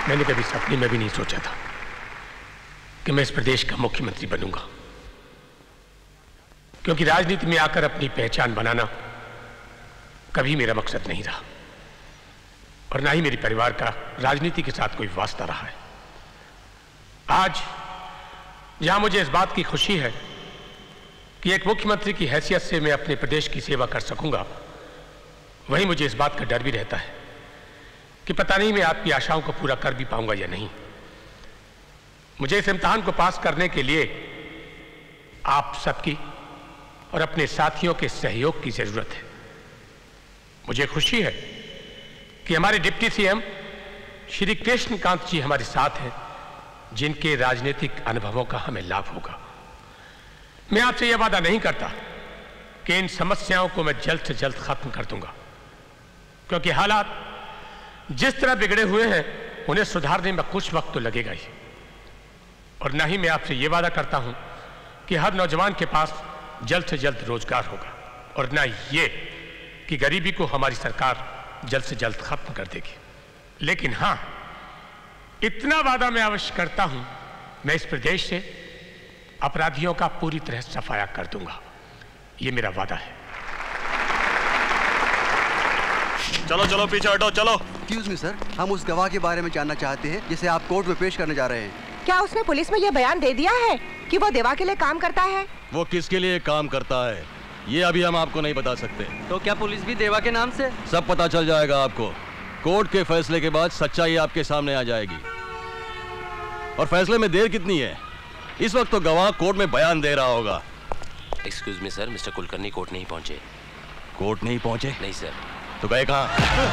मैंने कभी सपने में भी नहीं सोचा था कि मैं इस प्रदेश का मुख्यमंत्री बनूंगा, क्योंकि राजनीति में आकर अपनी पहचान बनाना कभी मेरा मकसद नहीं रहा और ना ही मेरे परिवार का राजनीति के साथ कोई वास्ता रहा है। आज जहां मुझे इस बात की खुशी है कि एक मुख्यमंत्री की हैसियत से मैं अपने प्रदेश की सेवा कर सकूंगा, वहीं मुझे इस बात का डर भी रहता है कि पता नहीं मैं आपकी आशाओं को पूरा कर भी पाऊंगा या नहीं। मुझे इस इम्तिहान को पास करने के लिए आप सबकी और अपने साथियों के सहयोग की जरूरत है। मुझे खुशी है कि हमारे डिप्टी सीएम श्री कृष्णकांत जी हमारे साथ हैं, जिनके राजनीतिक अनुभवों का हमें लाभ होगा। मैं आपसे यह वादा नहीं करता कि इन समस्याओं को मैं जल्द से जल्द खत्म कर दूंगा, क्योंकि हालात जिस तरह बिगड़े हुए हैं उन्हें सुधारने में कुछ वक्त तो लगेगा ही। और न ही मैं आपसे यह वादा करता हूं कि हर नौजवान के पास जल्द से जल्द रोजगार होगा, और न ये कि गरीबी को हमारी सरकार जल्द से जल्द खत्म कर देगी। लेकिन हां, इतना वादा मैं अवश्य करता हूं, मैं इस प्रदेश से अपराधियों का पूरी तरह सफाया कर दूंगा। यह मेरा वादा है। चलो चलो पीछे हटो, चलो। एक्सक्यूज मी सर, हम उस गवाह के बारे में जानना चाहते हैं जिसे आप कोर्ट में पेश करने जा रहे हैं। क्या उसने पुलिस में यह बयान दे दिया है कि वो देवा के लिए काम करता है? वो किसके लिए काम करता है ये अभी हम आपको नहीं बता सकते। तो क्या पुलिस भी देवा के नाम से? सब पता चल जाएगा आपको। कोर्ट के फैसले के बाद सच्चाई आपके सामने आ जाएगी। और फैसले में देर कितनी है? इस वक्त तो गवाह कोर्ट में बयान दे रहा होगा। Excuse me sir, mister Kulkarni court नहीं पहुंचे। कोर्ट नहीं पहुंचे? नहीं सर। तो गए कहाँ?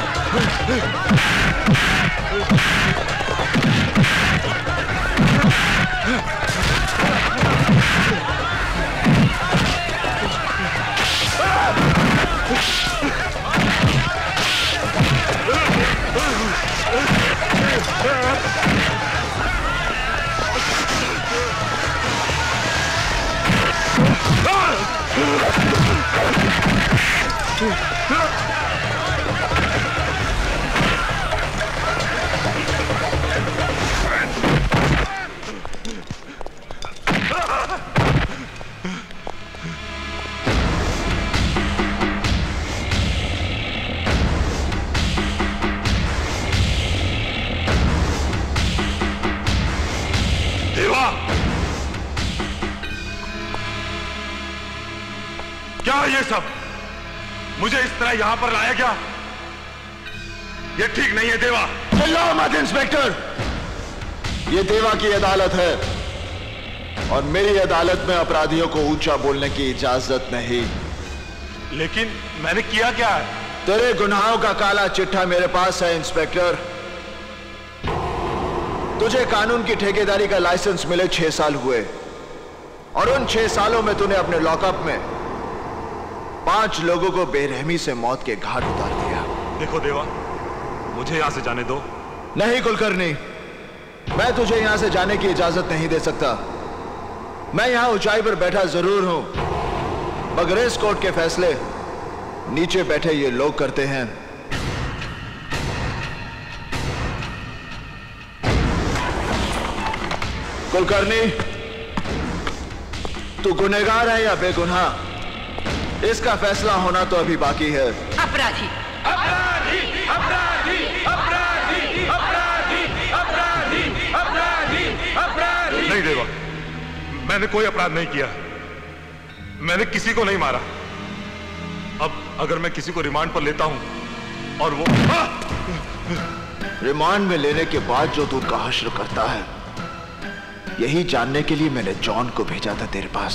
क्या ये सब? मुझे इस तरह यहां पर लाया गया? ये ठीक नहीं है देवा। चिल्लाओ मत इंस्पेक्टर, ये देवा की अदालत है और मेरी अदालत में अपराधियों को ऊंचा बोलने की इजाजत नहीं। लेकिन मैंने किया क्या है? तेरे गुनाहों का काला चिट्ठा मेरे पास है इंस्पेक्टर। तुझे कानून की ठेकेदारी का लाइसेंस मिले 6 साल हुए और उन 6 सालों में तूने अपने लॉकअप में 5 लोगों को बेरहमी से मौत के घाट उतार दिया। देखो देवा, मुझे यहां से जाने दो। नहीं कुलकर्णी, मैं तुझे यहां से जाने की इजाजत नहीं दे सकता। मैं यहां ऊंचाई पर बैठा जरूर हूं, मगर इस कोर्ट के फैसले नीचे बैठे ये लोग करते हैं। कुलकर्णी, तू गुनहगार है या बेगुनाह, इसका फैसला होना तो अभी बाकी है। अपराधी अपराधी अपराधी अपराधी अपराधी अपराधी अपराधी अपराधी। नहीं देवा, मैंने कोई अपराध नहीं किया। मैंने किसी को नहीं मारा। अब अगर मैं किसी को रिमांड पर लेता हूं और वो रिमांड में लेने के बाद जो तू उनका हश्र करता है, यही जानने के लिए मैंने जॉन को भेजा था तेरे पास।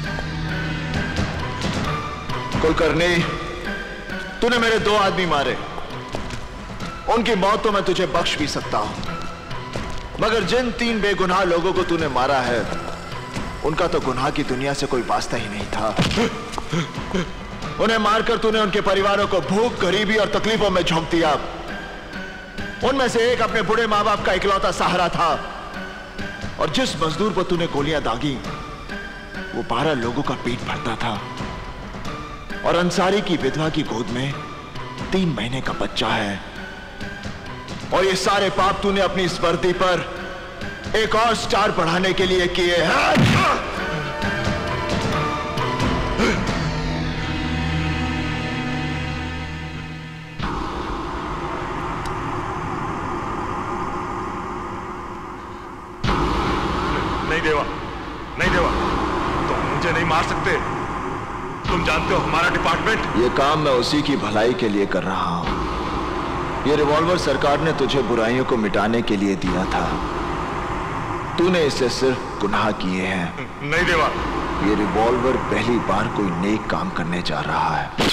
कुलकर्णी, तूने मेरे 2 आदमी मारे, उनकी मौत तो मैं तुझे बख्श भी सकता हूं, मगर जिन 3 बेगुनाह लोगों को तूने मारा है, उनका तो गुनाह की दुनिया से कोई वास्ता ही नहीं था। उन्हें मारकर तूने उनके परिवारों को भूख, गरीबी और तकलीफों में झोंक दिया। उनमें से एक अपने बूढ़े मां बाप का इकलौता सहारा था, और जिस मजदूर पर तूने गोलियां दागी, वो 12 लोगों का पेट भरता था, और अंसारी की विधवा की गोद में 3 महीने का बच्चा है। और ये सारे पाप तूने अपनी इस वर्दी पर एक और स्टार बढ़ाने के लिए किए हैं। नहीं देवा, नहीं देवा, तुम मुझे नहीं मार सकते। तुम जानते हो हमारा डिपार्टमेंट। ये काम मैं उसी की भलाई के लिए कर रहा हूं। ये रिवॉल्वर सरकार ने तुझे बुराइयों को मिटाने के लिए दिया था। तूने इससे सिर्फ गुनाह किए हैं। नहीं देवा, ये रिवॉल्वर पहली बार कोई नेक काम करने जा रहा है।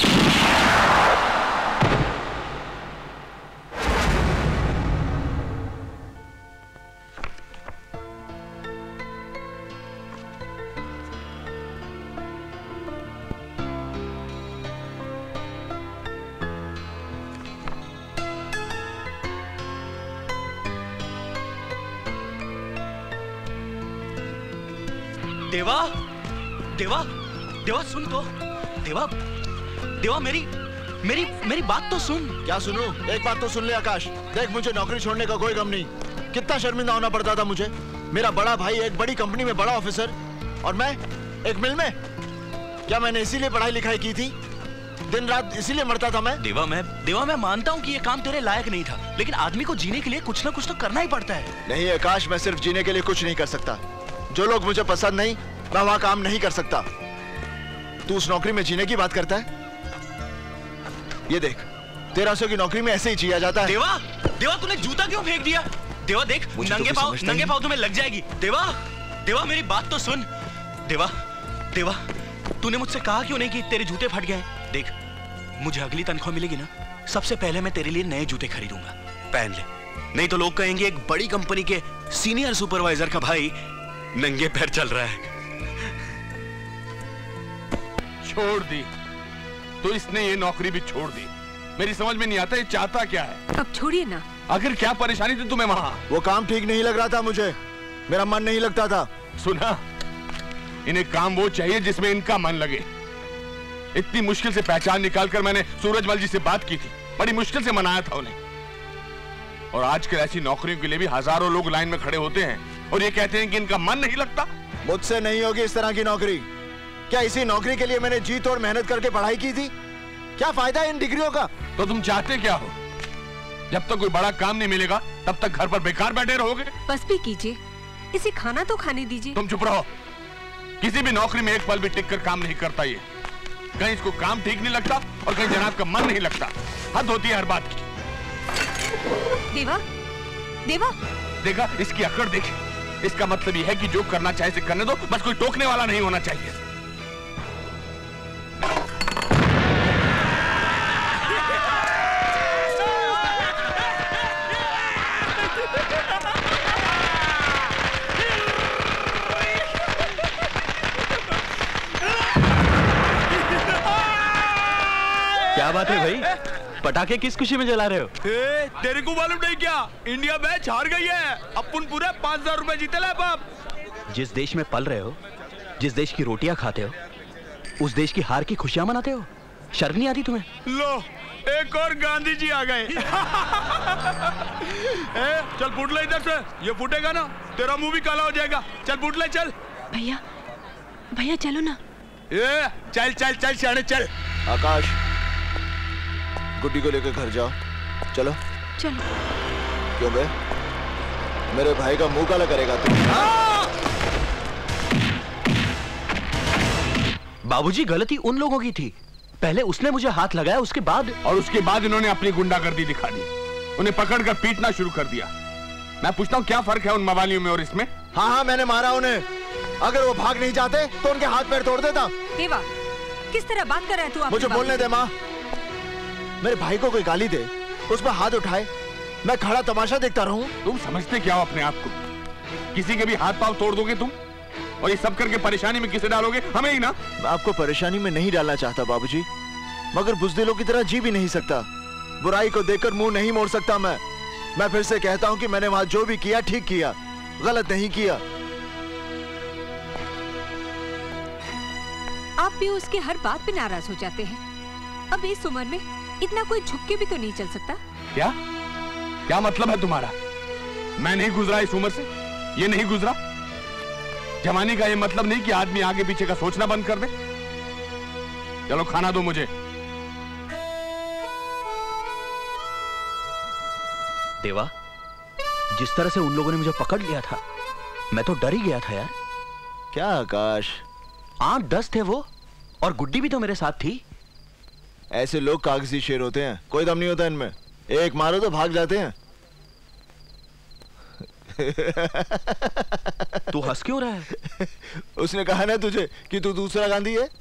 देवा, देवा, देवा सुन तो। देवा, देवा मेरी बात तो सुन। क्या सुनूं? एक बात तो सुन ले आकाश। देख, मुझे नौकरी छोड़ने का कोई गम नहीं। कितना शर्मिंदा होना पड़ता था मुझे। मेरा बड़ा भाई एक बड़ी कंपनी में बड़ा ऑफिसर और मैं एक मिल में। क्या मैंने इसीलिए पढ़ाई लिखाई की थी? दिन रात इसीलिए मरता था मैं? देवा मैं मानता हूँ कि ये काम तेरे लायक नहीं था, लेकिन आदमी को जीने के लिए कुछ ना कुछ तो करना ही पड़ता है। नहीं आकाश, मैं सिर्फ जीने के लिए कुछ नहीं कर सकता। जो लोग मुझे पसंद नहीं, मैं वहां काम नहीं कर सकता। तू उस नौकरी में जीने की बात करता है? ये देख, 1300 की नौकरी में ऐसे ही जिया जाता है। देवा तूने जूता क्यों फेंक दिया? देवा देख, नंगे पाँव तुम्हें लग जाएगी। देवा मेरी बात तो सुन। देवा तूने मुझसे कहा क्यों नहीं कि तेरे जूते फट गए? देख, मुझे अगली तनख्वाह मिलेगी ना, सबसे पहले मैं तेरे लिए नए जूते खरीदूंगा, पहन ले। नहीं तो लोग कहेंगे एक बड़ी कंपनी के सीनियर सुपरवाइजर का भाई नंगे पैर चल रहा है। छोड़ दी तो इसने ये नौकरी भी छोड़ दी। मेरी समझ में नहीं आता ये चाहता क्या है। अब छोड़िए ना। आखिर क्या परेशानी थी तुम्हें वहां? वो काम ठीक नहीं लग रहा था मुझे, मेरा मन नहीं लगता था। सुना, इन्हें काम वो चाहिए जिसमें इनका मन लगे। इतनी मुश्किल से पहचान निकालकर मैंने सूरजमल जी से बात की थी, बड़ी मुश्किल से मनाया था उन्हें। और आजकल ऐसी नौकरियों के लिए भी हजारों लोग लाइन में खड़े होते हैं और ये कहते हैं कि इनका मन नहीं लगता। मुझसे नहीं होगी इस तरह की नौकरी। क्या इसी नौकरी के लिए मैंने जी तोड़ मेहनत करके पढ़ाई की थी? क्या फायदा इन डिग्रियों का? तो तुम चाहते क्या हो? जब तक कोई बड़ा काम नहीं मिलेगा तब तक घर पर बेकार बैठे रहोगे? बस भी कीजिए, इसे खाना तो खाने दीजिए। तुम चुप रहो। किसी भी नौकरी में एक पल भी टिक कर काम नहीं करता ये। कहीं इसको काम ठीक नहीं लगता और कहीं जनाब का मन नहीं लगता। हद होती है हर बात की। देवा देखा, इसकी अकड़ देखी। इसका मतलब ये है कि जो करना चाहे इसे करने दो, बस कोई टोकने वाला नहीं होना चाहिए। क्या बात है भाई, पटाखे किस खुशी में जला रहे हो? तेरे को मालूम नहीं क्या, इंडिया मैच हार गई है। अपन पूरे 5000 रुपए जीते ला बाप। जिस देश में पल रहे हो, जिस देश की रोटियां खाते हो, उस देश की हार की खुशियां मनाते हो। शर्म नहीं आती तुम्हें? लो, एक और गांधी जी आ गए। चल फुट ले इधर से, ये फूटेगा ना तेरा मुंह भी काला हो जाएगा। चल फुट ले, चल। भैया चलो ना। चल चल चल शाने चल। आकाश, गुड्डी को लेकर घर जाओ। चलो चलो। क्यों बे, मेरे भाई का मुंह काला करेगा तू? बाबूजी, गलती उन लोगों की थी। पहले उसने मुझे हाथ लगाया, उसके बाद इन्होंने अपनी गुंडागर्दी दिखा दी। उन्हें पकड़कर पीटना शुरू कर दिया। मैं पूछता हूँ क्या फर्क है उन मवालियों में और इसमें? हाँ, मैंने मारा उन्हें। अगर वो भाग नहीं जाते तो उनके हाथ पैर तोड़ देता। देवा, किस तरह बात कर रहा है तू? मुझे बोलने दे माँ। मेरे भाई को कोई गाली दे, उस पर हाथ उठाए, मैं खड़ा तमाशा देखता रहूं? तुम समझते क्या हो अपने आप को? किसी के भी हाथ पांव तोड़ दोगे तुम, और ये सब करके परेशानी में किसे डालोगे? हमें ही ना। मैं आपको परेशानी में नहीं डालना चाहता बाबूजी, मगर बुज़दिलों की तरह जी भी नहीं सकता। बुराई को देखकर मुंह नहीं मोड़ सकता मैं फिर से कहता हूं कि मैंने वहां जो भी किया ठीक किया, गलत नहीं किया। आप भी उसके हर बात पे नाराज हो जाते हैं। अब इस उम्र में इतना कोई झुक के भी तो नहीं चल सकता। क्या क्या मतलब है तुम्हारा? मैं नहीं गुजरा इस उम्र से, ये नहीं गुजरा। जवानी का ये मतलब नहीं कि आदमी आगे पीछे का सोचना बंद कर दे। चलो खाना दो मुझे। देवा, जिस तरह से उन लोगों ने मुझे पकड़ लिया था, मैं तो डर ही गया था यार। क्या आकाश? 8-10 थे वो, और गुड्डी भी तो मेरे साथ थी। ऐसे लोग कागजी शेर होते हैं, कोई दम नहीं होता इनमें। एक मारो तो भाग जाते हैं। तू हंस क्यों रहा है? उसने कहा ना तुझे कि तू दूसरा गांधी है।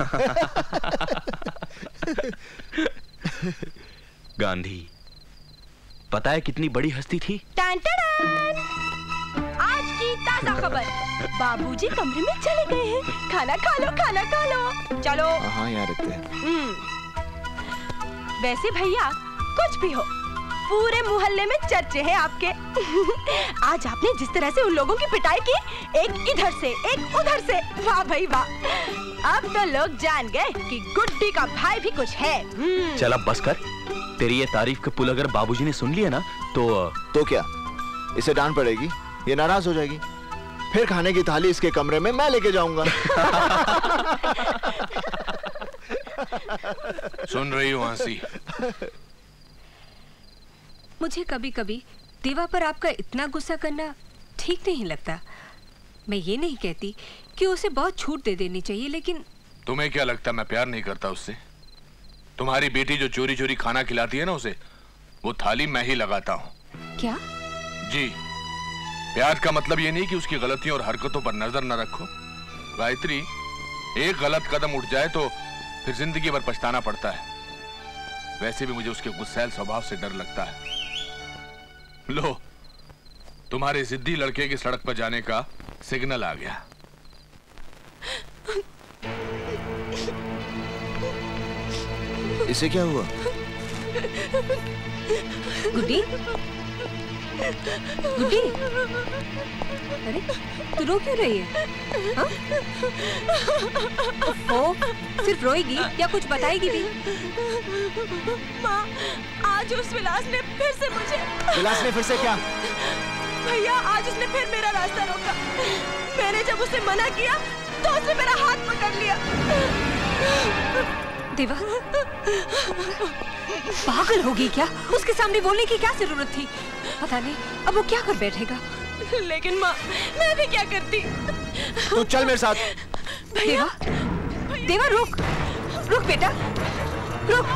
गांधी, पता है कितनी बड़ी हस्ती थी? टान टान! आज की ताजा खबर, बाबूजी कमरे में चले गए हैं। खाना खा लो, खाना खा लो। चलो। हाँ, यहाँ रखते हैं। वैसे भैया, कुछ भी हो, पूरे मोहल्ले में चर्चे हैं आपके। आज आपने जिस तरह से उन लोगों की पिटाई की, एक इधर से एक उधर से, वाह भाई वाह। अब तो लोग जान गए कि गुड्डी का भाई भी कुछ है। चल अब बस कर। तेरी ये तारीफ का पुल अगर बाबूजी ने सुन लिया ना तो क्या इसे डांट पड़ेगी? ये नाराज हो जाएगी। फिर खाने की थाली इसके कमरे में मैं लेके जाऊंगा। सुन रही हो आंसी? मुझे कभी कभी देवा पर आपका इतना गुस्सा करना ठीक नहीं लगता। मैं ये नहीं कहती कि उसे बहुत छूट दे देनी चाहिए, लेकिन तुम्हें क्या लगता मैं प्यार नहीं करता उससे? तुम्हारी बेटी जो चोरी चोरी खाना खिलाती है ना उसे, वो थाली मैं ही लगाता हूँ। क्या? जी, प्यार का मतलब ये नहीं कि उसकी गलतियों और हरकतों पर नजर न रखो। गायत्री, एक गलत कदम उठ जाए तो फिर जिंदगी भर पछताना पड़ता है। वैसे भी मुझे उसके गुस्सैल स्वभाव से डर लगता है। लो, तुम्हारे जिद्दी लड़के की सड़क पर जाने का सिग्नल आ गया। इसे क्या हुआ? गुड्डी, गुड्डी, अरे तू रो क्यों रही है? हाँ? ओ, सिर्फ रोएगी या कुछ बताएगी भी? माँ, आज उस विलास ने फिर से मुझे। विलास ने फिर से क्या? भैया, आज उसने फिर मेरा रास्ता रोका। मैंने जब उसे मना किया तो उसने मेरा हाथ पकड़ लिया। देवा, पागल होगी क्या? उसके सामने बोलने की क्या जरूरत थी? पता नहीं अब वो क्या कर बैठेगा। लेकिन माँ, मैं भी क्या करती? तू चल मेरे साथ। देवा, देवा रुक, रुक बेटा, रुक।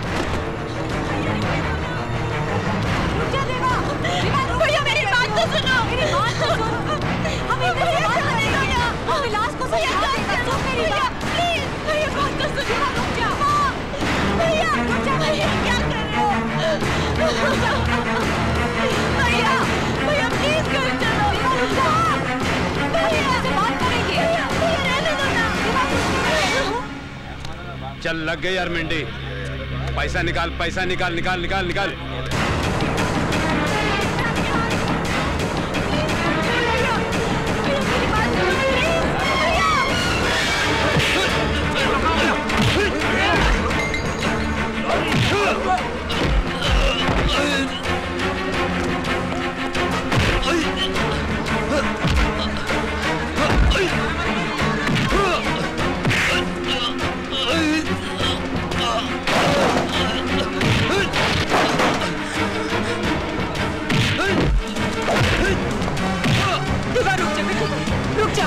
भैया मेरी बात तो सुनो। मेरी बात तो सुनो। हमें हम विलास को समझा देगा। सुन मेरी बात, प्लीज। भैया बात तो सुनो। रुक जा। भैया, रुक जा। भैया क्या कर रहे हो? भैया, भैया प्लीज कर चलो। रुक जा। भैया से बात करेंगे। भैया रहने दो ना। चल लग गई यार मिंडी। पैसा निकाल, पैसा निकाल, निकाल निकाल निकाल। रुक जा।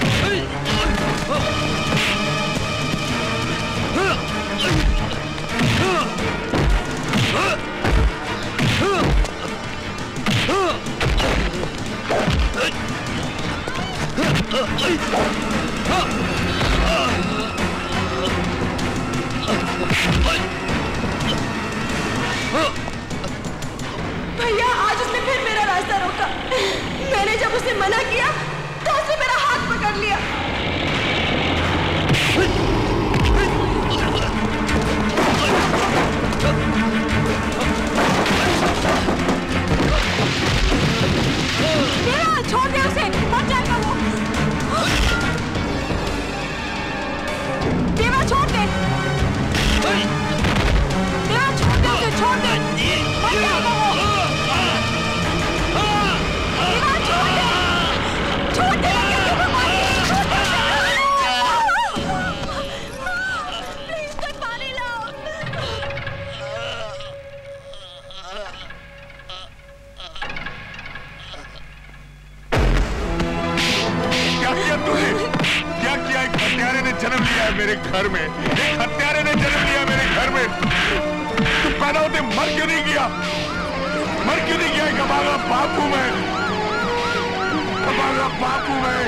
भैया, आज उसने फिर मेरा रास्ता रोका। मैंने जब उसे मना किया तो उसने मेरा हाथ पकड़ लिया। छोड़ दे उसे, मर जाएगा वो। देवा छोड़ दे। देवा छोड़ दे उसे, छोड़ दे, मर जाएगा वो। एक हत्यारे ने जन्म लिया मेरे घर में। तू पैदा होते मर क्यों नहीं किया? मर क्यों नहीं किया? एक अभागा बाप हूं मैं, अभागा बाप हूं मैं।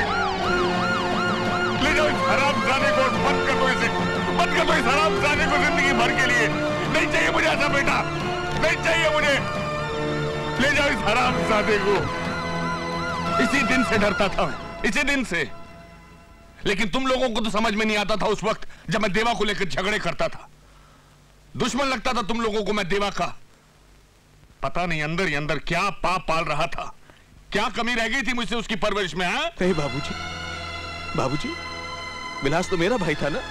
ले जाओ इस हरामजादे को, बंद कर दो इसे, बंद कर दो इस हरामजादे को जिंदगी भर के लिए। नहीं चाहिए मुझे ऐसा बेटा, नहीं चाहिए मुझे। ले जाओ इस हरामजादे को। इसी दिन से डरता था मैं, इसी दिन से। लेकिन तुम लोगों को तो समझ में नहीं आता था उस वक्त जब मैं देवा को लेकर झगड़े करता था। दुश्मन लगता था तुम लोगों को मैं देवा का। पता नहीं अंदर ही अंदर क्या पाप पाल रहा था, क्या कमी रह गई थी मुझसे उसकी परवरिश में। हाँ नहीं बाबूजी, बाबूजी विलास तो मेरा भाई था ना,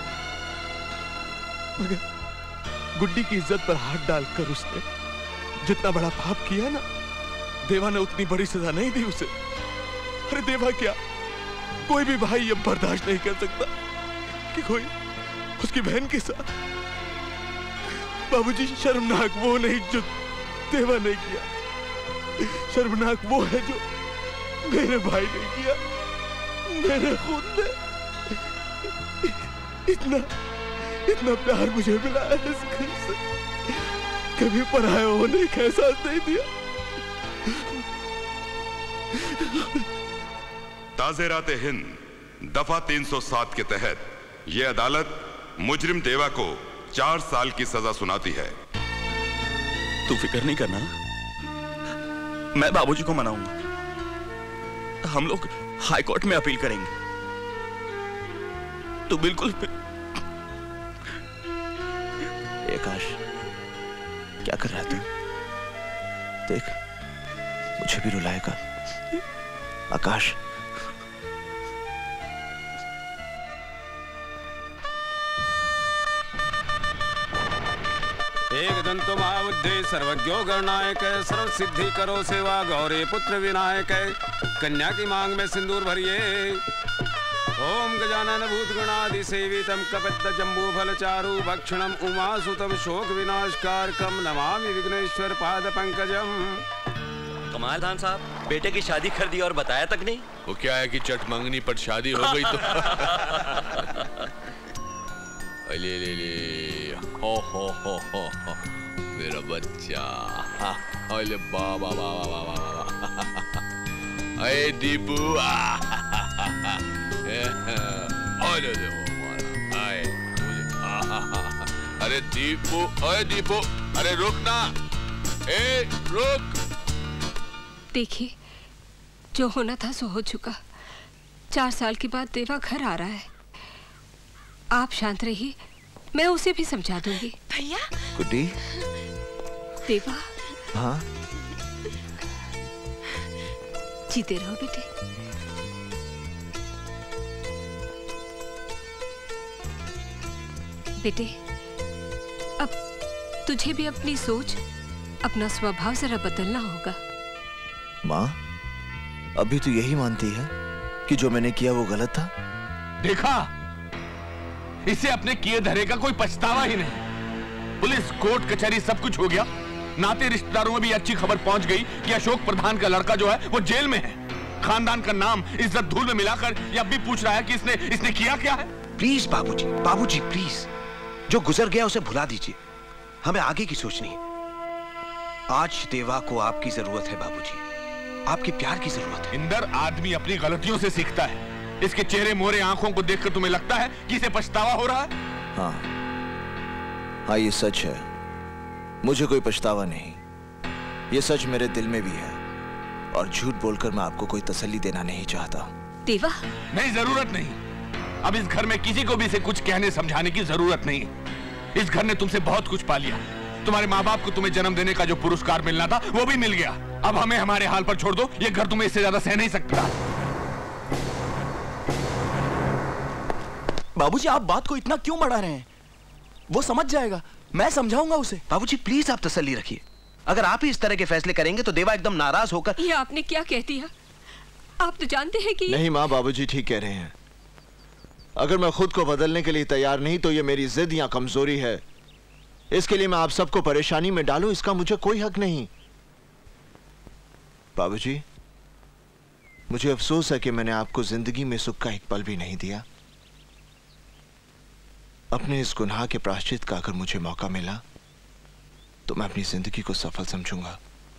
मगर गुड्डी की इज्जत पर हाथ डालकर उसने जितना बड़ा पाप किया ना, देवा ने उतनी बड़ी सजा नहीं दी उसे। अरे देवा क्या, कोई भी भाई अब बर्दाश्त नहीं कर सकता कि कोई उसकी बहन के साथ। बाबूजी शर्मनाक वो नहीं जो देवा ने किया, शर्मनाक वो है जो मेरे भाई ने किया, मेरे खुद ने। इतना प्यार मुझे मिला है इस घर से, कभी पराया होने का एहसास नहीं दिया। ताज़ेराते हिंद दफा 307 के तहत यह अदालत मुजरिम देवा को 4 साल की सजा सुनाती है। तू फिक्र नहीं करना, मैं बाबूजी को मनाऊंगा। हम लोग हाई कोर्ट में अपील करेंगे। तू बिल्कुल आकाश, क्या कर रहा है तू? देख मुझे भी रुलाएगा आकाश। एक दंतो महाबुद्धे सर्वज्ञो गणनायक सर्व सिद्धि करो सेवा गौरे पुत्र विनायक। कन्या की मांग में सिंदूर भरिए। ओम गजानन भूत गणादि सेवितम कपित जम्बू फल चारु भक्षणम उमासुतम शोक विनाशकारकम नमामि विघ्नेश्वर पाद पंकजम। कमाल खान साहब, बेटे की शादी कर दी और बताया तक नहीं। वो क्या है कि चट मंगनी पर शादी हो गई तो ले ले ले हो मेरा बच्चा। अरे बाबा बाबा बाबा अरे दीपू अरे दीपू, अरे दीपू, अरे रुक ना, ए रुक। देखिए जो होना था सो हो चुका। 4 साल के बाद देवा घर आ रहा है। आप शांत रहिए, मैं उसे भी समझा दूंगी। भैया गुड्डी। देवा। हाँ जीते रहो बेटे। बेटे अब तुझे भी अपनी सोच, अपना स्वभाव जरा बदलना होगा। माँ अभी तो यही मानती है कि जो मैंने किया वो गलत था। देखा, इसे अपने किए धरे का कोई पछतावा ही नहीं। पुलिस कोर्ट कचहरी सब कुछ हो गया, नाते रिश्तेदारों में भी अच्छी खबर पहुंच गई कि अशोक प्रधान का लड़का जो है वो जेल में है। खानदान का नाम इज्जत धूल में मिलाकर ये अब भी पूछ रहा है कि इसने किया क्या है। प्लीज बाबूजी, बाबूजी प्लीज, जो गुजर गया उसे भुला दीजिए, हमें आगे की सोचनी है। आज देवा को आपकी जरूरत है बाबूजी, आपके प्यार की जरूरत है। इंदर, आदमी अपनी गलतियों से सीखता है। इसके चेहरे मोहरे आंखों को देखकर तुम्हें लगता है कि इसे पछतावा हो रहा है? हाँ ये सच है, मुझे कोई पछतावा नहीं। ये सच मेरे दिल में भी है और झूठ बोलकर मैं आपको कोई तसल्ली देना नहीं चाहता। देवा नहीं, जरूरत नहीं। अब इस घर में किसी को भी इसे कुछ कहने समझाने की जरूरत नहीं। इस घर ने तुमसे बहुत कुछ पा लिया। तुम्हारे माँ बाप को तुम्हें जन्म देने का जो पुरस्कार मिलना था वो भी मिल गया। अब हमें हमारे हाल पर छोड़ दो, ये घर तुम्हें इससे ज्यादा सह नहीं सकता। बाबूजी आप बात को इतना क्यों बढ़ा रहे हैं? वो समझ जाएगा, मैं समझाऊंगा उसे। बाबूजी प्लीज आप तसल्ली रखिए, अगर आप ही इस तरह के फैसले करेंगे तो देवा एकदम नाराज होकर। ये आपने क्या कह दिया? आप तो जानते हैं कि नहीं माँ, बाबूजी ठीक कह रहे हैं। अगर मैं खुद को बदलने के लिए तैयार नहीं तो ये मेरी जिद या कमजोरी है। इसके लिए मैं आप सबको परेशानी में डालूं, इसका मुझे कोई हक नहीं। बाबूजी मुझे अफसोस है कि मैंने आपको जिंदगी में सुख का एक पल भी नहीं दिया। अपने इस गुनाह के प्रायश्चित का अगर मुझे मौका मिला तो मैं अपनी जिंदगी को सफल समझूंगा।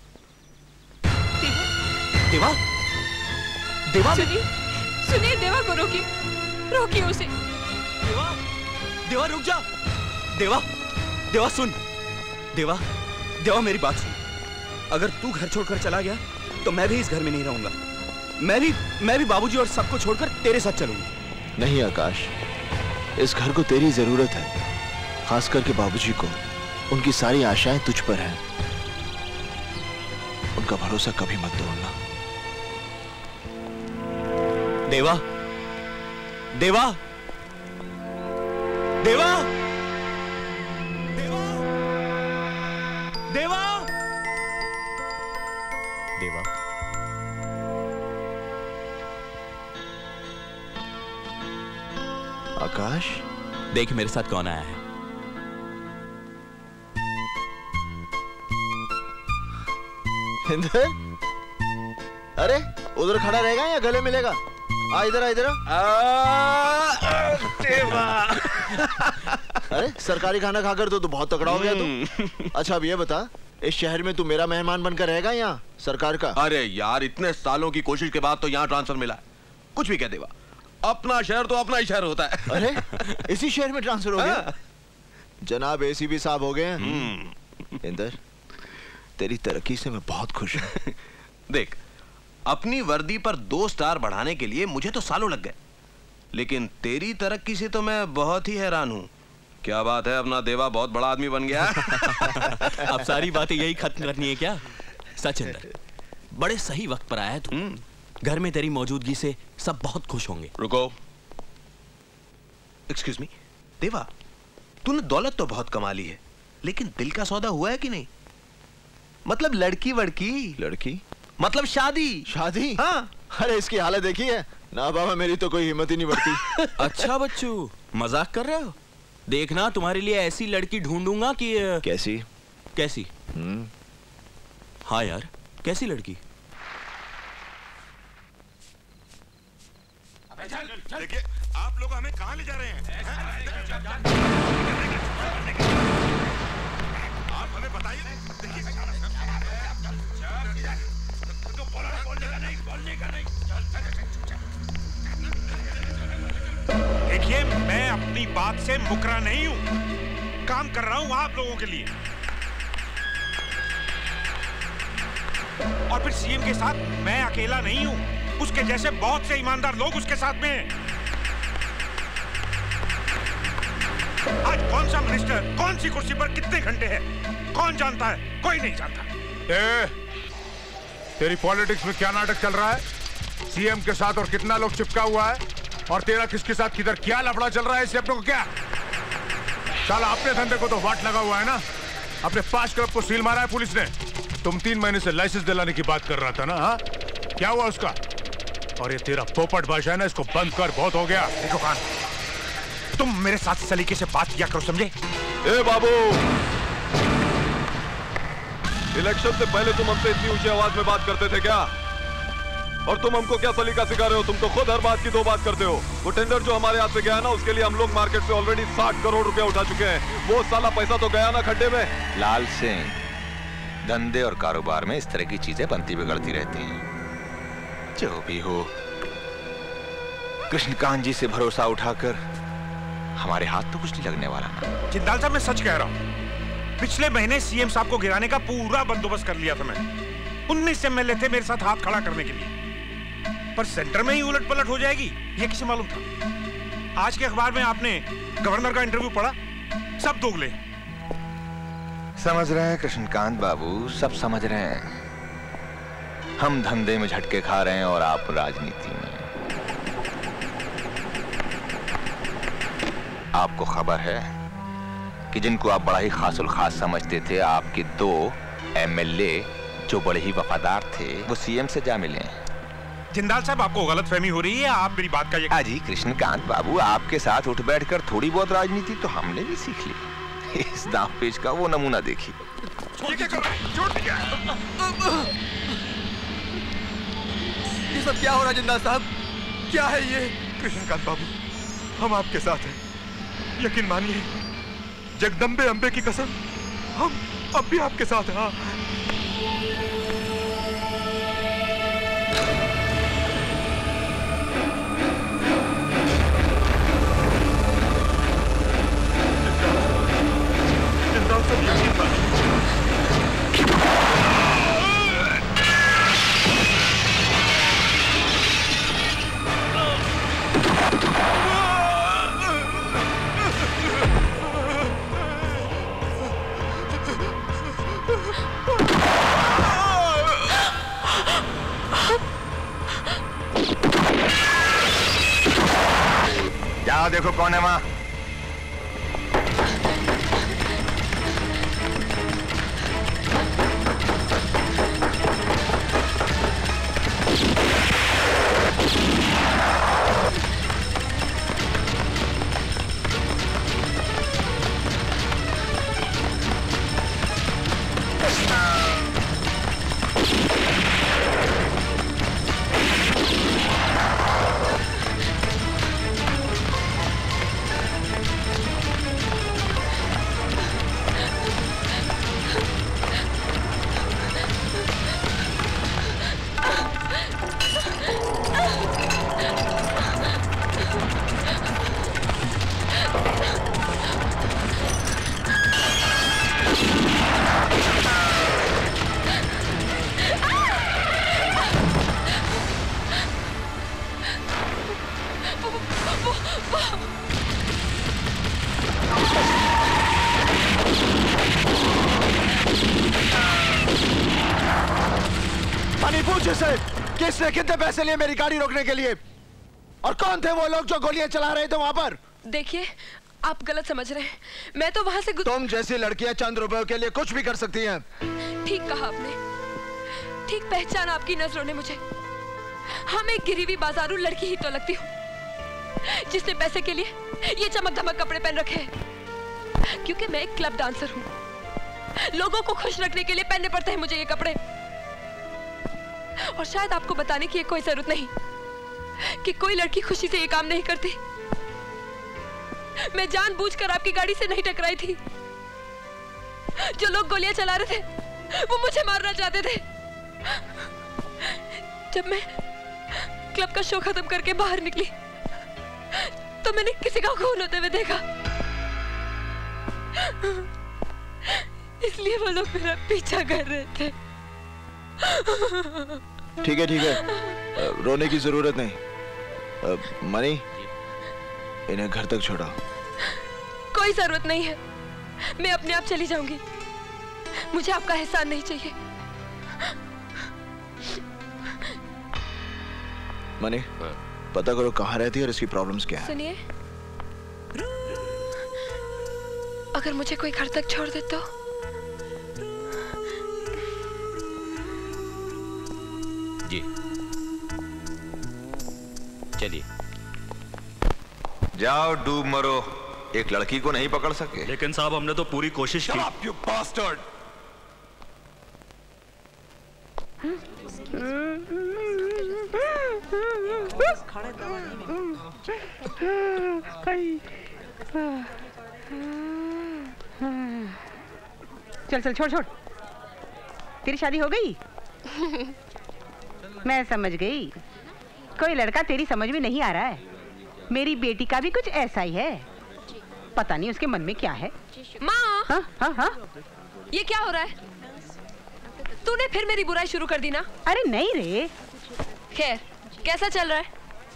देवा, देवा, सुनिए, देवा को रोकिए उसे। देवा, देवा रुक जा। देवा, देवा सुन। देवा, देवा मेरी बात सुन। अगर तू घर छोड़कर चला गया तो मैं भी इस घर में नहीं रहूंगा। मैं भी बाबूजी और सबको छोड़कर तेरे साथ चलूंगा। नहीं आकाश, इस घर को तेरी जरूरत है, खास करके बाबूजी को। उनकी सारी आशाएं तुझ पर हैं। उनका भरोसा कभी मत तोड़ना। देवा, देवा, देवा, देवा, देवा, देवा। आकाश, देख मेरे साथ कौन आया है। इंदर, अरे उधर खड़ा रहेगा या गले मिलेगा? आ इधर, आ इधर। अरे सरकारी खाना खाकर तो बहुत तगड़ा हो गया तू। अच्छा अब ये बता, इस शहर में तू मेरा मेहमान बनकर रहेगा यहाँ सरकार का? अरे यार, इतने सालों की कोशिश के बाद तो यहाँ ट्रांसफर मिला है। कुछ भी कह देवा, अपना शहर तो अपना ही शहर होता है। अरे इसी शहर में ट्रांसफर हो गया? जनाब एसीपी साहब हो गए हैं। इंदर, तेरी तरक्की से मैं बहुत खुश हूँ। देख, अपनी वर्दी पर 2 स्टार बढ़ाने के लिए मुझे तो सालों लग गए, लेकिन तेरी तरक्की से तो मैं बहुत ही हैरान हूँ। क्या बात है, अपना देवा बहुत बड़ा आदमी बन गया। अब सारी बातें यही खत्म करनी है क्या? सचिंदर, बड़े सही वक्त पर आया है तू। घर में तेरी मौजूदगी से सब बहुत खुश होंगे। रुको, एक्सक्यूज मी। देवा, तूने दौलत तो बहुत कमा ली है, लेकिन दिल का सौदा हुआ है कि नहीं? मतलब लड़की वड़की? लड़की मतलब शादी। शादी? हाँ। अरे इसकी हालत देखी है ना बाबा, मेरी तो कोई हिम्मत ही नहीं बढ़ती। अच्छा बच्चू, मजाक कर रहे हो? देखना, तुम्हारे लिए ऐसी लड़की ढूंढूंगा कि कैसी? कैसी? हाँ यार, कैसी लड़की? देखिए, आप लोग हमें कहाँ ले जा रहे हैं? आप हमें बताइए। देखिए, मैं अपनी बात से मुकरा नहीं हूं, काम कर रहा हूं आप लोगों के लिए। और फिर सीएम के साथ मैं अकेला नहीं हूं, उसके जैसे बहुत से ईमानदार लोग उसके साथ में हैं। आज कौन सा मिनिस्टर कौन सी कुर्सी पर कितने घंटे है, कौन जानता है? कोई नहीं जानता। तेरी पॉलिटिक्स में क्या नाटक चल रहा है? सीएम के साथ और कितना लोग चिपका हुआ है, और तेरा किसके साथ किधर क्या लफड़ा चल रहा है, इससे अपने को क्या? साला अपने धंधे को तो वाट लगा हुआ है ना। अपने 5 क्लब को सील मारा है पुलिस ने। तुम 3 महीने से लाइसेंस दिलाने की बात कर रहा था ना? हाँ, क्या हुआ उसका? और ये तेरा पोपट भाषा है ना, इसको बंद कर, बहुत हो गया। देखो खान, तुम मेरे साथ सलीके से बात किया करो, समझे? ए बाबू, इलेक्शन से पहले तुम हमसे इतनी ऊंची आवाज में बात करते थे क्या? और तुम हमको क्या सलीका सिखा रहे हो? तुम तो खुद हर बात की 2 बात करते हो। वो टेंडर जो हमारे हाथ से गया ना, उसके लिए हम लोग मार्केट से ऑलरेडी 60 करोड़ रुपया उठा चुके हैं। वो साला पैसा तो गया ना खड्डे में। लाल सिंह, धंधे और कारोबार में इस तरह की चीजें बनती बिगड़ती रहती हैं। जो भी हो, कृष्णकांत जी से भरोसा उठाकर हमारे हाथ तो कुछ नहीं लगने वाला ना। जिंदाल साहब, मैं सच कह रहा हूँ, पिछले महीने सीएम साहब को गिराने का पूरा बंदोबस्त कर लिया था मैं। 19 एमएलए थे मेरे साथ हाथ खड़ा करने के लिए, पर सेंटर में ही उलट पलट हो जाएगी ये किसे मालूम था? आज के अखबार में आपने गवर्नर का इंटरव्यू पढ़ा, सब दोगले। समझ रहे हैं कृष्णकांत बाबू, सब समझ रहे हैं। हम धंधे में झटके खा रहे हैं और आप राजनीति में। आपको खबर है कि जिनको आप बड़ा ही खासुल खास समझते थे, आपके 2 एमएलए जो बड़े ही वफादार थे, वो सीएम से जा मिले हैं। जिंदाल साहब, आपको गलतफहमी हो रही है, आप मेरी बात का यकीन। जी कृष्णकांत बाबू, आपके साथ उठ बैठकर थोड़ी बहुत राजनीति तो हमने भी सीख ली। इस दांव पेच का वो नमूना देखिए। ये सब क्या हो रहा है जिंदाल साहब? क्या है ये? कृष्णकांत बाबू, हम आपके साथ हैं। यकीन मानिए, जगदम्बे अंबे की कसम, हम अब भी आपके साथ हैं। हाँ। जाओ देखो कौन है वहां। किसने कितने पैसे लिए मेरी गाड़ी रोकने के लिए? और कौन थे वो लोग जो गोलियां चला रहे थे वहां पर? देखिए, आप गलत समझ रहे हैं। मैं तो वहां से तुम जैसी लड़कियां चंद रुपयों के लिए कुछ भी कर सकती हैं। ठीक कहा आपने, ठीक पहचाना आपकी नजरों ने मुझे। हाँ, मैं गिरी हुई बाजारू लड़की ही तो लगती हूँ जिसने पैसे के लिए ये चमक धमक कपड़े पहन रखे हैं, क्योंकि मैं एक क्लब डांसर हूँ। लोगों को खुश रखने के लिए पहनने पड़ते हैं मुझे ये कपड़े। और शायद आपको बताने की कोई जरूरत नहीं कि कोई लड़की खुशी से ये काम नहीं करती। मैं जानबूझकर आपकी गाड़ी से नहीं टकराई थी। जो लोग गोलियां चला रहे थे वो मुझे मारना चाहते थे। जब मैं क्लब का शो खत्म करके बाहर निकली तो मैंने किसी का खून होते हुए देखा, इसलिए वो लोग मेरा पीछा कर रहे थे। ठीक है, रोने की जरूरत नहीं। मनी, इन्हें घर तक छोड़ो। कोई जरूरत नहीं है, मैं अपने आप चली जाऊंगी। मुझे आपका एहसान नहीं चाहिए। मनी, पता करो कहाँ रहती है और इसकी प्रॉब्लम्स क्या है। सुनिए, अगर मुझे कोई घर तक छोड़ दे तो जी चलिए। जाओ डूब मरो, एक लड़की को नहीं पकड़ सके। लेकिन साहब, हमने तो पूरी कोशिश की। Shut up, you bastard! चल चल, छोड़ छोड़। तेरी शादी हो गई? मैं समझ गई, कोई लड़का तेरी समझ में नहीं आ रहा है। मेरी बेटी का भी कुछ ऐसा ही है, पता नहीं उसके मन में क्या है। माँ, हाँ हाँ हाँ, ये क्या हो रहा है? तूने फिर मेरी बुराई शुरू कर दी ना? अरे नहीं रे। खैर, कैसा चल रहा है?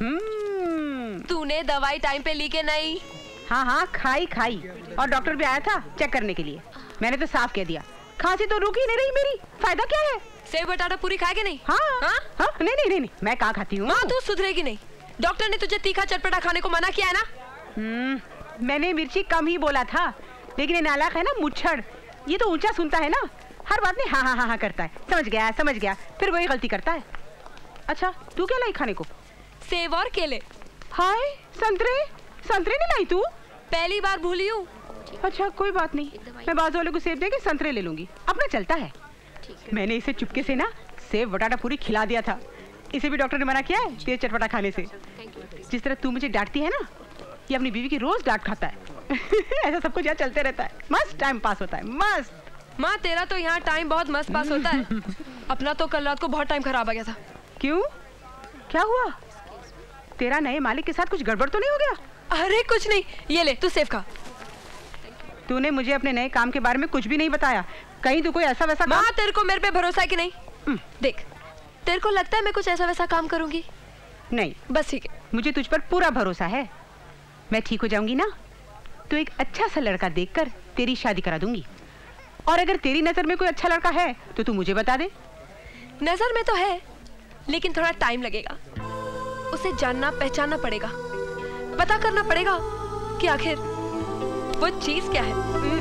तूने दवाई टाइम पे ली के नहीं? हाँ हाँ, खाई खाई, और डॉक्टर भी आया था चेक करने के लिए। मैंने तो साफ कह दिया, खांसी तो रुक ही नहीं रही मेरी, फायदा क्या है? सेव बटाटा पूरी खाएगी नहीं? हाँ हाँ हाँ, नहीं नहीं नहीं, नहीं। मैं कहाँ खाती हूँ। माँ, तू सुधरेगी नहीं। डॉक्टर ने तुझे तीखा चटपटा खाने को मना किया है ना? मैंने मिर्ची कम ही बोला था, लेकिन ये नालायक है ना मुच्छड़, ये तो ऊंचा सुनता है ना, हर बात में हाँ हाँ हाँ हाँ करता है। समझ गया, फिर वही गलती करता है। अच्छा, तू क्या लाई खाने को? सेव और केले। हाय, संतरे नहीं लाई तू? पहली बार भूली हूँ। अच्छा कोई बात नहीं, मैं बाजू वाले को सेब दे के संतरे ले लूंगी, अपना चलता है। मैंने इसे चुपके से ना सेब बटाटा पूरी खिला दिया था। इसे भी डॉक्टर ने मना किया है तेज चटपटा खाने से। जिस तरह तू मुझे डांटती है ना, ये अपनी बीवी की रोज डांट खाता है। ऐसा सब कुछ यहाँ चलते रहता है, मस्त टाइम पास होता है, मस्त। माँ तेरा तो यहाँ टाइम बहुत मस्त पास होता है। अपना तो कल रात को बहुत टाइम खराब आ गया था। क्यों, क्या हुआ? तेरा नए मालिक के साथ कुछ गड़बड़ तो नहीं हो गया? अरे कुछ नहीं, ये ले तू सेव खा। तूने मुझे अपने नए काम के बारे में कुछ भी नहीं बताया। कहीं तू कोई ऐसा वैसा माँ तेरे को मेरे पे भरोसा है कि नहीं? देख, तेरे को लगता है मैं कुछ ऐसा वैसा काम करूंगी? नहीं, बस ठीक है। मुझे तुझ पर पूरा भरोसा है। मैं ठीक हो जाऊंगी ना तो एक अच्छा सा लड़का देखकर तेरी शादी करा दूंगी। और अगर तेरी नजर में कोई अच्छा लड़का है तो तू मुझे बता दे। नजर में तो है, लेकिन थोड़ा टाइम लगेगा। उसे जानना पहचानना पड़ेगा, पता करना पड़ेगा कि आखिर वो चीज क्या है।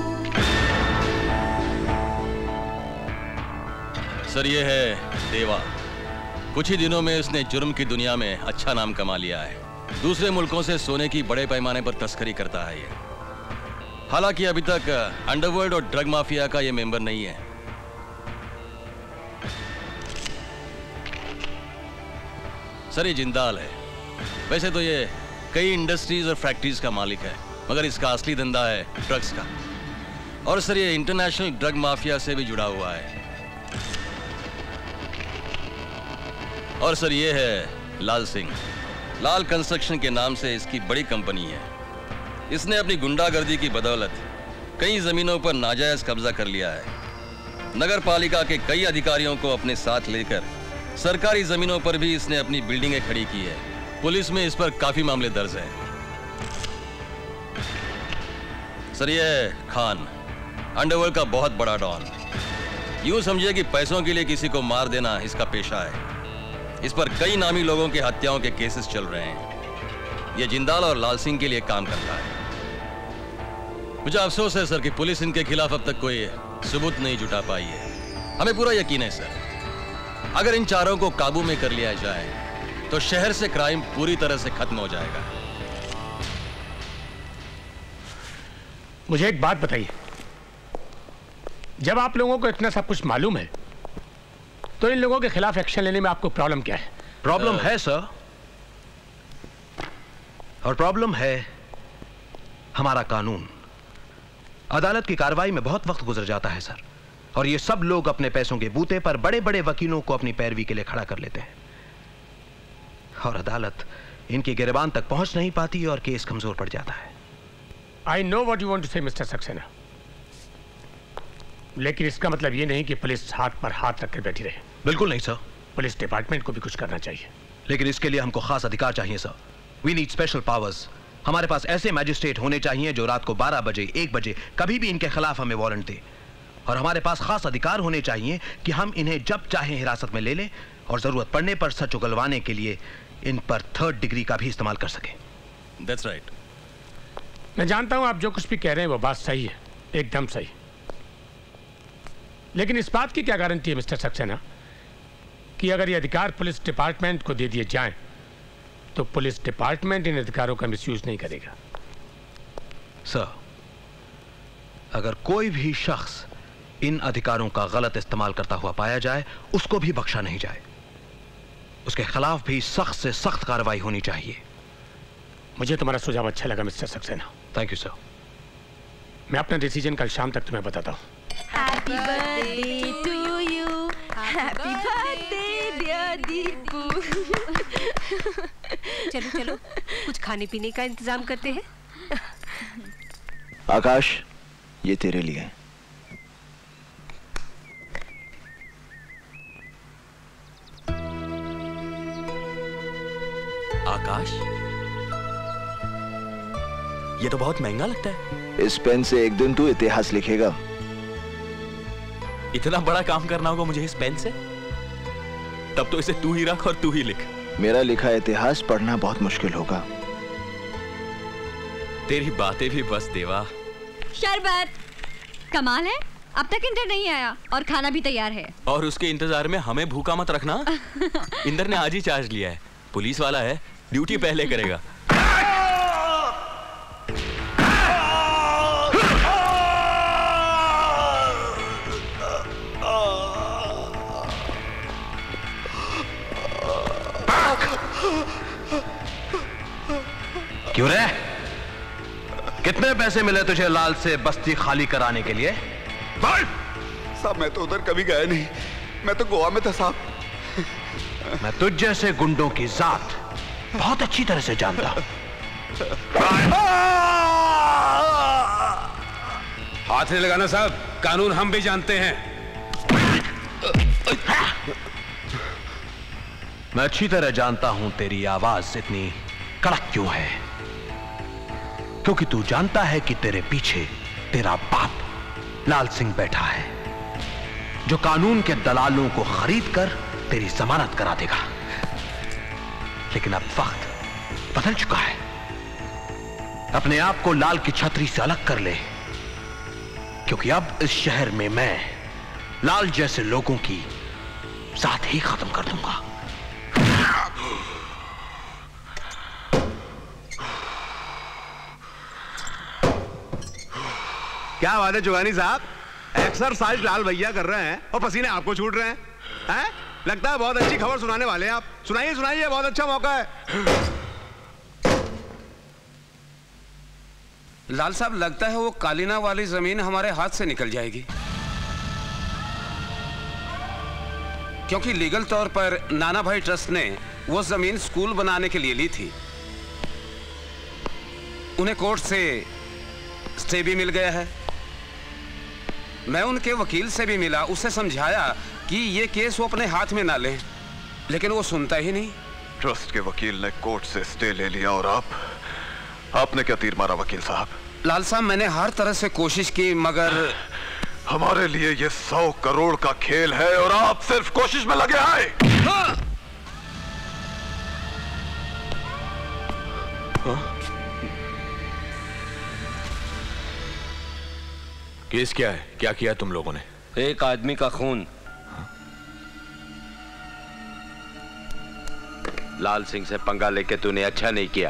सर ये है देवा। कुछ ही दिनों में इसने जुर्म की दुनिया में अच्छा नाम कमा लिया है। दूसरे मुल्कों से सोने की बड़े पैमाने पर तस्करी करता है ये। हालांकि अभी तक अंडरवर्ल्ड और ड्रग माफिया का ये मेंबर नहीं है। सर ये जिंदाल है। वैसे तो ये कई इंडस्ट्रीज और फैक्ट्रीज का मालिक है, मगर इसका असली धंधा है ड्रग्स का। और सर ये इंटरनेशनल ड्रग माफिया से भी जुड़ा हुआ है। और सर ये है लाल सिंह। लाल कंस्ट्रक्शन के नाम से इसकी बड़ी कंपनी है। इसने अपनी गुंडागर्दी की बदौलत कई जमीनों पर नाजायज कब्जा कर लिया है। नगर पालिका के कई अधिकारियों को अपने साथ लेकर सरकारी जमीनों पर भी इसने अपनी बिल्डिंगें खड़ी की है। पुलिस में इस पर काफी मामले दर्ज हैं। सर ये है खान, अंडरवर्ल्ड का बहुत बड़ा डॉन। यूं समझिए कि पैसों के लिए किसी को मार देना इसका पेशा है। इस पर कई नामी लोगों के हत्याओं के केसेस चल रहे हैं। यह जिंदाल और लाल सिंह के लिए काम करता है। मुझे अफसोस है सर कि पुलिस इनके खिलाफ अब तक कोई सबूत नहीं जुटा पाई है। हमें पूरा यकीन है सर, अगर इन चारों को काबू में कर लिया जाए तो शहर से क्राइम पूरी तरह से खत्म हो जाएगा। मुझे एक बात बताइए, जब आप लोगों को इतना सब कुछ मालूम है तो इन लोगों के खिलाफ एक्शन लेने में आपको प्रॉब्लम क्या है? प्रॉब्लम है सर, और प्रॉब्लम है हमारा कानून। अदालत की कार्रवाई में बहुत वक्त गुजर जाता है सर, और ये सब लोग अपने पैसों के बूते पर बड़े बड़े वकीलों को अपनी पैरवी के लिए खड़ा कर लेते हैं, और अदालत इनकी गिरबान तक पहुंच नहीं पाती और केस कमजोर पड़ जाता है। I know what you want to say mister Saxena, लेकिन इसका मतलब ये नहीं कि पुलिस हाथ पर हाथ रखकर बैठी रहे। बिल्कुल नहीं सर। पुलिस डिपार्टमेंट को भी कुछ करना चाहिए। लेकिन इसके लिए हमको खास अधिकार चाहिए sir. We need special powers. हमारे पास ऐसे मैजिस्ट्रेट होने चाहिए जो रात को 12 बजे 1 बजे कभी भी इनके खिलाफ हमें वारंट दे, और हमारे पास खास अधिकार होने चाहिए कि हम इन्हें जब चाहे हिरासत में ले लें और जरूरत पड़ने पर सच उगलवाने के लिए इन पर 3rd डिग्री का भी इस्तेमाल कर सकें। That's right. मैं जानता हूं आप जो कुछ भी कह रहे हैं वो बात सही है, एकदम सही। लेकिन इस बात की क्या गारंटी है मिस्टर सक्सेना कि अगर ये अधिकार पुलिस डिपार्टमेंट को दे दिए जाएं तो पुलिस डिपार्टमेंट इन अधिकारों का मिसयूज नहीं करेगा? सर, अगर कोई भी शख्स इन अधिकारों का गलत इस्तेमाल करता हुआ पाया जाए उसको भी बख्शा नहीं जाए। उसके खिलाफ भी सख्त से सख्त कार्रवाई होनी चाहिए। मुझे तुम्हारा सुझाव अच्छा लगा mister Saxena. Thank you sir. मैं अपना डिसीजन कल शाम तक तुम्हें बताता हूँ। Happy birthday to you. Happy birthday dear Deepu. चलो चलो कुछ खाने पीने का इंतजाम करते हैं। आकाश, ये तेरे लिए है। आकाश, ये तो बहुत महंगा लगता है। इस पेन से एक दिन तू इतिहास लिखेगा। इतना बड़ा काम करना होगा मुझे इस पेन से? तब तो इसे तू ही रख और तू ही लिख। मेरा लिखा इतिहास पढ़ना बहुत मुश्किल होगा। तेरी बातें भी बस देवा। शरबत कमाल है, अब तक इंदर नहीं आया और खाना भी तैयार है। और उसके इंतजार में हमें भूखा मत रखना। इंदर ने आज ही चार्ज लिया है, पुलिस वाला है, ड्यूटी पहले करेगा। क्यों रे? कितने पैसे मिले तुझे लाल से बस्ती खाली कराने के लिए? साहब मैं तो उधर कभी गया नहीं, मैं तो गोवा में था साहब। मैं तुझ जैसे गुंडों की जात बहुत अच्छी तरह से जानता हूं। हाथ नहीं लगाना साहब, कानून हम भी जानते हैं। मैं अच्छी तरह जानता हूं तेरी आवाज इतनी कड़क क्यों है, क्योंकि तू जानता है कि तेरे पीछे तेरा बाप लाल सिंह बैठा है, जो कानून के दलालों को खरीद कर तेरी जमानत करा देगा। लेकिन अब वक्त बदल चुका है। अपने आप को लाल की छतरी से अलग कर ले, क्योंकि अब इस शहर में मैं लाल जैसे लोगों की साथ ही खत्म कर दूंगा। क्या बात है जुगानी साहब, एक्सरसाइज लाल भैया कर रहे हैं और पसीने आपको छूट रहे हैं, हैं? लगता है बहुत अच्छी खबर सुनाने वाले हैं आप। सुनाइए सुनाइए, बहुत अच्छा मौका है। लाल साहब, लगता है वो कालीना वाली जमीन हमारे हाथ से निकल जाएगी, क्योंकि लीगल तौर पर नाना भाई ट्रस्ट ने वो जमीन स्कूल बनाने के लिए ली थी। उन्हें कोर्ट से स्टे भी मिल गया है। मैं उनके वकील से भी मिला, उससे समझाया कि ये केस वो अपने हाथ में ना लें, लेकिन वो सुनता ही नहीं। ट्रस्ट के वकील ने कोर्ट से स्टे ले लिया और आपने क्या तीर मारा वकील साहब? लाल साहब, मैंने हर तरह से कोशिश की, मगर हमारे लिए ये 100 करोड़ का खेल है और आप सिर्फ कोशिश में लगे हैं। हाँ। केस क्या है? क्या किया तुम लोगों ने? एक आदमी का खून। लाल सिंह से पंगा लेके तूने अच्छा नहीं किया।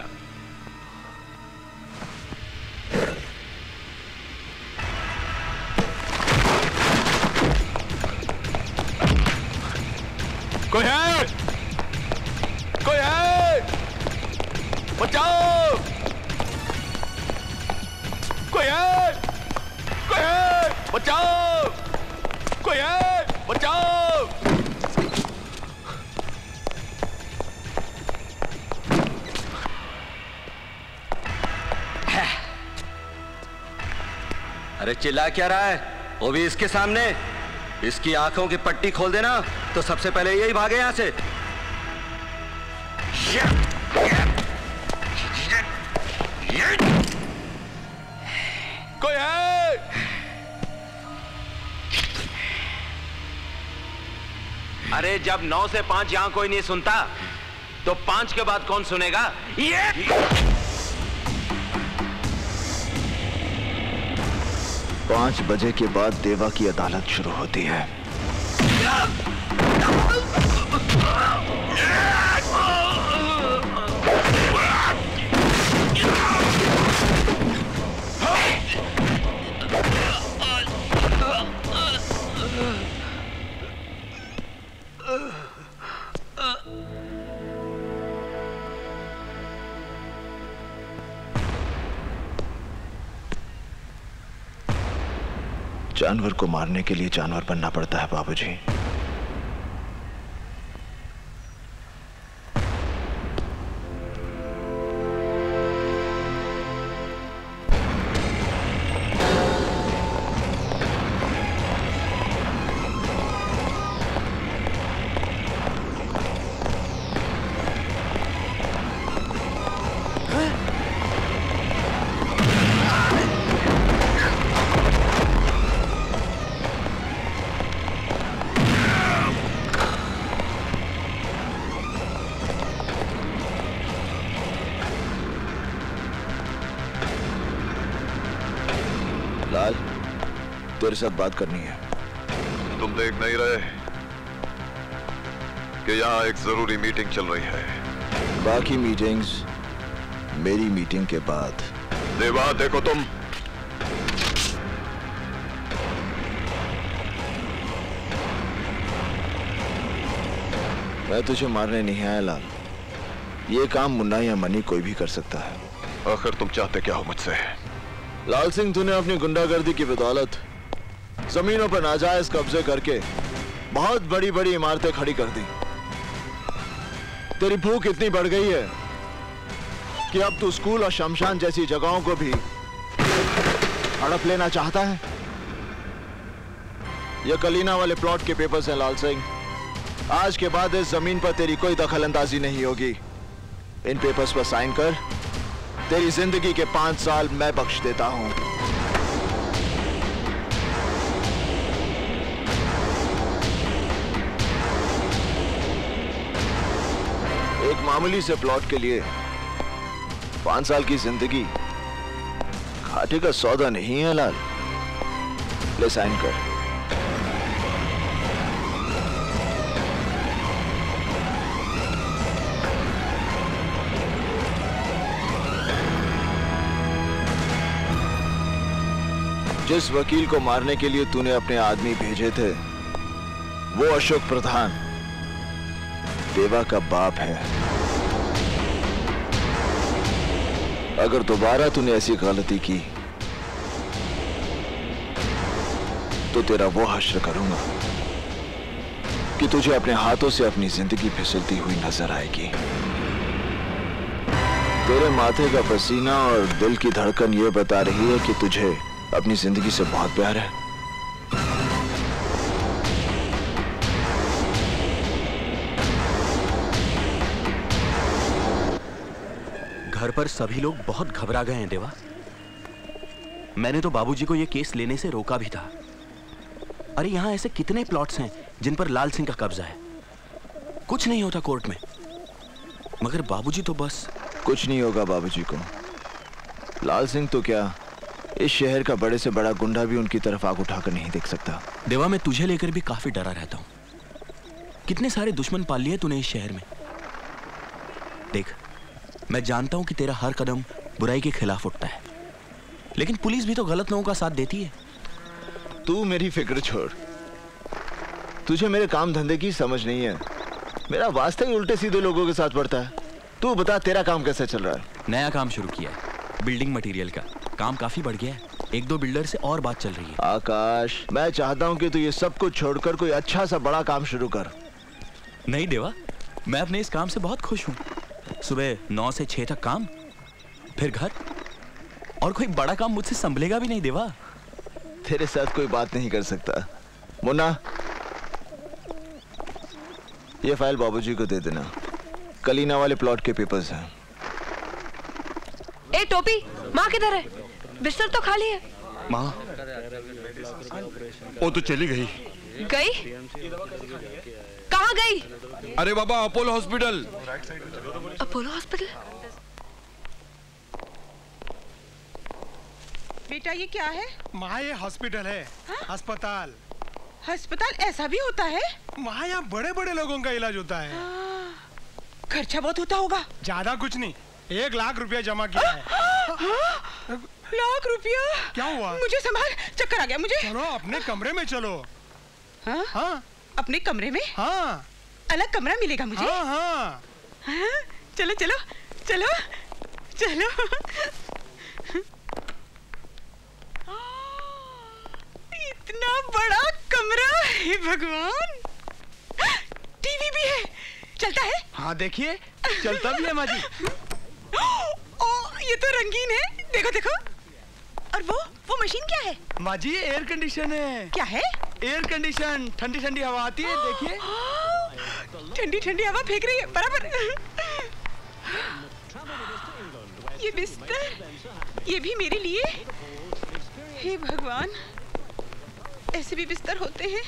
कोई है? कोई है? बचाओ! कोई है? कोई है? बचाओ! कोई है? बचाओ! अरे चिल्ला क्या रहा है? वो भी इसके सामने। इसकी आंखों की पट्टी खोल देना तो सबसे पहले यही भागे यहां से। कोई है? अरे जब 9 से 5 यहां कोई नहीं सुनता तो 5 के बाद कौन सुनेगा? ये 5 बजे के बाद देवा की अदालत शुरू होती है। जानवर को मारने के लिए जानवर बनना पड़ता है बाबूजी। तेरे साथ बात करनी है। तुम देख नहीं रहे कि यहाँ एक जरूरी मीटिंग चल रही है? बाकी मीटिंग्स मेरी मीटिंग के बाद। देवा देखो तुम, मैं तुझे मारने नहीं आया लाल। ये काम मुन्ना या मनी कोई भी कर सकता है। आखिर तुम चाहते क्या हो मुझसे? लाल सिंह, तूने अपनी गुंडागर्दी की बदौलत जमीनों पर नाजायज कब्जे करके बहुत बड़ी बड़ी इमारतें खड़ी कर दी। तेरी भूख इतनी बढ़ गई है कि अब तू स्कूल और शमशान जैसी जगहों को भी हड़प लेना चाहता है। ये कलीना वाले प्लॉट के पेपर्स हैं लाल सिंह। आज के बाद इस जमीन पर तेरी कोई दखल अंदाजी नहीं होगी। इन पेपर्स पर साइन कर, तेरी जिंदगी के 5 साल मैं बख्श देता हूं। एक मामूली से प्लॉट के लिए 5 साल की जिंदगी घाटे का सौदा नहीं है लाल। ले साइन कर। जिस वकील को मारने के लिए तूने अपने आदमी भेजे थे वो अशोक प्रधान देवा का बाप है। अगर दोबारा तूने ऐसी गलती की तो तेरा वो हश्र करूंगा कि तुझे अपने हाथों से अपनी जिंदगी फिसलती हुई नजर आएगी। तेरे माथे का पसीना और दिल की धड़कन ये बता रही है कि तुझे अपनी जिंदगी से बहुत प्यार है। घर पर सभी लोग बहुत घबरा गए हैं देवा। मैंने तो बाबूजी को यह केस लेने से रोका भी था। अरे यहां ऐसे कितने प्लॉट्स हैं जिन पर लाल सिंह का कब्जा है। कुछ नहीं होता कोर्ट में, मगर बाबूजी तो बस। कुछ नहीं होगा बाबूजी को। लाल सिंह तो क्या, इस शहर का बड़े से बड़ा गुंडा भी उनकी तरफ आग उठाकर नहीं देख सकता। देवा, मैं तुझे लेकर भी काफी डरा रहता हूं। कितने सारे दुश्मन पाल लिए तूने इस शहर में। देख, मैं जानता हूं कि तेरा हर कदम बुराई के खिलाफ उठता है, लेकिन पुलिस भी तो गलत लोगों का साथ देती है। तू मेरी फिक्र छोड़। तुझे मेरे काम धंधे की समझ नहीं है। मेरा वास्ता ही उल्टे सीधे लोगों के साथ पड़ता है। तू बता, तेरा काम कैसे चल रहा है? नया काम शुरू किया है, बिल्डिंग मटेरियल का। काम काफी बढ़ गया है। 1-2 बिल्डर से और बात चल रही है। आकाश, मैं चाहता हूं कि तू ये सब कुछ छोड़कर कोई अच्छा सा बड़ा काम शुरू कर। नहीं देवा, मैं अपने इस काम से बहुत खुश हूँ। सुबह 9 से 6 तक काम, फिर घर, और कोई बड़ा काम मुझसे संभलेगा भी नहीं देवा। तेरे साथ कोई बात नहीं कर सकता। मुन्ना, ये फाइल बाबूजी को दे देना। कलीना वाले प्लॉट के पेपर्स हैं। ए टोपी, माँ किधर है? बिस्तर तो खाली है। माँ, वो तो चली गई। गई? कहाँ गई? अरे बाबा, अपोलो हॉस्पिटल। Apollo hospital? बेटा ये क्या है? माँ, ये हॉस्पिटल है। अस्पताल। अस्पताल ऐसा भी होता है? माँ, यहाँ बड़े बड़े लोगों का इलाज होता है। खर्चा बहुत होता होगा। ज्यादा कुछ नहीं, 1 लाख रुपया जमा किया है। लाख रुपया? क्या हुआ? मुझे संभाल, चक्कर आ गया मुझे। चलो अपने कमरे में चलो। हाँ? हाँ? अपने कमरे में? हाँ। अलग कमरा मिलेगा मुझे? हाँ हाँ। हाँ? चलो चलो चलो चलो। इतना बड़ा कमरा है भगवान। टीवी भी है, चलता है? हाँ देखिए, चलता भी है माँ जी। ओ, ये तो रंगीन है। देखो देखो। और वो मशीन क्या है? माँ जी, एयर कंडीशन है। क्या है? Air condition. ठंडी ठंडी हवा आती है, देखिए। ठंडी ठंडी हवा फेंक रही है बराबर। ये बिस्तर, ये भी मेरे लिए। हे भगवान, ऐसे भी बिस्तर होते हैं।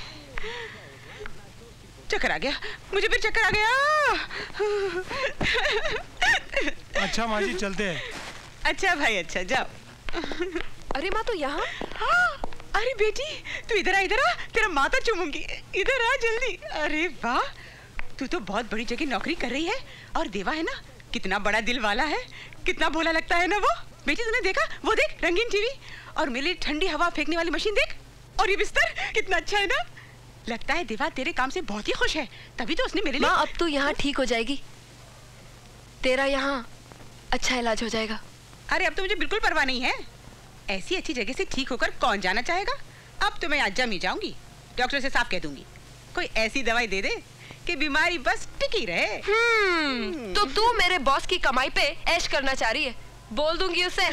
चक्कर आ गया मुझे, फिर चक्कर आ गया। अच्छा माँ जी, चलते हैं। अच्छा भाई, अच्छा जाओ। अरे माँ, तो यहाँ? हाँ, अरे बेटी तू इधर आ, इधर आ, तेरा माथा चूमूंगी। इधर आ जल्दी। अरे वाह, तू तो बहुत बड़ी जगह नौकरी कर रही है। और देवा है ना, कितना बड़ा दिल वाला है, कितना भोला लगता है ना वो। बेटी तूने देखा, वो देख रंगीन टीवी, और मेरे लिए ठंडी हवा फेंकने वाली मशीन देख, और ये बिस्तर कितना अच्छा है ना। लगता है देवा तेरे काम से बहुत ही खुश है, तभी तो उसने मेरे लिए। माँ, अब तो यहाँ ठीक हो जाएगी। तेरा यहाँ अच्छा इलाज हो जाएगा। अरे अब तो मुझे बिल्कुल परवाह नहीं है। ऐसी अच्छी जगह से ठीक होकर कौन जाना चाहेगा? अब तो मैं आज जम ही जाऊंगी। डॉक्टर से साफ कह दूंगी कोई ऐसी दवाई दे दे कि बीमारी बस टिकी रहे। तो तू मेरे बॉस की कमाई पे ऐश करना चाह रही है? बोल दूंगी उसे।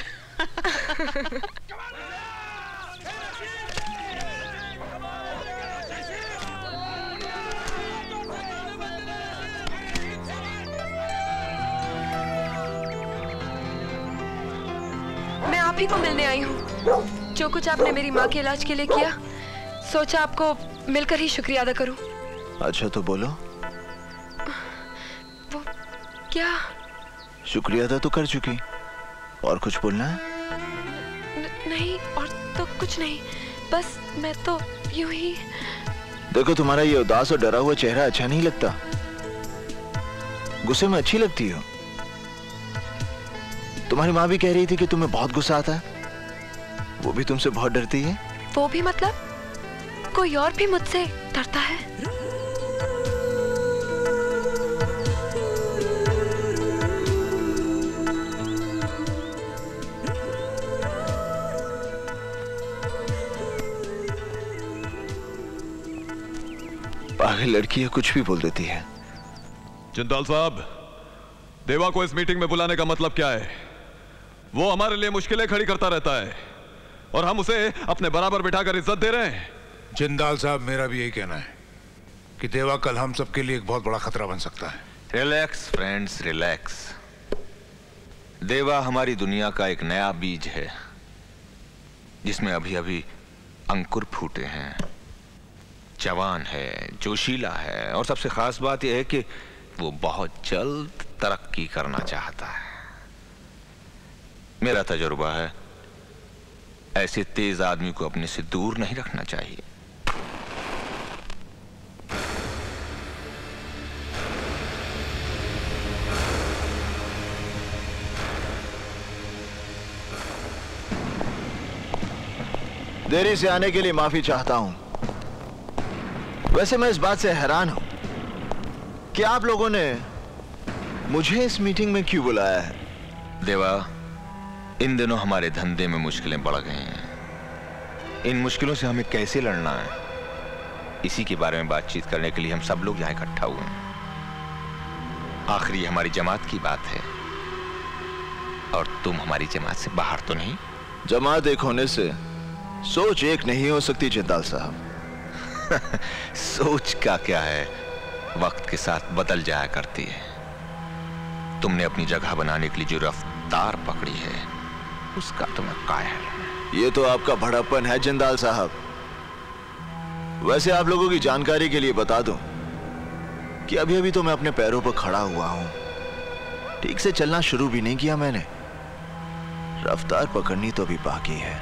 मैं आप ही को मिलने आई हूँ। जो कुछ आपने मेरी माँ के इलाज के लिए किया, सोचा आपको मिलकर ही शुक्रिया अदा करूँ। अच्छा तो बोलो। वो क्या? शुक्रिया अदा तो कर चुकी, और कुछ बोलना है? नहीं, और तो कुछ नहीं, बस मैं तो यूं ही। देखो तुम्हारा ये उदास और डरा हुआ चेहरा अच्छा नहीं लगता। गुस्से में अच्छी लगती हो। तुम्हारी माँ भी कह रही थी कि तुम्हें बहुत गुस्सा आता है। वो भी तुमसे बहुत डरती है। वो भी मतलब? कोई और भी मुझसे डरता है? पागल लड़की है, कुछ भी बोल देती है। जिंदाल साहब, देवा को इस मीटिंग में बुलाने का मतलब क्या है? वो हमारे लिए मुश्किलें खड़ी करता रहता है और हम उसे अपने बराबर बिठाकर इज्जत दे रहे हैं। जिंदाल साहब, मेरा भी यही कहना है कि देवा कल हम सबके लिए एक बहुत बड़ा खतरा बन सकता है। Relax friends, relax. देवा हमारी दुनिया का एक नया बीज है जिसमें अभी अभी अंकुर फूटे हैं। जवान है, जोशीला है, और सबसे खास बात यह है कि वो बहुत जल्द तरक्की करना चाहता है। मेरा तजुर्बा है, ऐसे तेज आदमी को अपने से दूर नहीं रखना चाहिए। देरी से आने के लिए माफी चाहता हूं। वैसे मैं इस बात से हैरान हूं कि आप लोगों ने मुझे इस मीटिंग में क्यों बुलाया है। देवा, इन दिनों हमारे धंधे में मुश्किलें बढ़ गई हैं। इन मुश्किलों से हमें कैसे लड़ना है, इसी के बारे में बातचीत करने के लिए हम सब लोग यहाँ इकट्ठा हुए हैं। आखिर ये हमारी जमात की बात है, और तुम हमारी जमात से बाहर तो नहीं। जमात एक होने से सोच एक नहीं हो सकती जिंदाल साहब। सोच का क्या है, वक्त के साथ बदल जाया करती है। तुमने अपनी जगह बनाने के लिए जो रफ्तार पकड़ी है, उसका तुम्हें कायल। ये तो आपका बड़प्पन है जिंदाल साहब। वैसे आप लोगों की जानकारी के लिए बता दूं कि अभी अभी तो मैं अपने पैरों पर खड़ा हुआ हूं। ठीक से चलना शुरू भी नहीं किया मैंने। रफ्तार पकड़नी तो अभी बाकी है।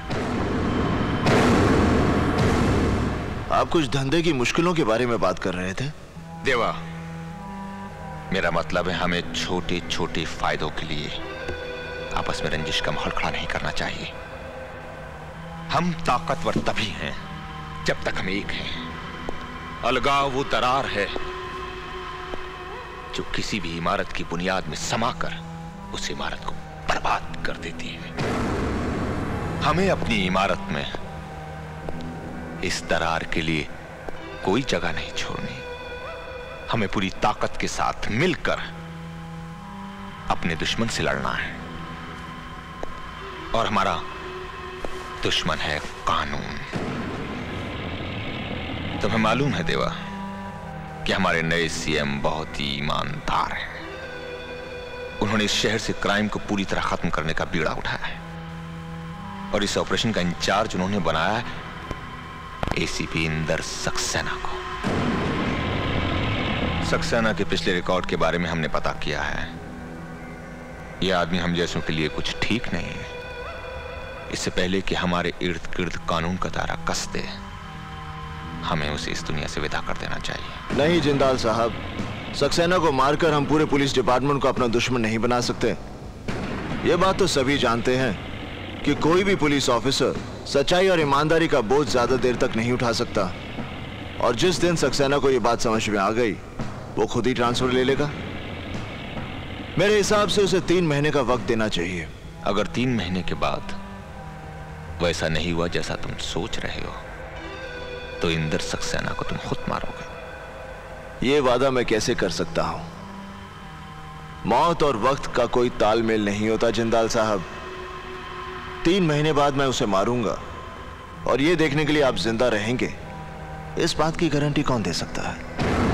आप कुछ धंधे की मुश्किलों के बारे में बात कर रहे थे। देवा, मेरा मतलब है हमें छोटे छोटे फायदों के लिए आपस में रंजिश का माहौल खड़ा नहीं करना चाहिए। हम ताकतवर तभी हैं जब तक हम एक हैं। अलगाव वो दरार है जो किसी भी इमारत की बुनियाद में समाकर उस इमारत को बर्बाद कर देती है। हमें अपनी इमारत में इस दरार के लिए कोई जगह नहीं छोड़नी। हमें पूरी ताकत के साथ मिलकर अपने दुश्मन से लड़ना है, और हमारा दुश्मन है कानून। तुम्हें मालूम है देवा कि हमारे नए सीएम बहुत ही ईमानदार हैं। उन्होंने इस शहर से क्राइम को पूरी तरह खत्म करने का बीड़ा उठाया है, और इस ऑपरेशन का इंचार्ज उन्होंने बनाया है एसीपी इंदर सक्सेना को। सक्सेना के पिछले रिकॉर्ड के बारे में हमने पता किया है। यह आदमी हम जैसों के लिए कुछ ठीक नहीं है। इससे पहले कि हमारे इर्द गिर्द कानून का दायरा कस दे, हमें उसे इस दुनिया से विदा कर देना चाहिए। नहीं जिंदाल साहब, सक्सेना को मारकर हम पूरे पुलिस डिपार्टमेंट को अपना दुश्मन नहीं बना सकते। ये बात तो सभी जानते हैं कि कोई भी पुलिस ऑफिसर सच्चाई और ईमानदारी का बोझ ज्यादा देर तक नहीं उठा सकता। और जिस दिन सक्सेना को ये बात समझ में आ गई, वो खुद ही ट्रांसफर ले लेगा। मेरे हिसाब से उसे 3 महीने का वक्त देना चाहिए। अगर 3 महीने के बाद वैसा नहीं हुआ जैसा तुम सोच रहे हो तो इंदर सक्सेना को तुम खुद मारोगे। ये वादा मैं कैसे कर सकता हूं? मौत और वक्त का कोई तालमेल नहीं होता जिंदाल साहब। 3 महीने बाद मैं उसे मारूंगा और ये देखने के लिए आप जिंदा रहेंगे, इस बात की गारंटी कौन दे सकता है?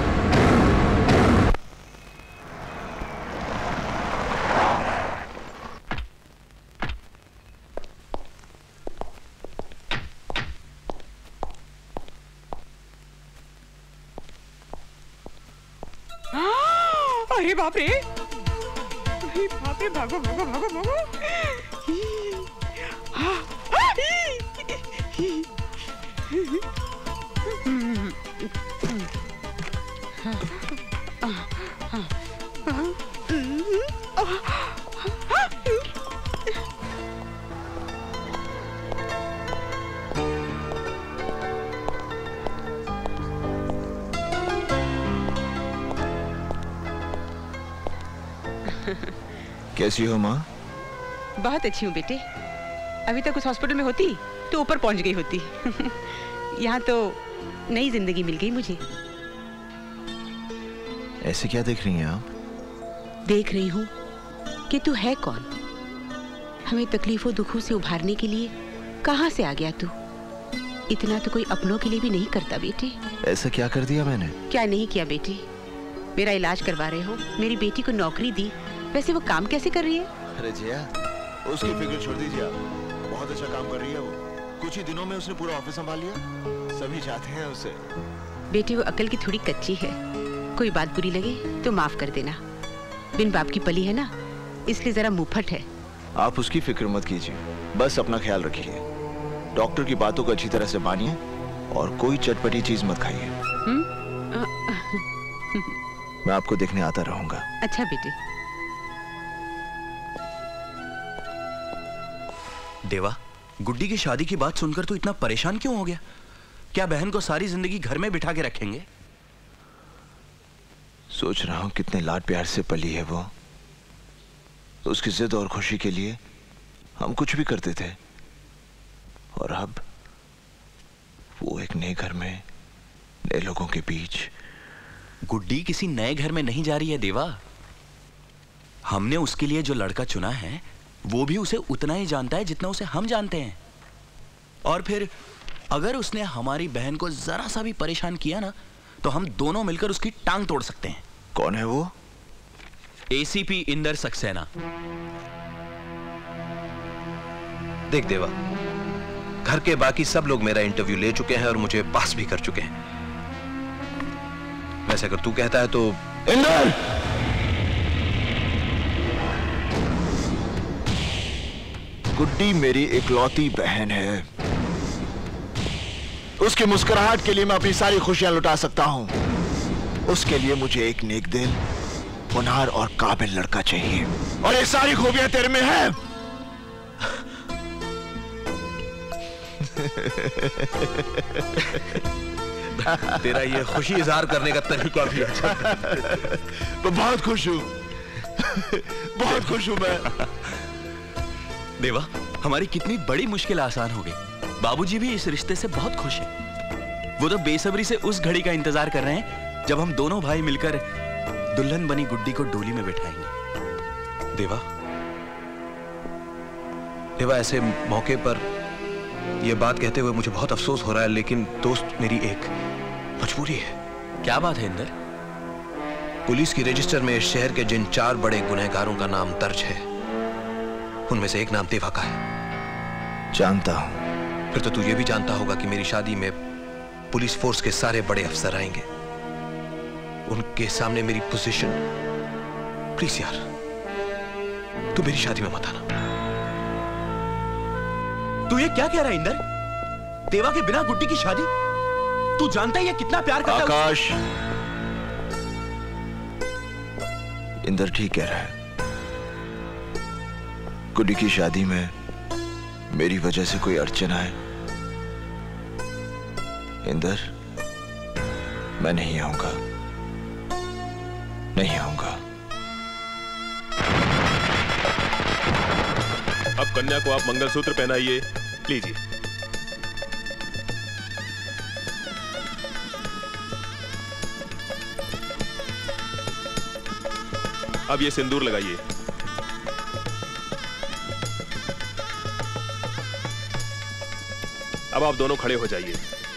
अरे बाप रे, अरे बाप रे, भागो भागो भागो भागो। कैसी हो माँ? बहुत अच्छी हूँ बेटे। अभी तक उस हॉस्पिटल में होती तो ऊपर पहुंच गई होती। यहाँ तो नई जिंदगी मिल गई मुझे। ऐसे क्या देख रही हैं आप? देख रही हूँ कि तू है कौन। हमें तकलीफों दुखों से उभारने के लिए कहाँ से आ गया तू? इतना तो कोई अपनों के लिए भी नहीं करता बेटे। ऐसा क्या कर दिया मैंने? क्या नहीं किया बेटे? मेरा इलाज करवा रहे हो, मेरी बेटी को नौकरी दी, वैसे वो काम कैसे कर रही है? अरे जिया, उसकी फिक्र छोड़ दीजिए आप। बहुत अच्छा काम कर रही है वो। कुछ ही दिनों में उसने पूरा ऑफिस संभाल लिया। सभी चाहते हैं उसे। बेटी वो अकल की थोड़ी कच्ची है। कोई बात बुरी लगे तो माफ कर देना। बिन बाप की पली है ना, इसलिए जरा मुंहफट है। आप उसकी फिक्र मत कीजिए, बस अपना ख्याल रखिए। डॉक्टर की बातों को अच्छी तरह से मानिए और कोई चटपटी चीज मत खाइए। मैं आपको देखने आता रहूंगा। अच्छा बेटे। देवा, गुड्डी की शादी की बात सुनकर तू इतना परेशान क्यों हो गया? क्या बहन को सारी जिंदगी घर में बिठा के रखेंगे? सोच रहा हूं कितने लाड प्यार से पली है वो। उसकी जिद और खुशी के लिए हम कुछ भी करते थे और अब वो एक नए घर में नए लोगों के बीच। गुड्डी किसी नए घर में नहीं जा रही है देवा। हमने उसके लिए जो लड़का चुना है वो भी उसे उतना ही जानता है जितना उसे हम जानते हैं। और फिर अगर उसने हमारी बहन को जरा सा भी परेशान किया ना तो हम दोनों मिलकर उसकी टांग तोड़ सकते हैं। कौन है वो? एसीपी इंदर सक्सेना। देख देवा, घर के बाकी सब लोग मेरा इंटरव्यू ले चुके हैं और मुझे पास भी कर चुके हैं। वैसे अगर तू कहता है तो। इंदर! गुड्डी मेरी इकलौती बहन है। उसकी मुस्कुराहट के लिए मैं अपनी सारी खुशियां लुटा सकता हूं। उसके लिए मुझे एक नेक दिल, होनहार और काबिल लड़का चाहिए और ये सारी खूबियां तेरे में है। तेरा ये खुशी इजहार करने का तरीका भी अच्छा है। मैं बहुत खुश हूं। बहुत खुश हूं मैं। देवा, हमारी कितनी बड़ी मुश्किल आसान हो गई। बाबूजी भी इस रिश्ते से बहुत खुश हैं। वो तो बेसब्री से उस घड़ी का इंतजार कर रहे हैं जब हम दोनों भाई मिलकर दुल्हन बनी गुड्डी को डोली में बैठाएंगे। देवा, देवा ऐसे मौके पर यह बात कहते हुए मुझे बहुत अफसोस हो रहा है, लेकिन दोस्त मेरी एक मजबूरी है। क्या बात है इंदर? पुलिस की रजिस्टर में इस शहर के जिन 4 बड़े गुनहगारों का नाम दर्ज है उनमें से एक नाम देवा का है। जानता हूं। फिर तो तू ये भी जानता होगा कि मेरी शादी में पुलिस फोर्स के सारे बड़े अफसर आएंगे। उनके सामने मेरी पोजीशन, प्लीज यार तू मेरी शादी में मत आना। तू ये क्या कह रहा है इंदर? देवा के बिना गुड्डी की शादी? तू जानता है ये कितना प्यार करता है? आकाश, इंदर ठीक कह रहा है। गुड्डी की शादी में मेरी वजह से कोई अड़चन आए, इंदर मैं नहीं आऊंगा, नहीं आऊंगा। अब कन्या को आप मंगलसूत्र पहनाइए लीजिए। अब ये सिंदूर लगाइए। अब आप दोनों खड़े हो जाइए।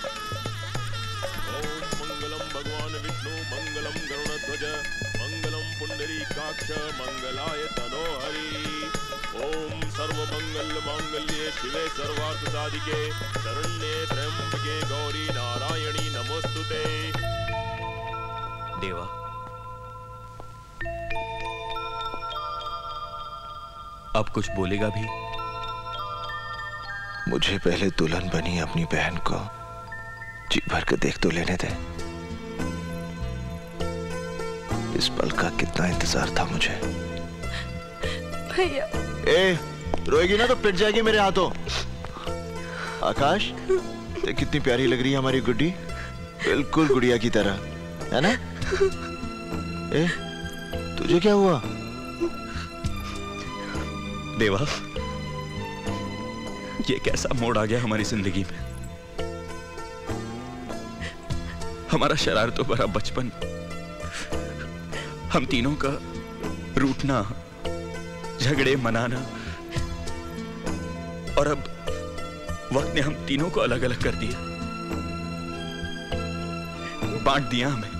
मंगलम भगवान विष्णु मंगलम गरुड़ध्वज मंगलम पुंडरीकाक्ष मंगलाय तनोहरि। ओम सर्वमंगल मांगल्ये शिवे सर्वार्थ साधिके शरण्ये त्र्यंबके गौरी नारायणी नमोस्तुते। देवा, अब कुछ बोलेगा भी? मुझे पहले दुल्हन बनी अपनी बहन को जी भर के देख तो लेने दे। इस पल का कितना इंतजार था मुझे। भैया। ए, रोएगी ना तो पिट जाएगी मेरे हाथों। आकाश, देख कितनी प्यारी लग रही है हमारी गुड्डी, बिल्कुल गुड़िया की तरह, है ना? ए, तुझे क्या हुआ? देवा, ये कैसा मोड़ आ गया हमारी जिंदगी में। हमारा शरारतों भरा बचपन, हम तीनों का रूठना, झगड़े मनाना, और अब वक्त ने हम तीनों को अलग अलग कर दिया, बांट दिया हमें।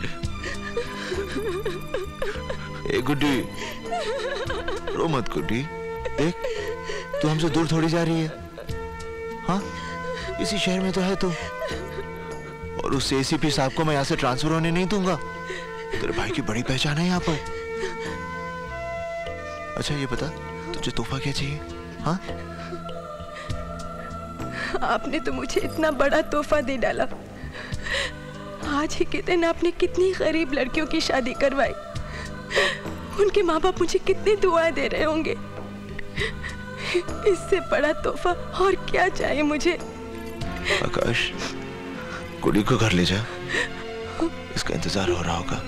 ए गुड्डी, रो मत गुड्डी। देख, तू हमसे दूर थोड़ी जा रही है। हाँ, इसी शहर में तो है तू, और उस एसीपी साहब को मैं यहाँ से ट्रांसफर होने नहीं दूंगा। तेरे भाई की बड़ी पहचान है यहाँ पर। अच्छा ये बता, तुझे तोहफा क्या चाहिए? हाँ? आपने तो मुझे इतना बड़ा तोहफा दे डाला। आज ही के दिन आपने कितनी गरीब लड़कियों की शादी करवाई। उनके माँ बाप मुझे कितनी दुआएं दे रहे होंगे। इससे बड़ा तोहफा और क्या चाहिए मुझे? आकाश, गुड्डी को घर ले जा, इसका इंतजार हो रहा होगा।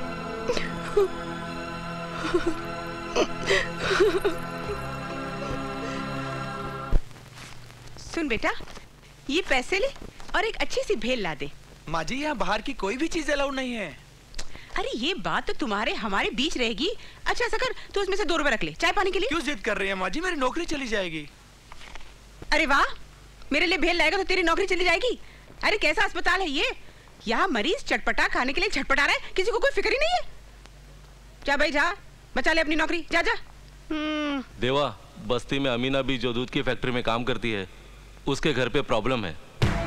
सुन बेटा, ये पैसे ले और एक अच्छी सी भेल ला दे। माँ जी, यहाँ बाहर की कोई भी चीज अलाउड नहीं है। अरे ये बात तो तुम्हारे हमारे बीच रहेगी। अच्छा ऐसा कर, तू उसमें से 2 रुपए रख ले चाय पानी के लिए। क्यों जिद कर रही है माँ जी? मेरी नौकरी चली जाएगी। अरे वाह, मेरे लिए भेल लाएगा तो तेरी नौकरी चली जाएगी? अरे कैसा अस्पताल है ये? यहाँ मरीज चटपटा खाने के लिए छटपटा रहा है, किसी को कोई फिक्र ही नहीं है। जा भाई जा, बचा ले अपनी नौकरी, जा जा। देवा, बस्ती में अमीना भी जो दूध की फैक्ट्री में काम करती है, उसके घर पे प्रॉब्लम है।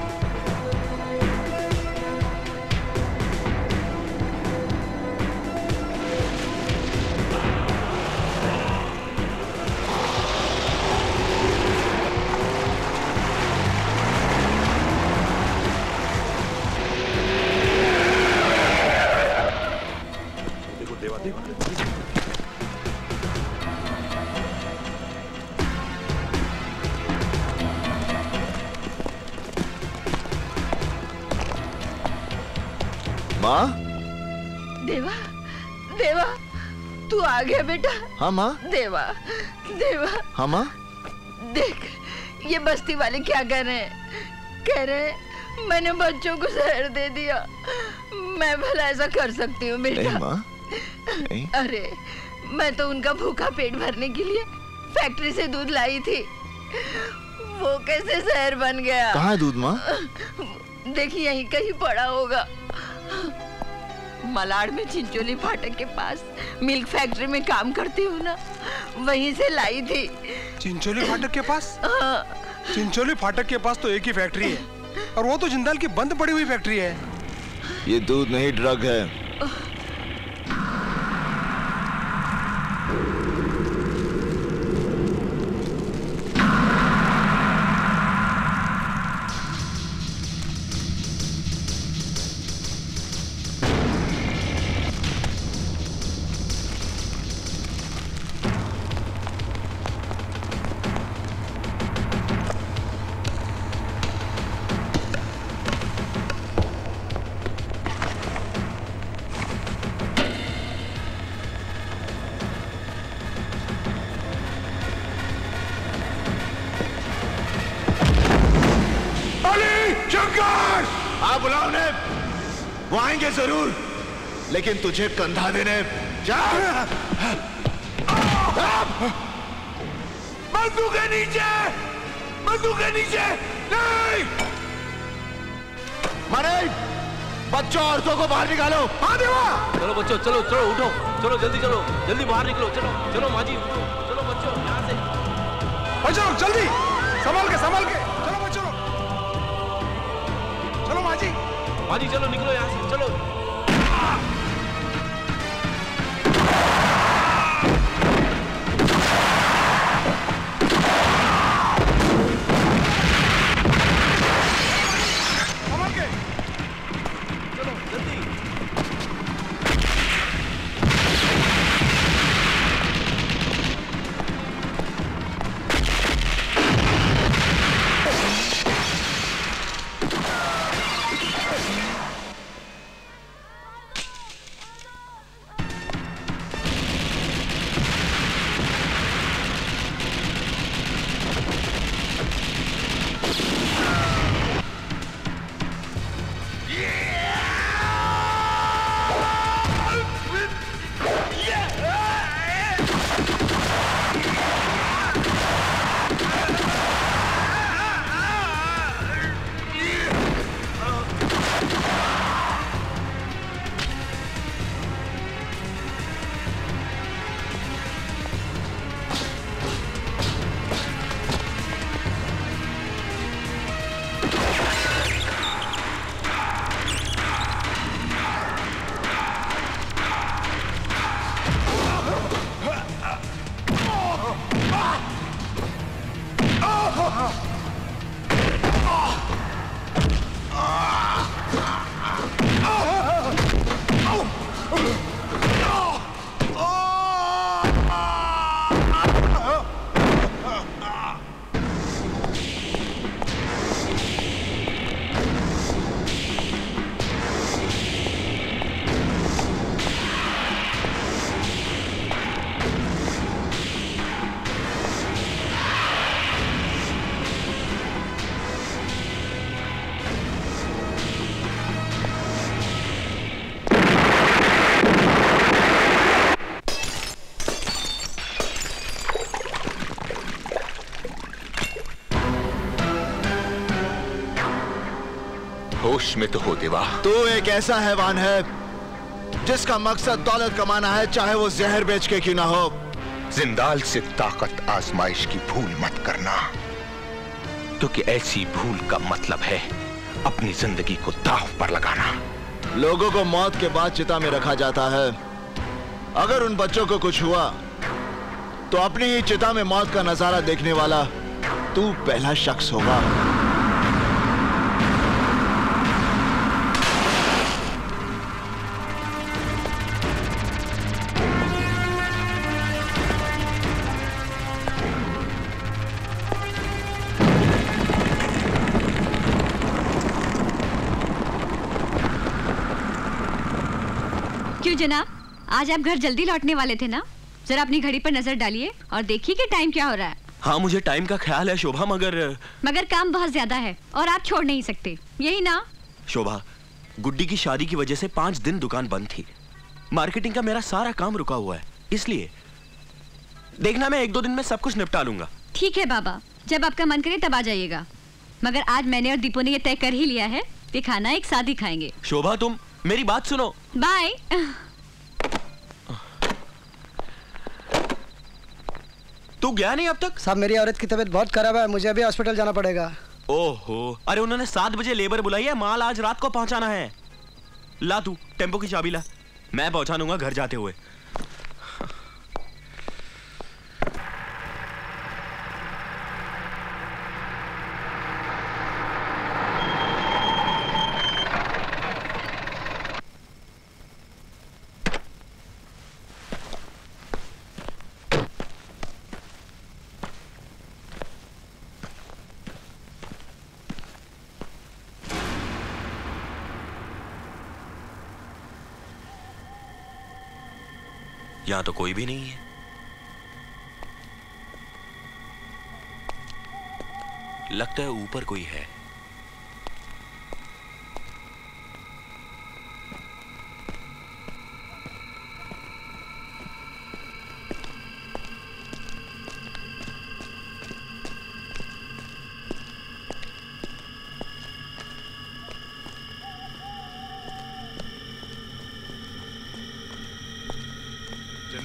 माँ? देवा, देवा, तू आ गया बेटा? हाँ माँ। देवा, देवा। हाँ माँ। देख, ये बस्ती वाले क्या कह रहे हैं? कह रहे हैं मैंने बच्चों को जहर दे दिया। मैं भला ऐसा कर सकती हूँ बेटा? नहीं माँ, नहीं। अरे, मैं तो उनका भूखा पेट भरने के लिए फैक्ट्री से दूध लाई थी। वो कैसे जहर बन गया? कहाँ है दूध माँ? देखिए यहीं कहीं पड़ा होगा। मलाड में चिंचोली फाटक के पास मिल्क फैक्ट्री में काम करती हूँ ना, वहीं से लाई थी। चिंचोली फाटक के पास? चिंचोली फाटक के पास तो एक ही फैक्ट्री है, और वो तो जिंदाल की बंद पड़ी हुई फैक्ट्री है। ये दूध नहीं, ड्रग है। वो आएंगे जरूर, लेकिन तुझे कंधा देने जा। बंदूक के नीचे, बंदूक के नीचे नहीं। मारे बच्चों औरतों को बाहर निकालो। हाँ देवा। चलो बच्चों, चलो चलो उठो, चलो जल्दी चलो, जल्दी बाहर निकलो, चलो चलो माजी उठो, चलो बच्चों यहाँ से। बच्चों जल्दी, संभाल के चलो बच्चों, चलो माजी। माजी चलो निकलो यहाँ से, चलो। होश में तो हो देवा। तू एक ऐसा हैवान है जिसका मकसद दौलत कमाना है, चाहे वो जहर बेच के क्यों ना हो। जिंदाल से ताकत आजमाइश की भूल मत करना, क्योंकि ऐसी भूल का मतलब है अपनी जिंदगी को दांव पर लगाना। लोगों को मौत के बाद चिता में रखा जाता है। अगर उन बच्चों को कुछ हुआ तो अपनी ही चिता में मौत का नजारा देखने वाला तू पहला शख्स होगा। क्यों जनाब, आज आप घर जल्दी लौटने वाले थे ना? जरा अपनी घड़ी पर नजर डालिए और देखिए कि टाइम क्या हो रहा है। हाँ मुझे टाइम का ख्याल है शोभा, मगर काम बहुत ज्यादा है और आप छोड़ नहीं सकते, यही ना? शोभा, गुड्डी की शादी की वजह से 5 दिन दुकान बंद थी। मार्केटिंग का मेरा सारा काम रुका हुआ है, इसलिए देखना मैं 1-2 दिन में सब कुछ निपटा लूंगा। ठीक है बाबा, जब आपका मन करे तब आ जाइएगा। मगर आज मैंने और दीपू ने ये तय कर ही लिया है कि खाना एक साथ ही खाएंगे। शोभा तुम मेरी बात सुनो। बाय। तू गया नहीं अब तक? साहब मेरी औरत की तबीयत बहुत खराब है, मुझे अभी हॉस्पिटल जाना पड़ेगा। ओहो, अरे उन्होंने 7 बजे लेबर बुलाई है, माल आज रात को पहुंचाना है। ला तू टेम्पो की चाबी ला, मैं पहुंचा दूंगा घर जाते हुए। यहां तो कोई भी नहीं है। लगता है ऊपर कोई है।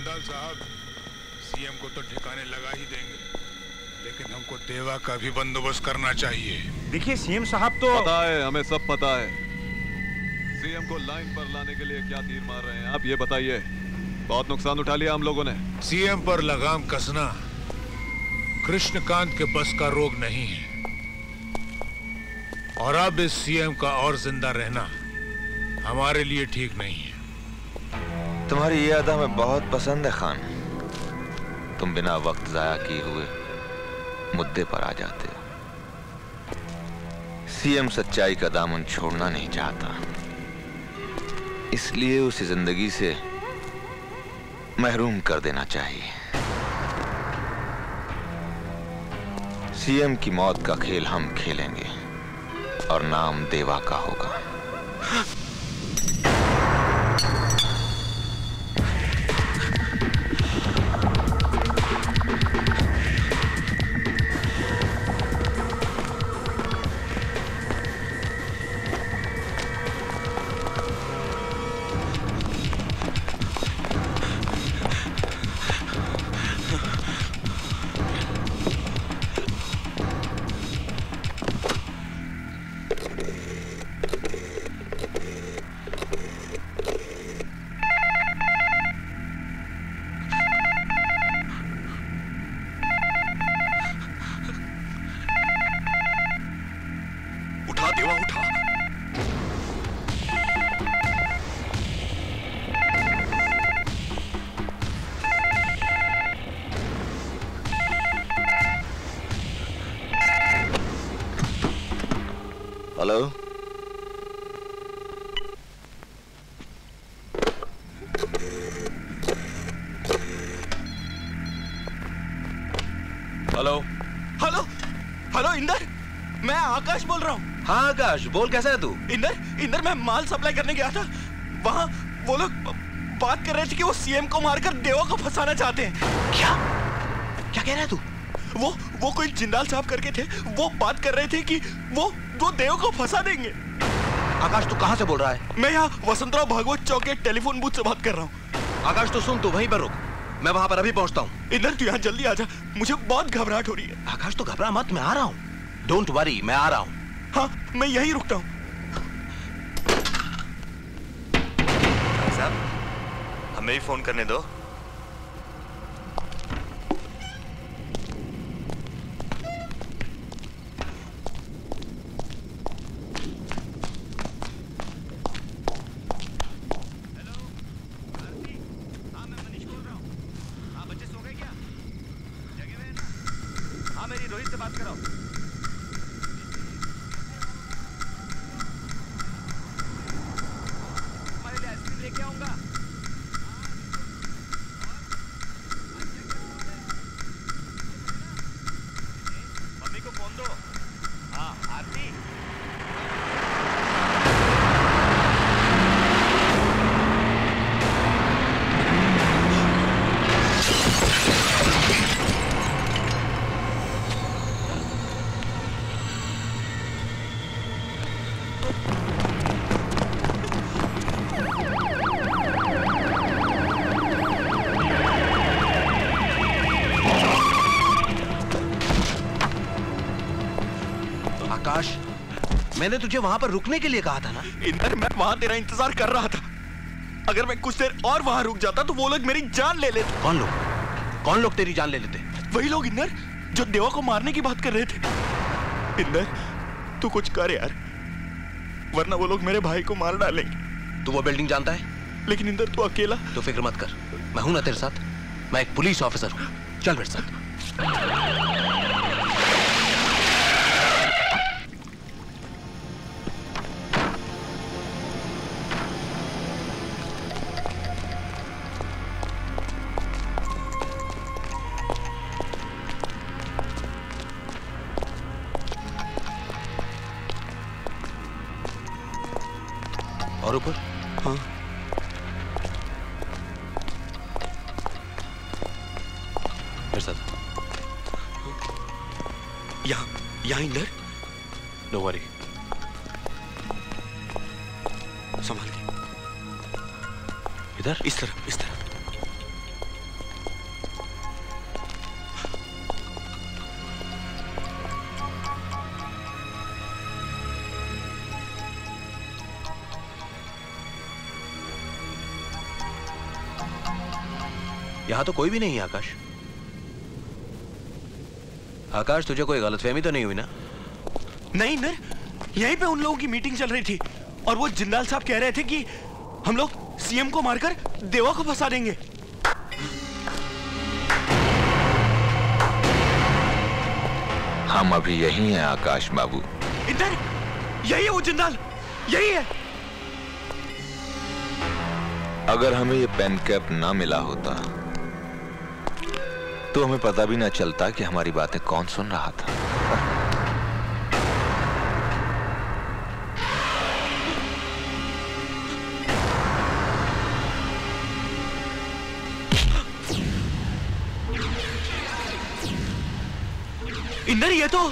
जिंदाल साहब, सीएम को तो ठिकाने लगा ही देंगे, लेकिन हमको देवा का भी बंदोबस्त करना चाहिए। देखिए सीएम साहब तो पता है, हमें सब पता है। सीएम को लाइन पर लाने के लिए क्या तीर मार रहे हैं आप, ये बताइए। बहुत नुकसान उठा लिया हम लोगों ने। सीएम पर लगाम कसना कृष्णकांत के बस का रोग नहीं है, और अब इस सीएम का और जिंदा रहना हमारे लिए ठीक नहीं है। तुम्हारी ये अदा हमें बहुत पसंद है खान। तुम बिना वक्त जाया किए हुए मुद्दे पर आ जाते हो। सीएम सच्चाई का दामन छोड़ना नहीं चाहता, इसलिए उसे जिंदगी से महरूम कर देना चाहिए। सीएम की मौत का खेल हम खेलेंगे और नाम देवा का होगा। Hello, hello hello hello Inder, मैं आकाश बोल रहा हूँ। हाँ आकाश बोल, कैसा है तू? इंदर मैं माल सप्लाई करने गया था, वहाँ वो लोग बात कर रहे थे कि वो सीएम को मारकर देवा को फंसाना चाहते हैं। क्या कह रहा है तू? वो कोई जिंदाल साहब करके थे, वो बात कर रहे थे कि वो देव को फंसा देंगे। आकाश तू कहाँ से बोल रहा है? मैं यहाँ वसंतराव भागवत चौक के टेलीफोन बूथ से बात कर रहा हूँ। आकाश तू सुन, तू वहीं पर रुक, मैं वहाँ पर अभी पहुँचता हूँ। इंदर तू यहाँ जल्दी आजा, मुझे बहुत घबराहट हो रही है। आकाश तू घबरा मत, मैं आ रहा हूँ। डोंट वरी, मैं आ रहा हूँ। हाँ मैं यहीं रुकता हूँ। साहब हमें भी फोन करने दो। मैंने तुझे वहां पर रुकने के लिए कहा था ना। इंदर मैं वहां तेरा इंतजार कर रहा था, अगर मैं कुछ देर और वहां रुक जाता तो वो लोग मेरी जान ले लेते। कौन लोग तेरी जान ले लेते? वही लोग इंदर जो देवा को मारने की बात कर रहे थे। इंदर तू कुछ कर यार, वरना वो लोग मेरे भाई को मार डालेंगे। तू वो बिल्डिंग जानता है? लेकिन इंदर तू अकेला। तो फिक्र मत कर, मैं हूं ना तेरे साथ। मैं एक पुलिस ऑफिसर हूं, चल मेरे साथ। और ऊपर? हाँ। मेरे साथ। यहाँ इंदर। नो वरी, संभाल के। इधर? इस तरफ। यहां तो कोई भी नहीं है आकाश। आकाश, तुझे कोई गलतफहमी तो नहीं हुई ना? नहीं इंदर, यहीं पे उन लोगों की मीटिंग चल रही थी और वो जिंदाल साहब कह रहे थे कि हम लोग सीएम को मारकर देवा को फंसा देंगे। हम अभी यही हैं आकाश बाबू। इंदर, यही है वो जिंदाल, यही है। अगर हमें ये पेन कैप ना मिला होता तो हमें पता भी ना चलता कि हमारी बातें कौन सुन रहा था। इंदर, ये तो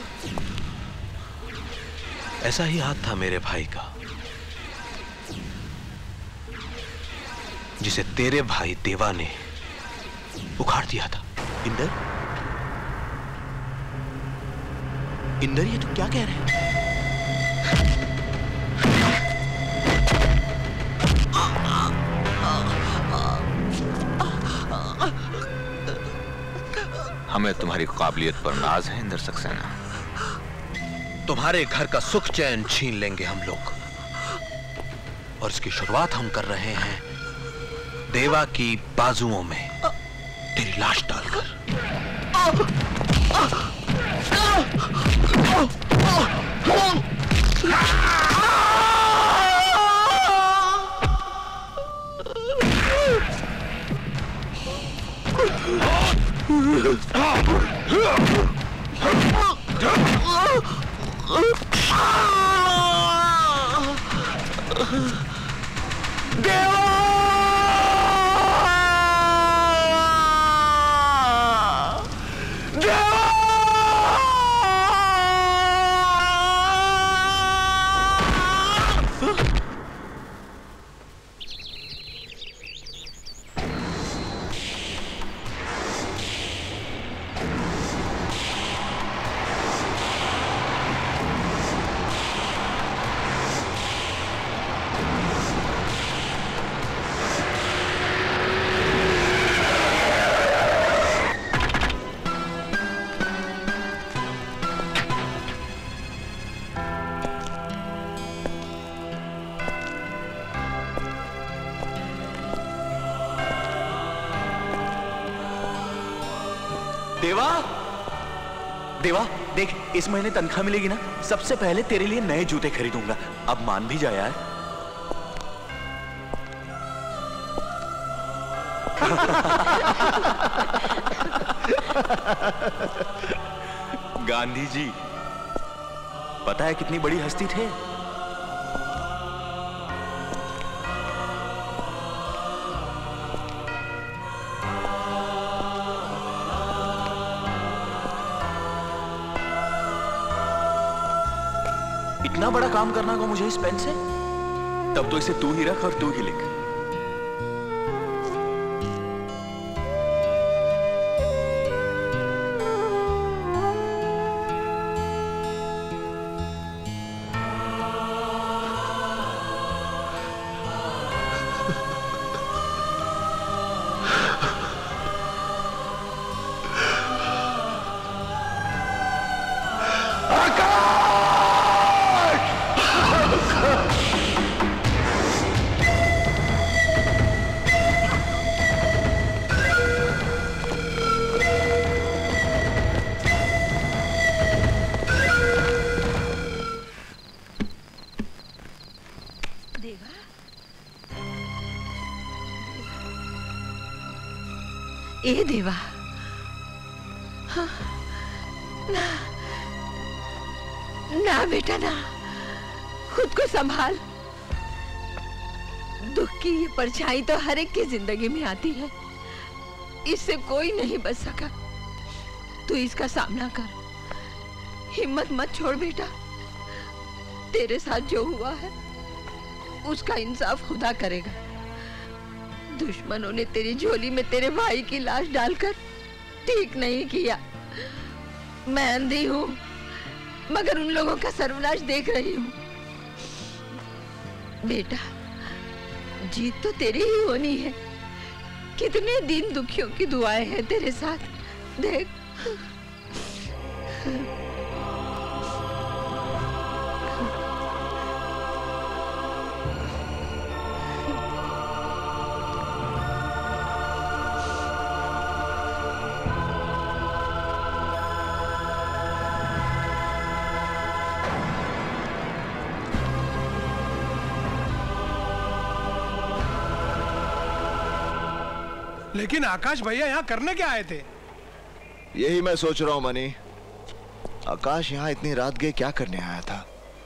ऐसा ही हाथ था मेरे भाई का, जिसे तेरे भाई देवा ने उखाड़ दिया था। इंदर, इंदर, ये तो क्या कह रहे हैं? हमें तुम्हारी काबिलियत पर नाज है इंदर सक्सेना। तुम्हारे घर का सुख चैन छीन लेंगे हम लोग, और इसकी शुरुआत हम कर रहे हैं देवा की बाजुओं में तेरी लाश डालकर। देवा, देवा देख, इस महीने तनख्वाह मिलेगी ना, सबसे पहले तेरे लिए नए जूते खरीदूंगा। अब मान भी जा यार। गांधी जी पता है कितनी बड़ी हस्ती थे। इतना बड़ा काम करना होगा मुझे इस पेन से, तब तो इसे तू ही रख और तू ही लिख। ए देवा, हाँ, ना, ना बेटा ना, खुद को संभाल। दुख की ये परछाई तो हर एक की जिंदगी में आती है, इससे कोई नहीं बच सका। तू इसका सामना कर, हिम्मत मत छोड़ बेटा। तेरे साथ जो हुआ है उसका इंसाफ खुदा करेगा। दुश्मनों ने तेरी झोली में तेरे भाई की लाश डालकर ठीक नहीं किया। मैं अंधी हूँ मगर उन लोगों का सर्वनाश देख रही हूँ। बेटा, जीत तो तेरी ही होनी है। कितने दिन दुखियों की दुआएं हैं तेरे साथ। देख लेकिन आकाश भैया यहाँ करने क्या आए थे? यही मैं सोच रहा हूँ मनी। आकाश यहाँ इतनी रात गए क्या करने आया था?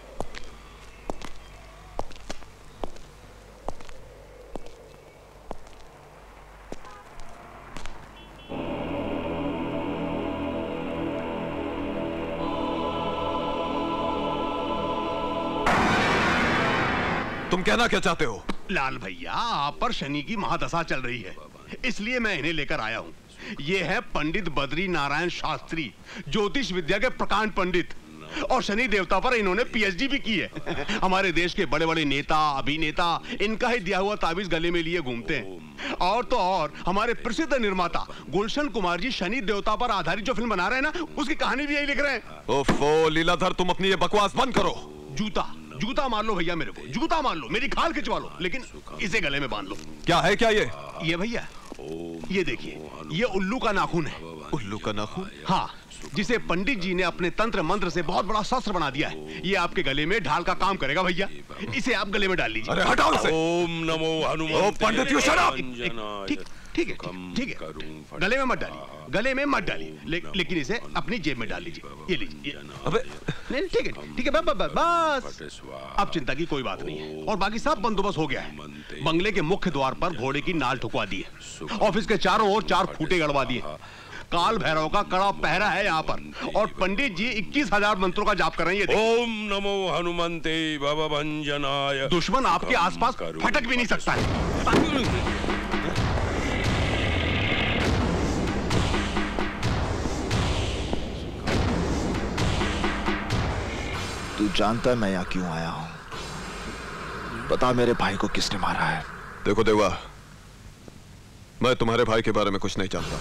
तुम कहना क्या चाहते हो? लाल भैया, आप पर शनि की महादशा चल रही है, इसलिए मैं इन्हें लेकर आया हूँ। ये है पंडित बद्री नारायण शास्त्री, ज्योतिष विद्या के प्रकांड पंडित, और शनि देवता पर इन्होंने पीएचडी भी की है। हमारे देश के बड़े बड़े नेता अभिनेता इनका ही दिया हुआ ताबीज गले में लिए घूमते हैं। और तो और हमारे प्रसिद्ध निर्माता गुलशन कुमार जी शनि देवता पर आधारित जो फिल्म बना रहे हैं ना, उसकी कहानी भी यही लिख रहे हैं। ओफो लीलाधर, तुम अपनी ये बकवास बंद करो। जूता मार लो भैया, मेरे को जूता मार लो, मेरी खाल खिंचवा लो, लेकिन इसे गले में बांध लो। क्या है क्या ये भैया, ये देखिए, ये उल्लू का नाखून है। उल्लू का नाखून? हाँ, जिसे पंडित जी ने अपने तंत्र मंत्र से बहुत बड़ा शस्त्र बना दिया है। ये आपके गले में ढाल का काम करेगा भैया, इसे आप गले में डाल लीजिए। अरे हटाओ इसे। ओम नमो हनुमते पंडित यू शट अप। ठीक है, गले में मत डालिए, गले में मत डालिए, लेकिन इसे अपनी जेब में डाल लीजिए। ये लीजिए। अबे नहीं, ठीक है, बस अब चिंता की कोई बात नहीं है। और बाकी सब बंदोबस्त हो गया है। बंगले के मुख्य द्वार पर घोड़े की नाल ठुकवा दी है, ऑफिस के चारों ओर 4 खूंटे गड़वा दिए, काल भैरव का कड़ा पहरा है यहाँ पर, और पंडित जी 21,000 मंत्रों का जाप कर रहे हैं। ओम नमो हनुमते भवभंजनाय। दुश्मन आपके आसपास फटक भी नहीं सकता है। तू जानता है मैं यहाँ क्यों आया हूँ? पता मेरे भाई को किसने मारा है? देखो देवा, मैं तुम्हारे भाई के बारे में कुछ नहीं जानता।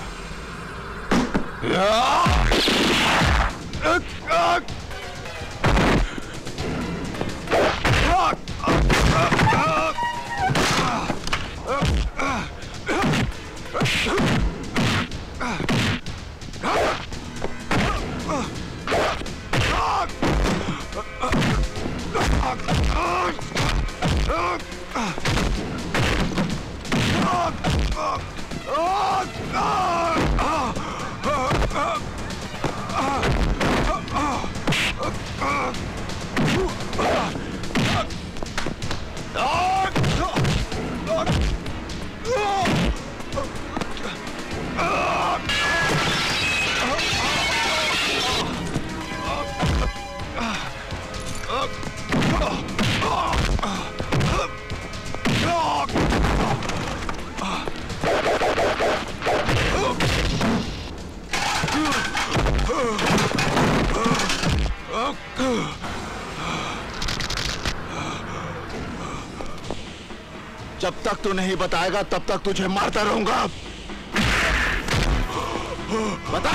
जब तक तू नहीं बताएगा तब तक तुझे मारता रहूंगा। बता।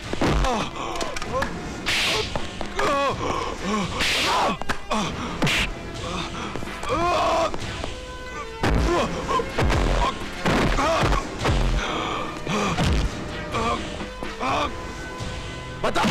बता।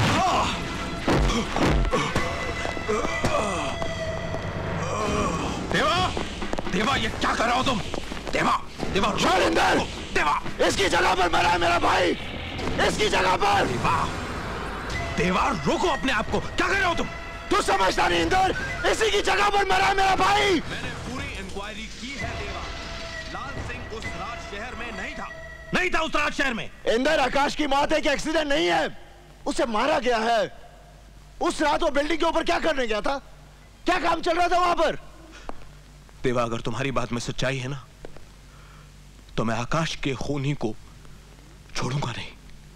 देवा, ये क्या कर रहे हो तुम? देवा, शैलेंद्र, देवा, इसकी जगह पर मरा है मेरा भाई, इसकी जगह पर। देवा, रोको अपने आप को, क्या कर रहे हो तुम? तू समझता नहीं इंदर, इसी की जगह पर मरा है मेरा भाई। मैंने पूरी इंक्वायरी की है देवा। लाल सिंह उस रात शहर में नहीं था उस रात शहर में। इंदर, आकाश की मौत एक एक्सीडेंट नहीं है, उसे मारा गया है। उस रात वो बिल्डिंग के ऊपर क्या करने गया था? क्या काम चल रहा था वहां पर? देवा, अगर तुम्हारी बात में सच्चाई है ना, तो मैं आकाश के खूनी को छोड़ूंगा नहीं।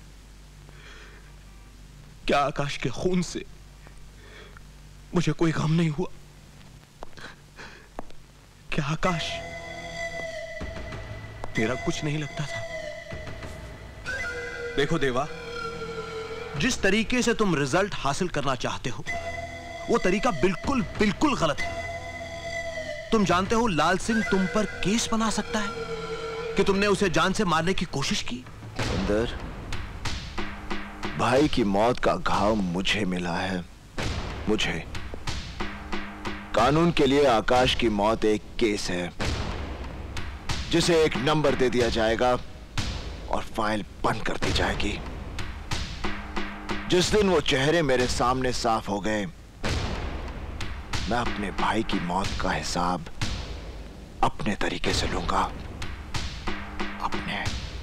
क्या आकाश के खून से मुझे कोई गम नहीं हुआ? क्या आकाश तेरा कुछ नहीं लगता था। देखो देवा, जिस तरीके से तुम रिजल्ट हासिल करना चाहते हो वो तरीका बिल्कुल बिल्कुल गलत है। तुम जानते हो लाल सिंह तुम पर केस बना सकता है कि तुमने उसे जान से मारने की कोशिश की। अंदर भाई की मौत का घाव मुझे मिला है, मुझे। कानून के लिए आकाश की मौत एक केस है जिसे एक नंबर दे दिया जाएगा और फाइल बंद कर दी जाएगी। जिस दिन वो चेहरे मेरे सामने साफ हो गए, मैं अपने भाई की मौत का हिसाब अपने तरीके से लूंगा, अपने।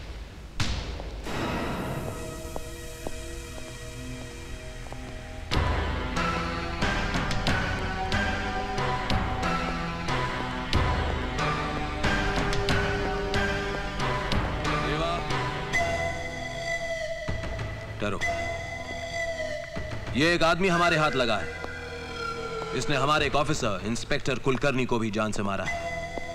डरो, ये एक आदमी हमारे हाथ लगा है। इसने हमारे एक ऑफिसर इंस्पेक्टर कुलकर्णी को भी जान से मारा है।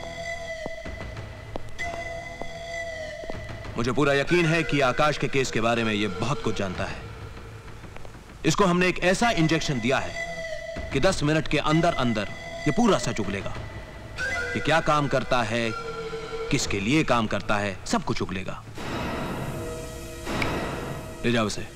मुझे पूरा यकीन है कि आकाश के केस के बारे में ये बहुत कुछ जानता है। इसको हमने एक ऐसा इंजेक्शन दिया है कि 10 मिनट के अंदर अंदर ये पूरा सच उगलेगा। ये क्या काम करता है, किसके लिए काम करता है, सब कुछ उगलेगा। ले जाओ उसे।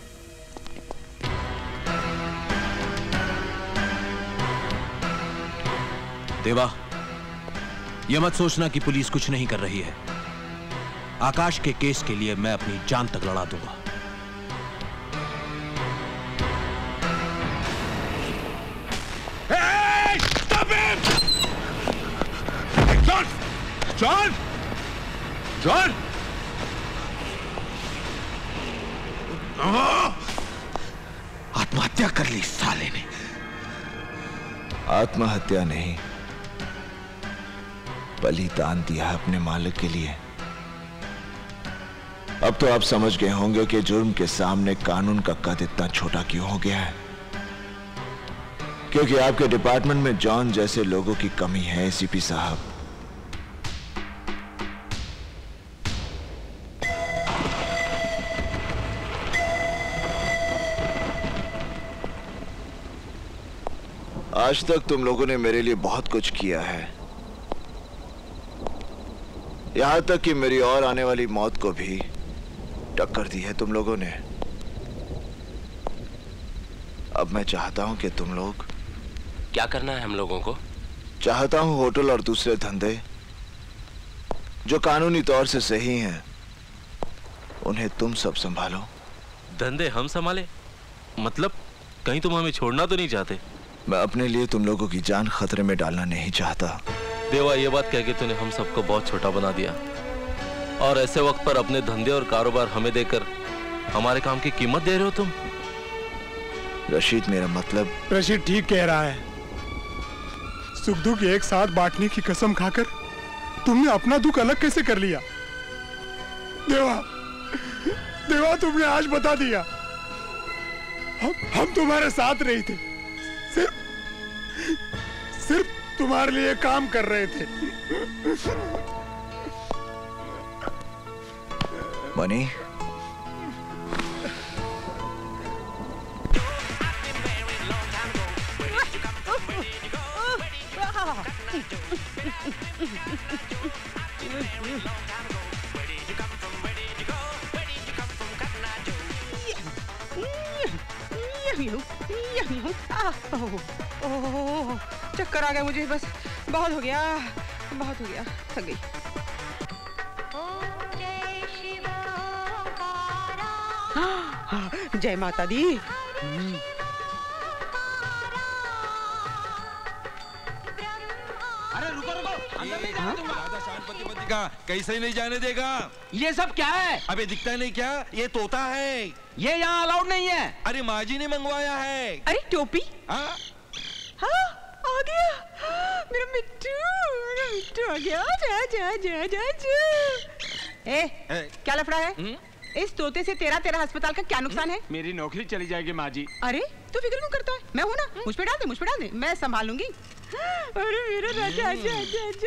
देवा, यह मत सोचना कि पुलिस कुछ नहीं कर रही है। आकाश के केस के लिए मैं अपनी जान तक लड़ा दूंगा। Hey! Stop him! John! John! John! आत्महत्या कर ली साले ने। आत्महत्या नहीं, बलिदान दिया अपने मालिक के लिए। अब तो आप समझ गए होंगे कि जुर्म के सामने कानून का कद इतना छोटा क्यों हो गया है। क्योंकि आपके डिपार्टमेंट में जॉन जैसे लोगों की कमी है, एसीपी साहब। आज तक तुम लोगों ने मेरे लिए बहुत कुछ किया है, यहां तक कि मेरी और आने वाली मौत को भी टक्कर दी है तुम लोगों ने। अब मैं चाहता हूं कि तुम लोग। क्या करना है हम लोगों को? चाहता हूं होटल और दूसरे धंधे जो कानूनी तौर से सही हैं, उन्हें तुम सब संभालो। धंधे हम संभाले? मतलब कहीं तुम हमें छोड़ना तो नहीं चाहते? मैं अपने लिए तुम लोगों की जान खतरे में डालना नहीं चाहता। देवा, ये बात कह के तूने हम सबको बहुत छोटा बना दिया, और ऐसे वक्त पर अपने धंधे और कारोबार हमें देकर हमारे काम की कीमत दे रहे हो तुम। रशीद, मेरा मतलब। रशीद ठीक कह रहा है। सुख दुख एक साथ बांटने की कसम खाकर तुमने अपना दुख अलग कैसे कर लिया? देवा, देवा, तुमने आज बता दिया। हम तुम्हारे साथ नहीं थे, सिर्फ तुम्हारे लिए काम कर रहे थे। मनी, चक्कर आ गया मुझे, बस बहुत हो गया, बहुत हो गया, थक गई। जय माता दी। अरे रुको रुको, अंदर नहीं जाने दूंगा। राजा शांति का कैसे नहीं जाने देगा? ये सब क्या है? अबे दिखता नहीं क्या? ये तोता है। ये यहाँ अलाउड नहीं है। अरे माँ जी ने मंगवाया है। अरे टोपी। हाँ? हाँ, आ गया मेरा मिट्टू, मेरा मिट्टू आ गया। जा जा जा जा जा। क्या लफड़ा है? इस तोते से तेरा अस्पताल का क्या नुकसान है? मेरी नौकरी चली जाएगी माँ जी। अरे तू फिक्र क्यों करता है? मैं हूँ ना, मुझ पे डाल दे, मुझ पे डाल दे, मैं संभाल लूंगी। अरे मेरा राजा, आजा आजा आजा।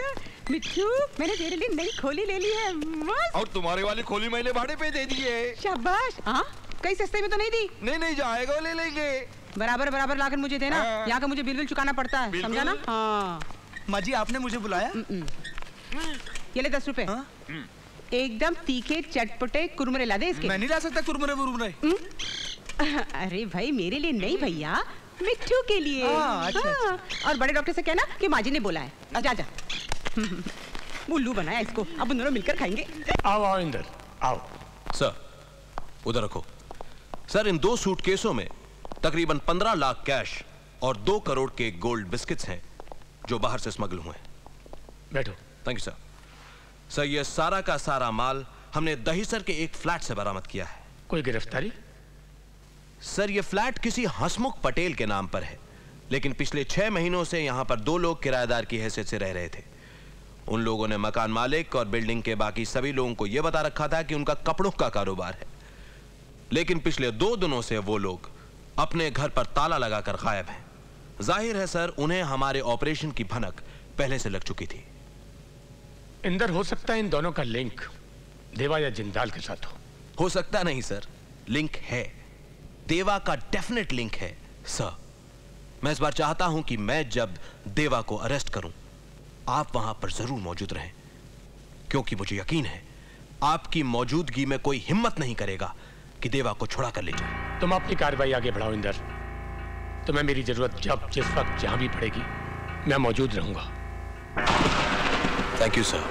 मिट्टू, मैंने तेरे लिए नई खोली ले ली है, मस्त। और तुम्हारे वाली खोली मैंने भाड़े पे दे दी है। शाबाश। हाँ, कहीं सस्ते में तो नहीं दी? नहीं जाएगा, ले लेंगे। बराबर बराबर लाकर मुझे देना। यहाँ का मुझे बिल चुकाना पड़ता है, समझा ना? हाँ। माँ जी, आपने मुझे बुलाया? ये ले 10 रुपए। एकदम तीखे चटपटे कुरमुरे ला दे इसके। मैं नहीं ला सकता कुरमुरे। अरे भाई, मेरे लिए नहीं भैया, मिट्टू के लिए। अच्छा। और बड़े डॉक्टर से कहना कि माँ जी ने बोला है। जा जा। उल्लू बनाया इसको, अब उन दोनों मिलकर खाएंगे। आओ इंदर, आओ। सर, उधर रखो। सर, इन 2 सूटकेसों में तकरीबन 15 लाख कैश और 2 करोड़ के गोल्ड बिस्किट्स हैं जो बाहर से स्मगल हुए हैं। बैठो। Thank you sir. सर, ये सारा का सारा माल हमने दहीसर के एक फ्लैट से बरामद किया है। कोई गिरफ्तारी? सर, ये फ्लैट किसी हसमुख पटेल के नाम पर है, लेकिन पिछले 6 महीनों से यहां पर 2 लोग किराएदार की हैसियत से रह रहे थे। उन लोगों ने मकान मालिक और बिल्डिंग के बाकी सभी लोगों को यह बता रखा था कि उनका कपड़ों का कारोबार है, लेकिन पिछले 2 दिनों से वो लोग अपने घर पर ताला लगाकर गायब हैं। जाहिर है सर, उन्हें हमारे ऑपरेशन की भनक पहले से लग चुकी थी। इंदर, हो सकता है इन दोनों का लिंक देवा या जिंदाल के साथ हो सकता नहीं सर, लिंक है। देवा का डेफिनेट लिंक है सर। मैं इस बार चाहता हूं कि मैं जब देवा को अरेस्ट करूं, आप वहां पर जरूर मौजूद रहें, क्योंकि मुझे यकीन है आपकी मौजूदगी में कोई हिम्मत नहीं करेगा कि देवा को छुड़ा कर ले जाए। तुम अपनी कार्रवाई आगे बढ़ाओ इंदर। तुम्हें मेरी जरूरत जब जिस वक्त जहां भी पड़ेगी, मैं मौजूद रहूंगा। Thank you sir.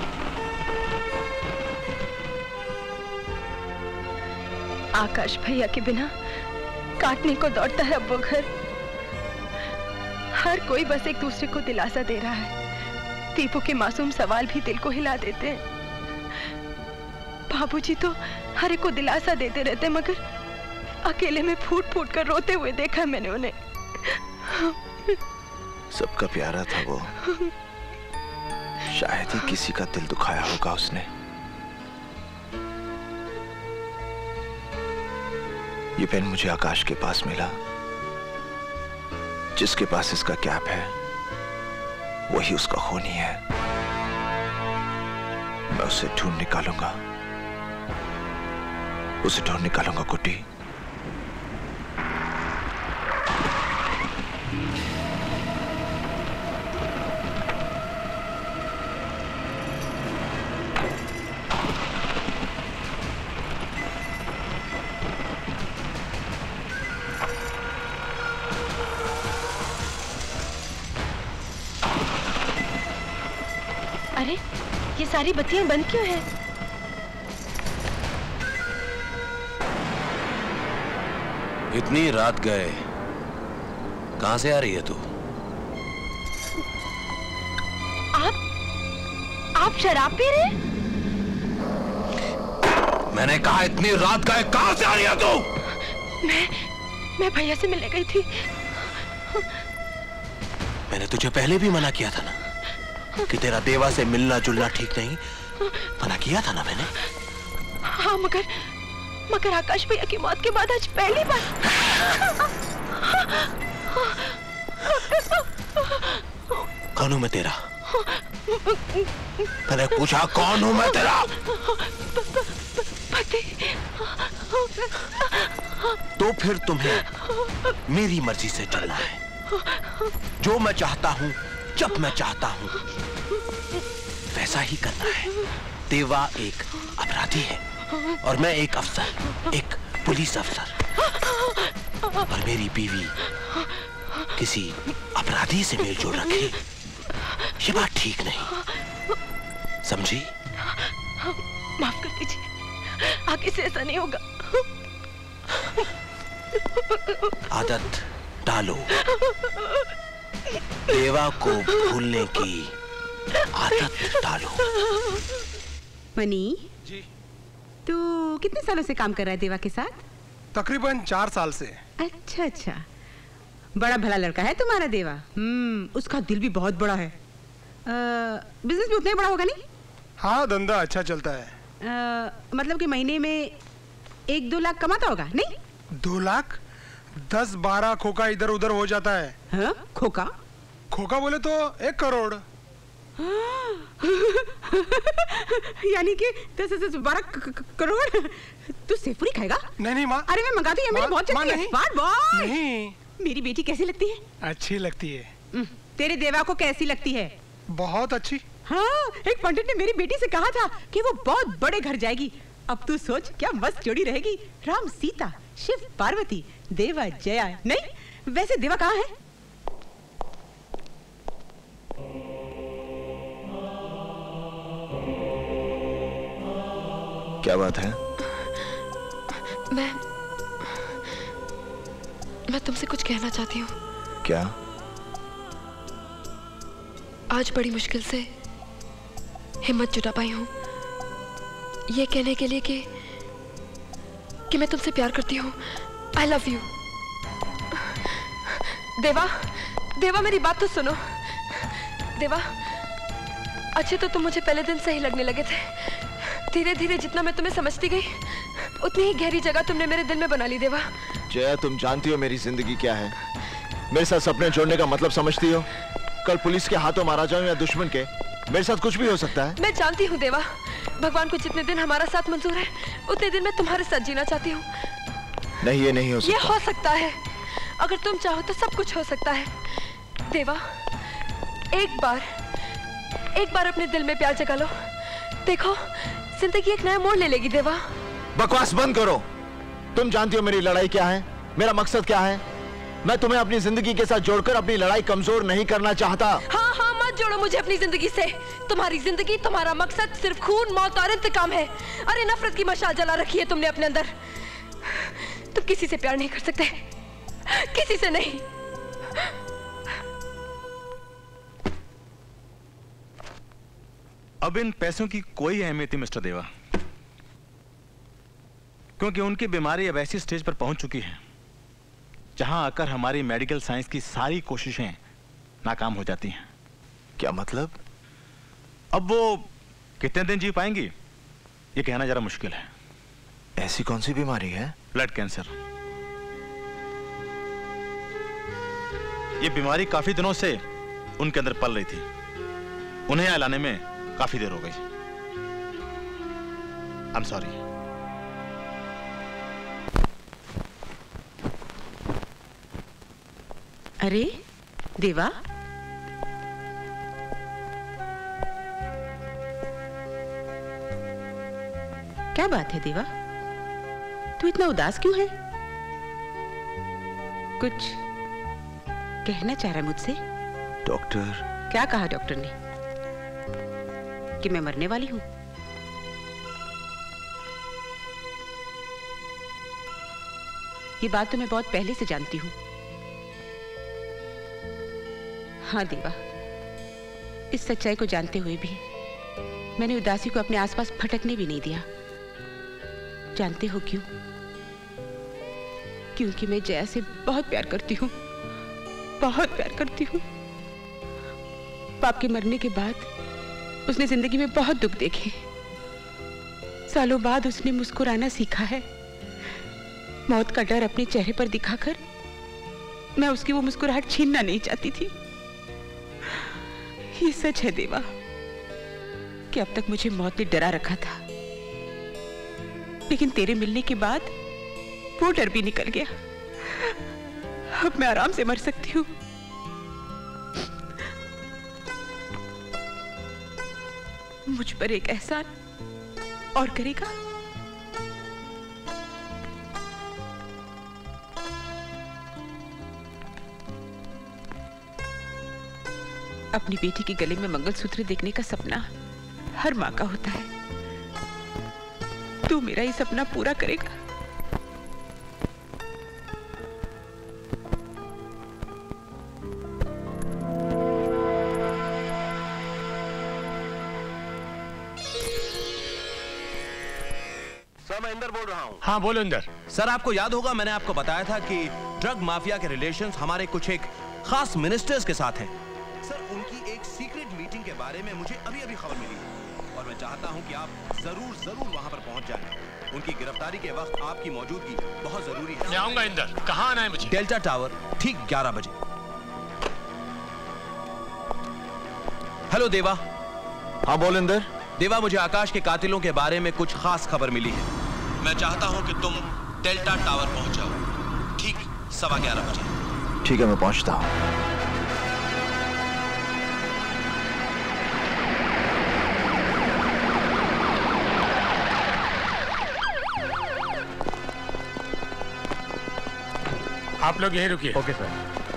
आकाश भैया के बिना काटने को दौड़ता है अब वो घर। हर कोई बस एक दूसरे को दिलासा दे रहा है। दीपू के मासूम सवाल भी दिल को हिला देते हैं। बाबूजी तो हर एक को दिलासा देते रहते, मगर अकेले में फूट फूट कर रोते हुए देखा मैंने उन्हें। सबका प्यारा था वो, शायद ही किसी का दिल दुखाया होगा उसने। ये पेन मुझे आकाश के पास मिला। जिसके पास इसका कैप है वही उसका खूनी है। मैं उसे ढूंढ निकालूंगा, उसे ढूंढ निकालूंगा कुटी। अरे, ये सारी बत्तियां बंद क्यों हैं? इतनी रात गए, कहां से आ रही है तू? आप शराब पी रहे हैं? मैंने कहा इतनी रात गए, कहां से आ रही है तू? मैं भैया से मिलने गई थी। मैंने तुझे पहले भी मना किया था ना कि तेरा देवा से मिलना जुलना ठीक नहीं। मना किया था ना मैंने। हाँ, मगर आकाश भैया की मौत के बाद आज पहली बार। कौन हूं मैं तेरा? मैंने पूछा कौन हूं मैं तेरा? पति। तो फिर तुम्हें मेरी मर्जी से चलना है। जो मैं चाहता हूं, जब मैं चाहता हूं, वैसा ही करना है। देवा एक अपराधी है और मैं एक अफसर, एक पुलिस अफसर। और मेरी बीवी किसी अपराधी से मेल जोड़ रखे, ये बात ठीक नहीं, समझी? माफ कर दीजिए, आगे से ऐसा नहीं होगा। आदत डालो, देवा को भूलने की आदत डालो। मनी जी, तू कितने सालों से काम कर रहा है देवा के साथ? तकरीबन 4 साल से। अच्छा, बड़ा भला लड़का है तुम्हारा देवा। उसका दिल भी बहुत बड़ा है। बिजनेस भी उतना ही बड़ा होगा नहीं? हाँ, धंधा अच्छा चलता है। मतलब कि महीने में 1-2 लाख कमाता होगा नहीं? 2 लाख? 10-12 खोखा इधर उधर हो जाता है। हाँ? खोखा? खोखा बोले तो 1 करोड़। यानी कि 12 करोड़। तू सेवपुरी खाएगा? नहीं माँ। अरे मैं मंगाती हूँ, मेरी बहुत चलती है। बात बॉय। नहीं। मेरी बेटी कैसी लगती है? अच्छी लगती है। तेरे देवा को कैसी लगती है? बहुत अच्छी। हाँ, एक पंडित ने मेरी बेटी से कहा था कि वो बहुत बड़े घर जाएगी। अब तू सोच क्या मस्त जोड़ी रहेगी, राम सीता, शिव पार्वती, देवा जया। नहीं, वैसे देवा कहाँ है? क्या बात है? मैं तुमसे कुछ कहना चाहती हूँ। क्या? आज बड़ी मुश्किल से हिम्मत जुटा पाई हूँ ये कहने के लिए कि मैं तुमसे प्यार करती हूँ। I love you. देवा मेरी बात तो सुनो। देवा, अच्छे तो तुम मुझे पहले दिन से ही लगने लगे थे। धीरे धीरे जितना मैं तुम्हें समझती गई उतनी ही गहरी जगह तुमने मेरे दिल में बना ली। देवा, जया, तुम जानती हो मेरी जिंदगी क्या है। मेरे साथ सपने जोड़ने का मतलब समझती हो? कल पुलिस के हाथों मारा जाऊं या दुश्मन के, मेरे साथ कुछ भी हो सकता है। मैं जानती हूँ देवा, भगवान को जितने दिन हमारा साथ मंजूर है उतने दिन मैं तुम्हारे साथ जीना चाहती हूँ। नहीं, ये नहीं हो सकता। ये हो सकता है, अगर तुम चाहो तो सब कुछ हो सकता है। देवा, एक बार अपने दिल में प्यार जगा लो। देखो, जिंदगी एक नया मोड़ ले लेगी। देवा, बकवास बंद करो। तुम जानती हो मेरी लड़ाई क्या है, मेरा मकसद क्या है। मैं तुम्हें अपनी जिंदगी के साथ जोड़कर अपनी लड़ाई कमजोर नहीं करना चाहता। हाँ, मत जोड़ो मुझे अपनी जिंदगी से। तुम्हारी जिंदगी, तुम्हारा मकसद सिर्फ खून, मौत और इंतकाम है। अरे नफरत की मशाल जला रखी है तुमने अपने अंदर। तुम किसी से प्यार नहीं कर सकते, किसी से नहीं। अब इन पैसों की कोई अहमियत नहीं मिस्टर देवा, क्योंकि उनकी बीमारी अब ऐसी स्टेज पर पहुंच चुकी है जहां आकर हमारी मेडिकल साइंस की सारी कोशिशें नाकाम हो जाती हैं। क्या मतलब? अब वो कितने दिन जी पाएंगी ये कहना जरा मुश्किल है। ऐसी कौन सी बीमारी है? Blood cancer. ये बीमारी काफी दिनों से उनके अंदर पल रही थी। उन्हें यहाँ लाने में काफी देर हो गई। I am sorry. अरे देवा, क्या बात है देवा, तू इतना उदास क्यों है? कुछ कहना चाह रहा है मुझसे? डॉक्टर। क्या कहा डॉक्टर ने? कि मैं मरने वाली हूं? ये बात तो मैं बहुत पहले से जानती हूं। हाँ देवा, इस सच्चाई को जानते हुए भी मैंने उदासी को अपने आसपास फटकने भी नहीं दिया। जानते हो क्यों? क्योंकि मैं जया से बहुत प्यार करती हूँ, बहुत प्यार करती हूँ। पाप के मरने के बाद उसने जिंदगी में बहुत दुख देखे। सालों बाद उसने मुस्कुराना सीखा है। मौत का डर अपने चेहरे पर दिखाकर मैं उसकी वो मुस्कुराहट छीनना नहीं चाहती थी। ये सच है देवा कि अब तक मुझे मौत ने डरा रखा था, लेकिन तेरे मिलने के बाद वो डर भी निकल गया। अब मैं आराम से मर सकती हूँ। मुझ पर एक एहसान और करेगा? अपनी बेटी के गले में मंगलसूत्र देखने का सपना हर माँ का होता है। तू मेरा ये सपना पूरा करेगा? सर, मैं इंदर बोल रहा हूँ। हाँ, बोलो इंदर। सर, आपको याद होगा मैंने आपको बताया था कि ड्रग माफिया के रिलेशंस हमारे कुछ एक खास मिनिस्टर्स के साथ हैं। सर, उनकी एक सीक्रेट मीटिंग के बारे में मुझे अभी खबर मिली है और मैं चाहता हूं कि आप जरूर वहां पर पहुंच जाएं। उनकी गिरफ्तारी के वक्त आपकी मौजूदगी बहुत जरूरी है। मैं आऊंगा इंदर। कहाँ आना है मुझे? डेल्टा टावर, ठीक 11 बजे। हेलो देवा। हाँ बोल इंदर। देवा, मुझे आकाश के कातिलों के बारे में कुछ खास खबर मिली है। मैं चाहता हूं कि तुम डेल्टा टावर पहुंच जाओ ठीक 11:15 बजे। ठीक है, मैं पहुंचता हूं। आप लोग यहीं रुकिए। Okay sir.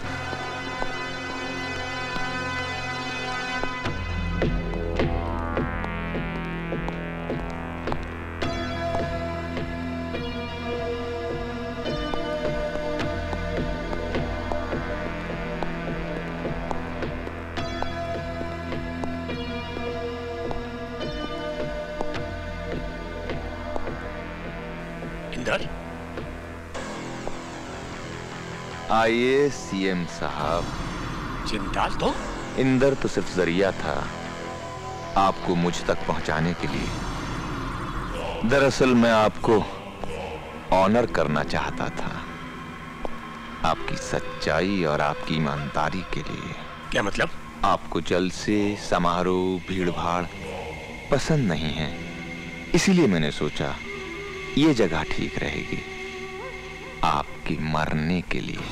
इंदर, आइए सीएम साहब। जिंदाल तो इंदर तो सिर्फ जरिया था आपको मुझ तक पहुंचाने के लिए। दरअसल मैं आपको ऑनर करना चाहता था, आपकी सच्चाई और आपकी ईमानदारी के लिए। क्या मतलब? आपको जलसे, समारोह, भीड़ भाड़ पसंद नहीं है, इसीलिए मैंने सोचा ये जगह ठीक रहेगी आपके मरने के लिए।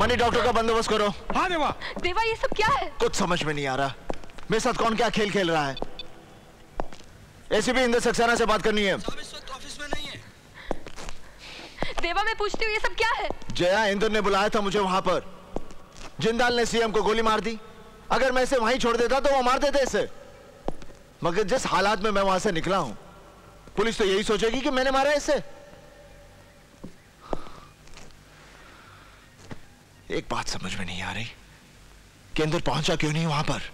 बॉडी डॉक्टर का बंदोबस्त करो। हाँ देवा। देवा ये सब क्या है? कुछ समझ में नहीं आ रहा। मेरे साथ कौन क्या खेल खेल रहा है? एसीपी इंद्र सक्सेना से बात करनी है। देवा मैं पूछती हूँ ये सब क्या है? जया, इंद्र ने बुलाया था मुझे वहां पर। जिंदाल ने सीएम को गोली मार दी। अगर मैं इसे वहीं छोड़ देता तो वो मार देते इसे। मगर जिस हालात में मैं वहां से निकला हूं, पुलिस तो यही सोचेगी कि मैंने मारा इसे। एक बात समझ में नहीं आ रही कि इंद्र पहुंचा क्यों नहीं वहां पर।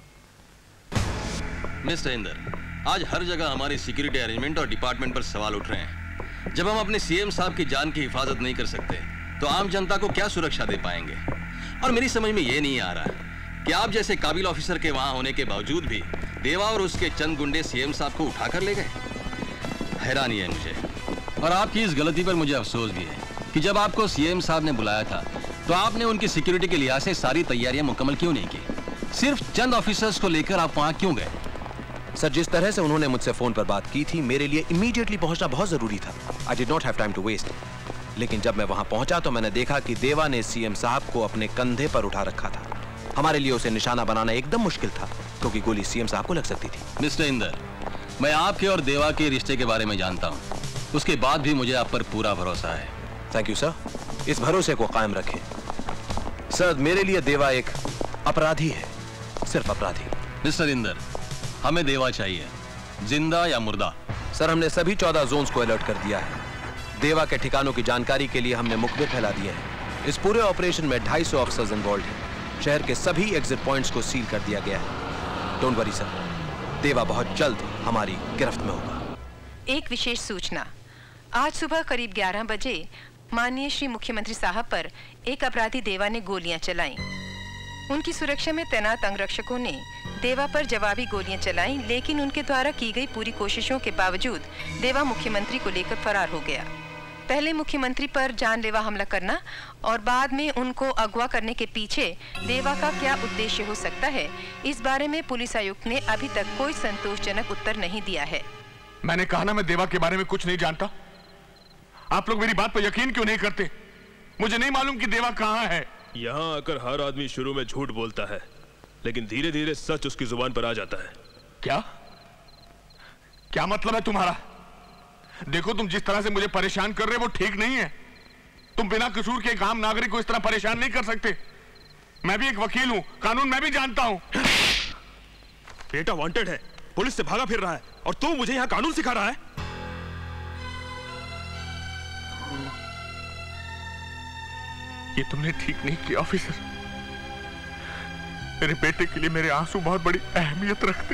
मिस्टर इंद्र, आज हर जगह हमारी सिक्योरिटी अरेंजमेंट और डिपार्टमेंट पर सवाल उठ रहे हैं। जब हम अपने सीएम साहब की जान की हिफाजत नहीं कर सकते तो आम जनता को क्या सुरक्षा दे पाएंगे? और मेरी समझ में ये नहीं आ रहा है कि आप जैसे काबिल ऑफिसर के वहां होने के बावजूद भी देवा और उसके चंद गुंडे सीएम साहब को उठाकर ले गए। हैरानी है मुझे, और आपकी इस गलती पर मुझे अफसोस भी है कि जब आपको सीएम साहब ने बुलाया था तो आपने उनकी सिक्योरिटी के लिहाज से सारी तैयारियां मुकम्मल क्यों नहीं की? सिर्फ चंद ऑफिसर्स को लेकर आप वहां क्यों गए? सर, जिस तरह से उन्होंने मुझसे फोन पर बात की थी, मेरे लिए इमीडिएटली पहुंचना बहुत जरूरी था। I did not have time to waste. लेकिन जब मैं वहां पहुंचा तो मैंने देखा कि देवा ने सीएम साहब को अपने कंधे पर उठा रखा था। हमारे लिए उसे निशाना बनाना एकदम मुश्किल था क्योंकि गोली सीएम साहब को लग सकती थी। मिस्टर इंदर, मैं आपके और देवा के रिश्ते के बारे में जानता हूँ। उसके बाद भी मुझे आप पर पूरा भरोसा है। थैंक यू सर, इस भरोसे को कायम रखें। सर, मेरे लिए देवा एक अपराधी है, सिर्फ अपराधी। मिस्टर इंदर, हमें देवा चाहिए, जिंदा या मुर्दा। सर, हमने सभी 14 जोन्स को अलर्ट कर दिया है। देवा के ठिकानों की जानकारी के लिए हमने मुखबिर फैला दिए हैं। इस पूरे ऑपरेशन में 250 ऑफिसर्स इन्वॉल्व हैं। शहर के सभी एग्जिट पॉइंट्स को सील कर दिया गया है। डोंट वरी सर, देवा बहुत जल्द हमारी गिरफ्त में होगा। एक विशेष सूचना। आज सुबह करीब 11 बजे माननीय श्री मुख्यमंत्री साहब पर एक अपराधी देवा ने गोलियां चलाईं। उनकी सुरक्षा में तैनात अंगरक्षकों ने देवा पर जवाबी गोलियां चलाईं, लेकिन उनके द्वारा की गई पूरी कोशिशों के बावजूद देवा मुख्यमंत्री को लेकर फरार हो गया। पहले मुख्यमंत्री पर जानलेवा हमला करना और बाद में उनको अगवा करने के पीछे देवा का क्या उद्देश्य हो सकता है, इस बारे में पुलिस आयुक्त ने अभी तक कोई संतोषजनक उत्तर नहीं दिया है। मैंने कहा ना, मैं देवा के बारे में कुछ नहीं जानता। आप लोग मेरी बात पर यकीन क्यों नहीं करते? मुझे नहीं मालूम कि देवा कहाँ है। यहाँ आकर हर आदमी शुरू में झूठ बोलता है, लेकिन धीरे धीरे सच उसकी जुबान पर आ जाता है। क्या मतलब है तुम्हारा? देखो, तुम जिस तरह से मुझे परेशान कर रहे हो वो ठीक नहीं है। तुम बिना कसूर के एक आम नागरिक को इस तरह परेशान नहीं कर सकते। मैं भी एक वकील हूं, कानून मैं भी जानता हूं। बेटा वांटेड है, पुलिस से भागा फिर रहा है, और तू मुझे यहाँ कानून सिखा रहा है? ये तुमने ठीक नहीं किया ऑफिसर। मेरे बेटे के लिए मेरे आंसू बहुत बड़ी अहमियत रखते।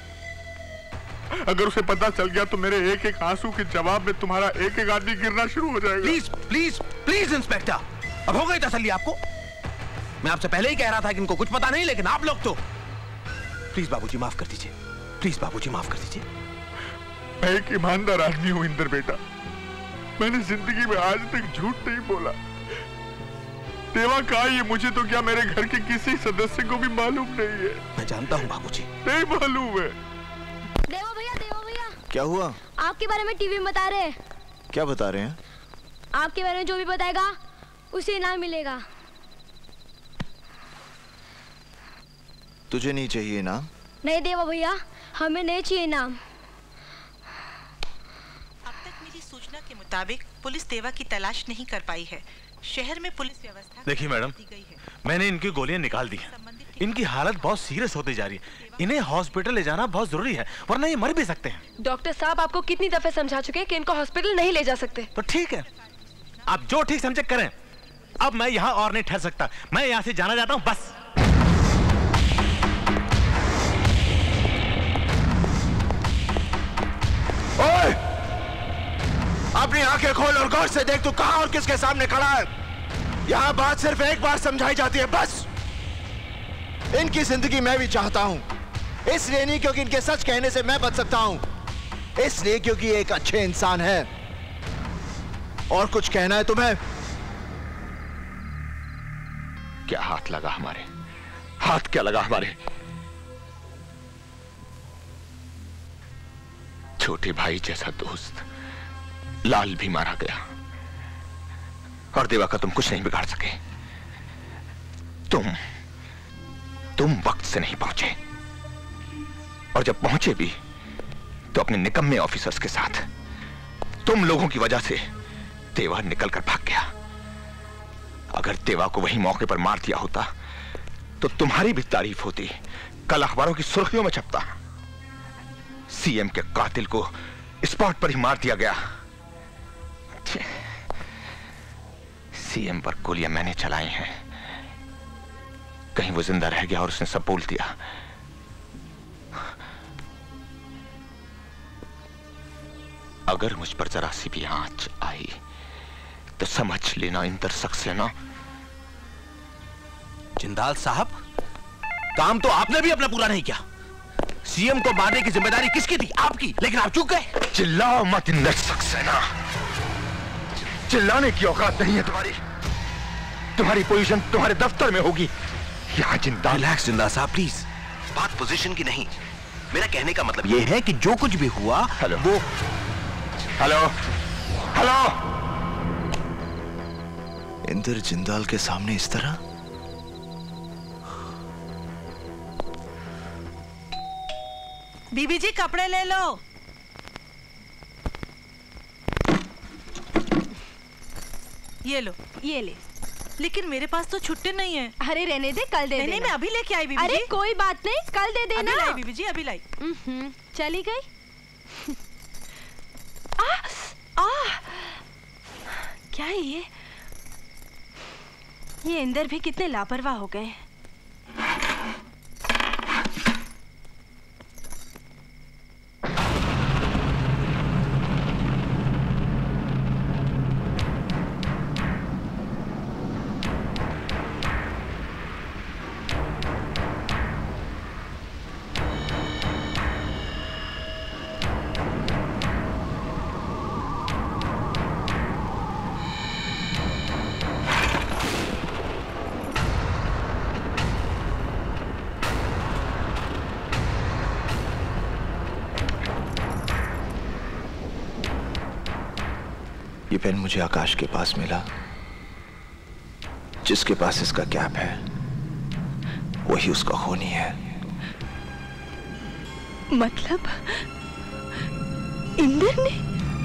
अगर उसे पता चल गया तो मेरे एक एक आंसू के जवाब में तुम्हारा एक एक आदमी गिरना शुरू हो जाएगा। प्लीज प्लीज प्लीज इंस्पेक्टर, अब हो गई तसल्ली आपको? मैं आपसे पहले ही कह रहा था कि इनको कुछ पता नहीं, लेकिन आप लोग तो। प्लीज बाबूजी माफ कर दीजिए, प्लीज बाबूजी माफ कर दीजिए। मैं एक ईमानदार आदमी हूं इंदर बेटा। मैंने जिंदगी में आज तक झूठ नहीं बोला। देवा कहा, ये मुझे तो क्या मेरे घर के किसी सदस्य को भी मालूम नहीं है। मैं जानता हूँ बाबूजी। नहीं मालूम है। देवा भैया क्या हुआ? आपके बारे में टीवी में बता रहे हैं। क्या बता रहे हैं? आपके बारे में जो भी बताएगा उसे इनाम मिलेगा। तुझे नहीं चाहिए इनाम? नहीं देवा भैया, हमें नहीं चाहिए इनाम। अब तक मिली सूचना के मुताबिक पुलिस देवा की तलाश नहीं कर पाई है। शहर में पुलिस व्यवस्था देखिए मैडम, मैंने इनकी गोलियां निकाल दी हैं। इनकी हालत बहुत सीरियस होती जा रही है। इन्हें हॉस्पिटल ले जाना बहुत जरूरी है, वरना ये मर भी सकते हैं। डॉक्टर साहब आपको कितनी दफे समझा चुके हैं कि इनको हॉस्पिटल नहीं ले जा सकते। तो ठीक है, आप जो ठीक समझे करें। अब मैं यहाँ और नहीं ठहर सकता, मैं यहाँ से जाना चाहता हूँ बस। ओए! अपनी आंखें खोल और गौर से देख, तू कहां और किसके सामने खड़ा है। यहां बात सिर्फ एक बार समझाई जाती है, बस। इनकी जिंदगी मैं भी चाहता हूं, इसलिए नहीं क्योंकि इनके सच कहने से मैं बच सकता हूं, इसलिए क्योंकि ये एक अच्छे इंसान है। और कुछ कहना है तुम्हें? क्या हाथ लगा हमारे? हाथ क्या लगा हमारे? छोटे भाई जैसा दोस्त लाल भी मारा गया, और देवा का तुम कुछ नहीं बिगाड़ सके। तुम वक्त से नहीं पहुंचे, और जब पहुंचे भी तो अपने निकम्मे ऑफिसर्स के साथ। तुम लोगों की वजह से देवा निकलकर भाग गया। अगर देवा को वही मौके पर मार दिया होता तो तुम्हारी भी तारीफ होती, कल अखबारों की सुर्खियों में छपता। सीएम के कातिल को स्पॉट पर ही मार दिया गया। सीएम पर गोलियां मैंने चलाई हैं। कहीं वो जिंदा रह गया और उसने सब बोल दिया। अगर मुझ पर जरा सी भी आंच आई तो समझ लेना इंदर सक्सेना। जिंदाल साहब, काम तो आपने भी अपना पूरा नहीं किया। सीएम को मारने की जिम्मेदारी किसकी थी? आपकी, लेकिन आप चूक गए। चिल्लाओ मत इंदर सक्सेना, चिल्लाने की औकात नहीं है तुम्हारी। तुम्हारी पोजीशन तुम्हारे दफ्तर में होगी, यहाँ जिंदाल। रिलैक्स जिंदाल साहब प्लीज, बात पोजीशन की नहीं। मेरा कहने का मतलब यह है कि जो कुछ भी हुआ वो। Hello hello. इंदर जिंदाल के सामने इस तरह? बीबी जी कपड़े ले लो। ये लो। ये ले। लेकिन मेरे पास तो छुट्टे नहीं है। अरे रहने दे, कल दे देना। नहीं, मैं अभी लेके आई बीबी जी। अरे कोई बात नहीं, कल दे देना। अभी लाई बीबी जी, अभी लाई। चली गई। क्या है ये? इंदर भी कितने लापरवाह हो गए। ये पेन मुझे आकाश के पास मिला। जिसके पास इसका कैप है वही उसका खूनी है। मतलब इंदर ने?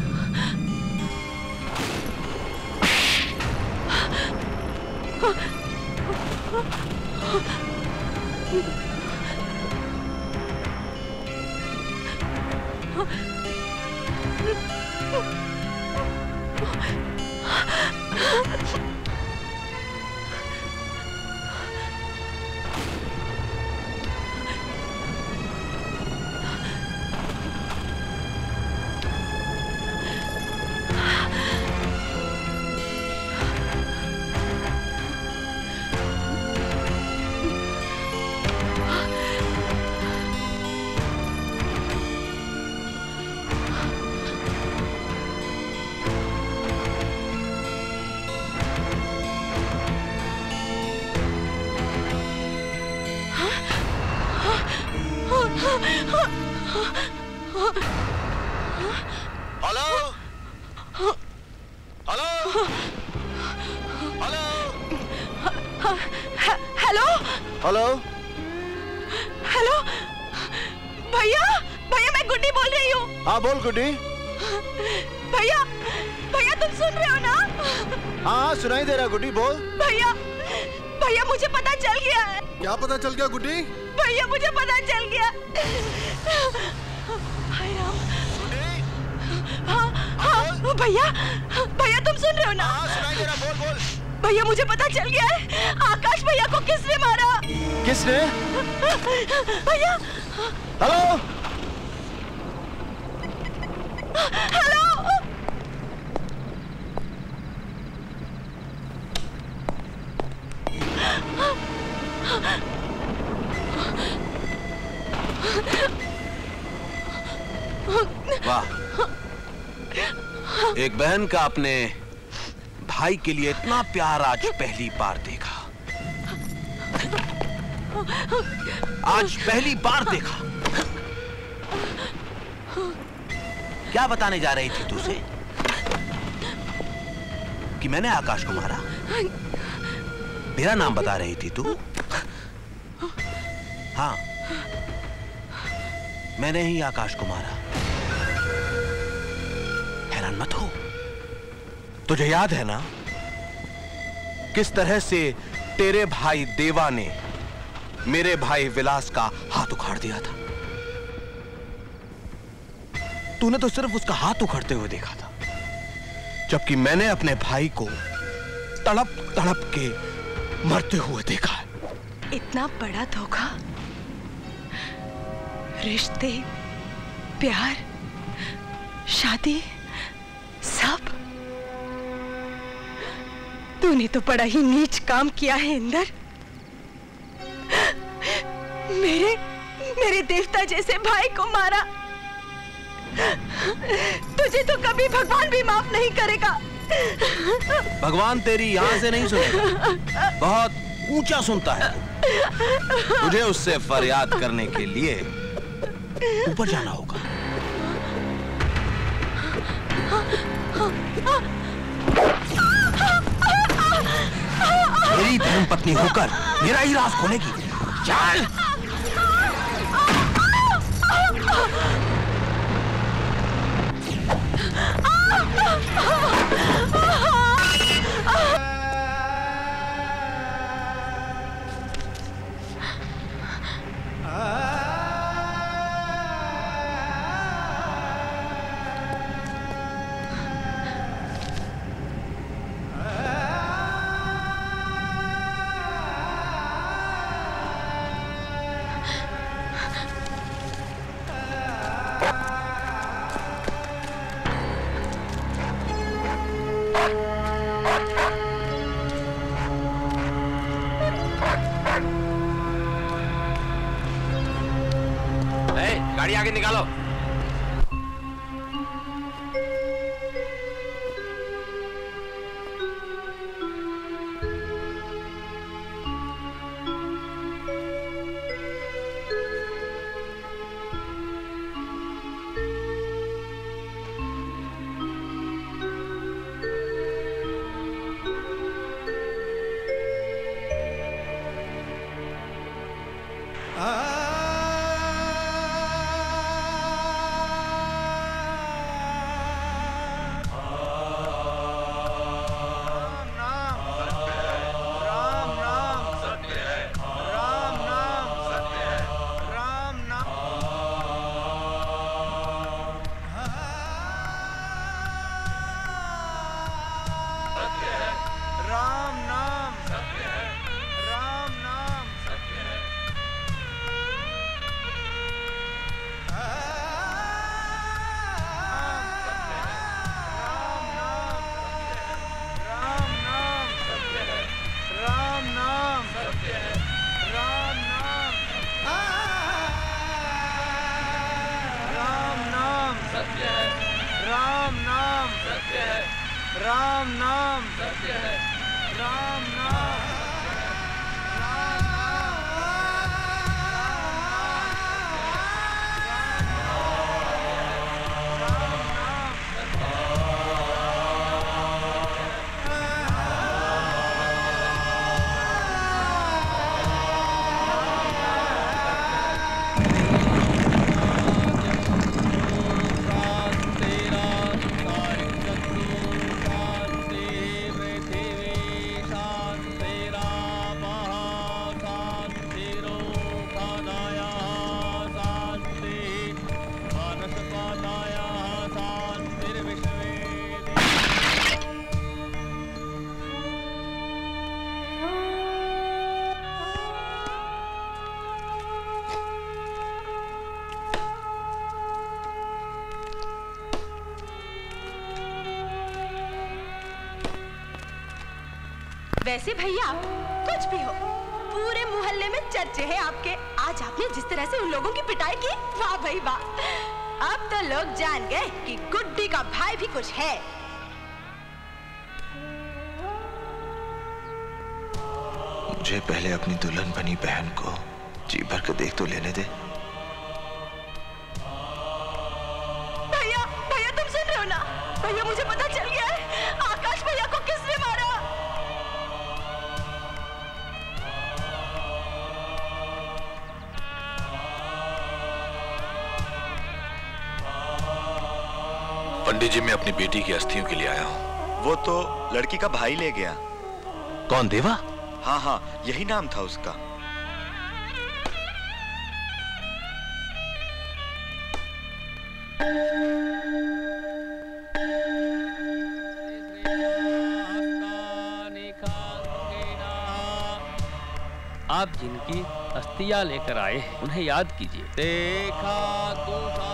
गुड्डी। भैया, भैया तुम सुन रहे हो ना? हाँ सुनाई दे रहा गुड्डी, बोल। भैया, भैया मुझे पता चल गया है। क्या पता चल गया गुड्डी? भैया मुझे पता चल गया। हाँ, हाँ, भैया, भैया तुम सुन रहे हो ना? हाँ सुनाई दे रहा, बोल बोल। भैया मुझे पता चल गया है, आकाश भैया को किसने मारा? किसने? भैया। Hello hello. वाह, एक बहन का अपने भाई के लिए इतना प्यार आज पहली बार देखा। आज पहली बार देखा। क्या बताने जा रही थी तुझे? कि मैंने आकाश को मारा? मेरा नाम बता रही थी तू? हाँ, मैंने ही आकाश को मारा। हैरान मत हो। तुझे याद है ना किस तरह से तेरे भाई देवा ने मेरे भाई विलास का हाथ उखाड़ दिया था? तूने तो सिर्फ उसका हाथ उखाड़ते हुए देखा था, जबकि मैंने अपने भाई को तड़प तड़प के मरते हुए देखा है। इतना बड़ा धोखा, रिश्ते, प्यार, शादी, सब। तूने तो बड़ा ही नीच काम किया है इंदर। मेरे देवता जैसे भाई को मारा। तुझे तो कभी भगवान भी माफ नहीं करेगा। भगवान तेरी यहां से नहीं सुनेगा, बहुत ऊंचा सुनता है। तुझे उससे फरियाद करने के लिए ऊपर जाना होगा। मेरी धर्मपत्नी होकर मेरा ही राज खोलेगी? चल। गाड़ी आगे निकालो। वैसे भैया कुछ भी हो, पूरे मोहल्ले में चर्चे हैं आपके। आज आपने जिस तरह से उन लोगों की पिटाई की, वाह भाई वाह। अब तो लोग जान गए कि गुड्डी का भाई भी कुछ है। मुझे पहले अपनी दुल्हन बनी बहन को जी भर के देख तो लेने दे। भैया भैया तुम सुन रहे हो ना? भैया मुझे पता चल गया है आकाश भैया को किसने मारा। पंडित जी, मैं अपनी बेटी की अस्थियों के लिए आया हूँ। वो तो लड़की का भाई ले गया। कौन, देवा? हाँ हाँ, यही नाम था उसका। आप जिनकी अस्थियां लेकर आए हैं उन्हें याद कीजिए। देखा तो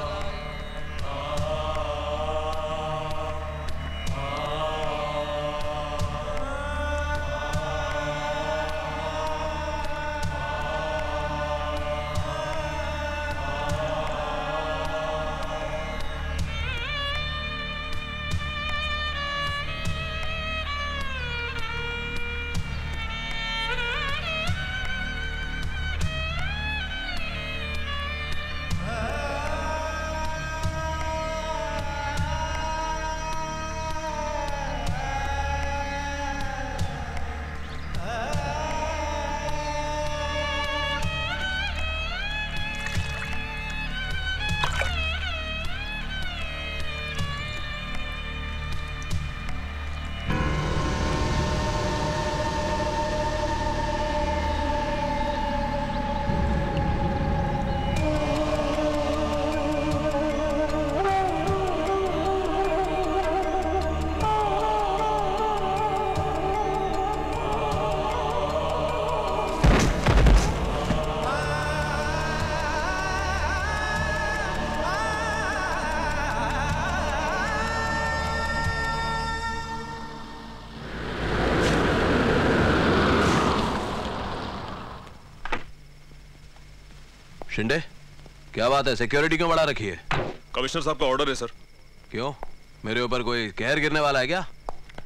शिंदे, क्या बात है? सिक्योरिटी क्यों बढ़ा रखी है? कमिश्नर साहब का ऑर्डर है सर। क्यों, मेरे ऊपर कोई कहर गिरने वाला है क्या?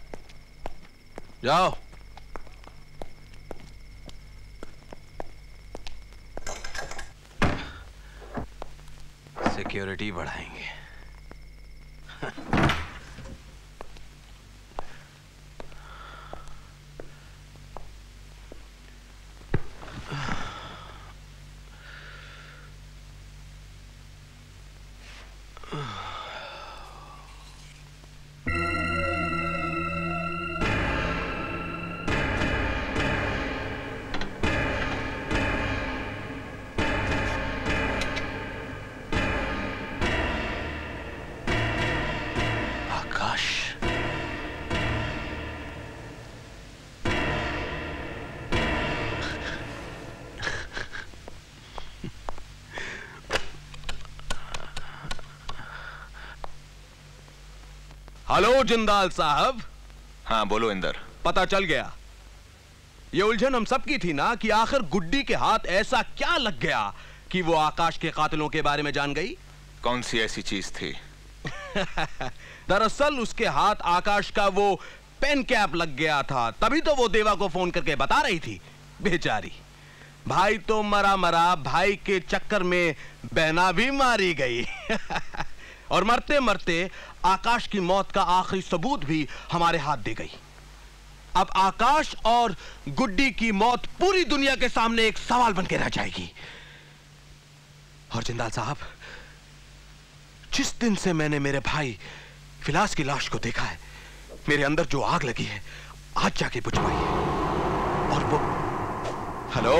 जाओ। सिक्योरिटी बढ़ाएंगे। हेलो जिंदाल साहब। हाँ बोलो इंदर। पता चल गया। ये उलझन हम सबकी थी ना कि आखिर गुड्डी के हाथ ऐसा क्या लग गया कि वो आकाश के कातिलों के बारे में जान गई। कौन सी ऐसी चीज थी? दरअसल उसके हाथ आकाश का वो पेन कैप लग गया था, तभी तो वो देवा को फोन करके बता रही थी। बेचारी, भाई तो मरा मरा, भाई के चक्कर में बहना भी मारी गई। और मरते मरते आकाश की मौत का आखिरी सबूत भी हमारे हाथ दे गई। अब आकाश और गुड्डी की मौत पूरी दुनिया के सामने एक सवाल बन के रह जाएगी। और जिंदाल साहब, जिस दिन से मैंने मेरे भाई फिलास की लाश को देखा है, मेरे अंदर जो आग लगी है आज जाके बुझ पाई है। और वो हेलो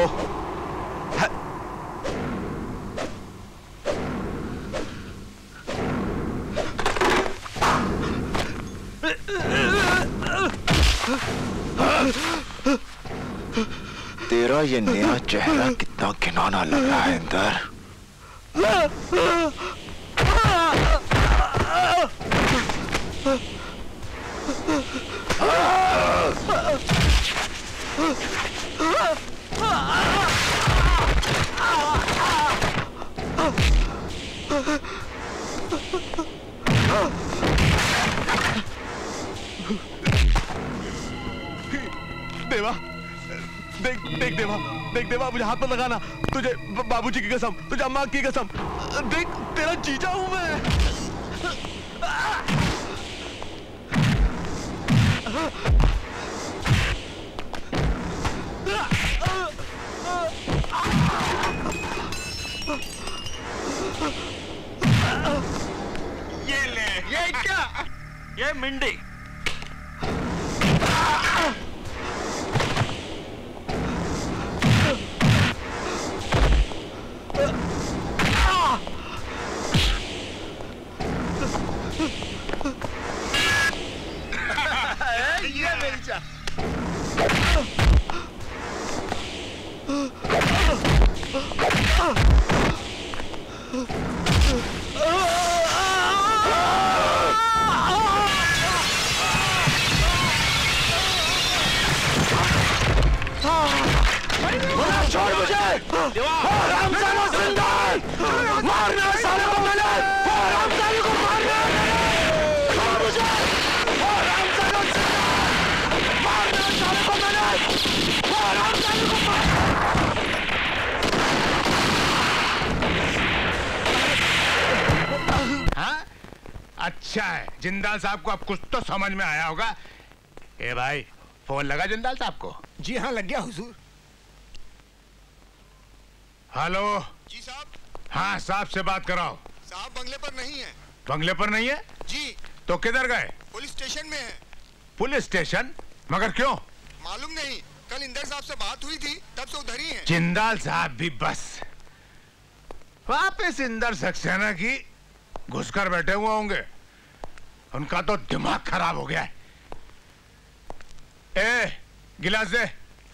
तेरा ये नया चेहरा कितना घिनौना लग रहा है इंदर। देवा, देख देख देवा, देख देवा, मुझे हाथ मत लगाना। तुझे बाबूजी की कसम, तुझे अम्मा की कसम, देख तेरा जीजा हूं मैं। ये ले, ये ये मिंडी। ये मेरी चाह। छोड़ मुझे! रामजानो जिंदा है! मारना है साले को मैंने! रामजानो को मारना है मैंने! छोड़ मुझे! रामजानो जिंदा है! मारना है साले को मैंने! रामजानो को मारना! हाँ? अच्छा है, जिंदाल साहब को अब कुछ तो समझ में आया होगा। ए भाई, फोन लगा जिंदाल साहब को? जी हाँ, लग गया हुजूर। हेलो जी साहब। हाँ, साहब से बात कराओ। साहब बंगले पर नहीं है। बंगले पर नहीं है? जी। तो किधर गए? पुलिस स्टेशन में है। Police station? मगर क्यों? मालूम नहीं, कल इंदर साहब से बात हुई थी, तब से उधर ही हैं। जिंदाल साहब भी बस वापस इंदर सक्सेना की घुसकर बैठे हुए होंगे। उनका तो दिमाग खराब हो गया है। ए, गिलास दे।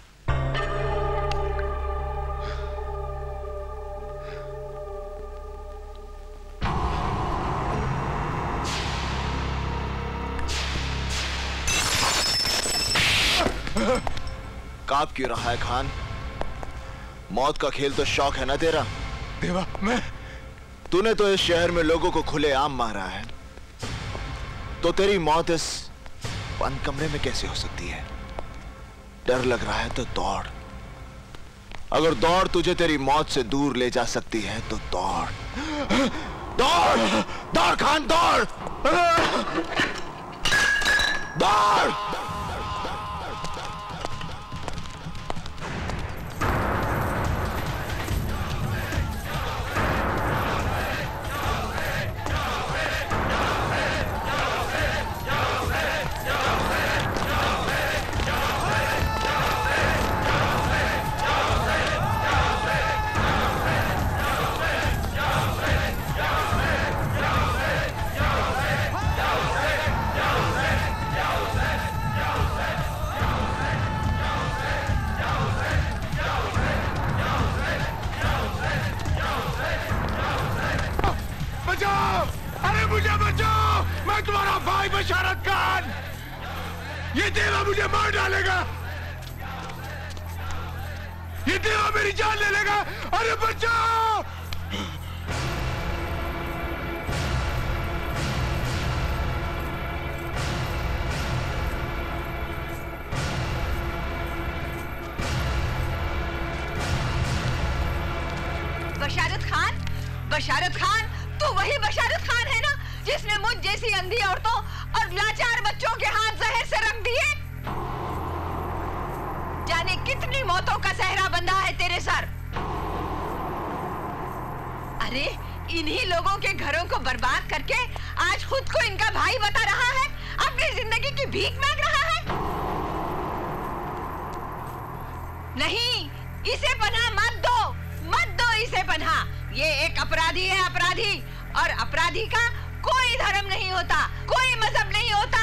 कांप क्यों रहा है खान? मौत का खेल तो शौक है ना तेरा? देवा, मैं तूने तो इस शहर में लोगों को खुलेआम मारा है, तो तेरी मौत इस बंद कमरे में कैसे हो सकती है? डर लग रहा है तो दौड़। अगर दौड़ तुझे तेरी मौत से दूर ले जा सकती है तो दौड़। दौड़, दौड़ खान, दौड़, दौड़। बशारत खान, ये देवा मुझे मार डालेगा। ये देवा मेरी जान ले लेगा। अरे बचाओ! बशारत खान, तू वही बशारत खान है ना जिसने मुझ जैसी अंधी औरतों और लाचार बच्चों के हाथ जहर से रख दिए? जाने कितनी मौतों का सहरा बंधा है तेरे सर। अरे इन्हीं लोगों के घरों को बर्बाद करके आज खुद को इनका भाई बता रहा है, अपनी जिंदगी की भीख मांग रहा है। नहीं, इसे पनाह मत दो, मत दो इसे पनाह। ये एक अपराधी है, अपराधी। और अपराधी का कोई धर्म नहीं होता, कोई मजहब नहीं होता।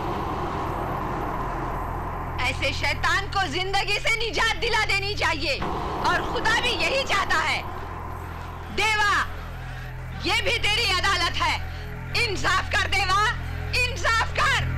ऐसे शैतान को जिंदगी से निजात दिला देनी चाहिए और खुदा भी यही चाहता है। देवा, ये भी तेरी अदालत है। इंसाफ कर देवा, इंसाफ कर।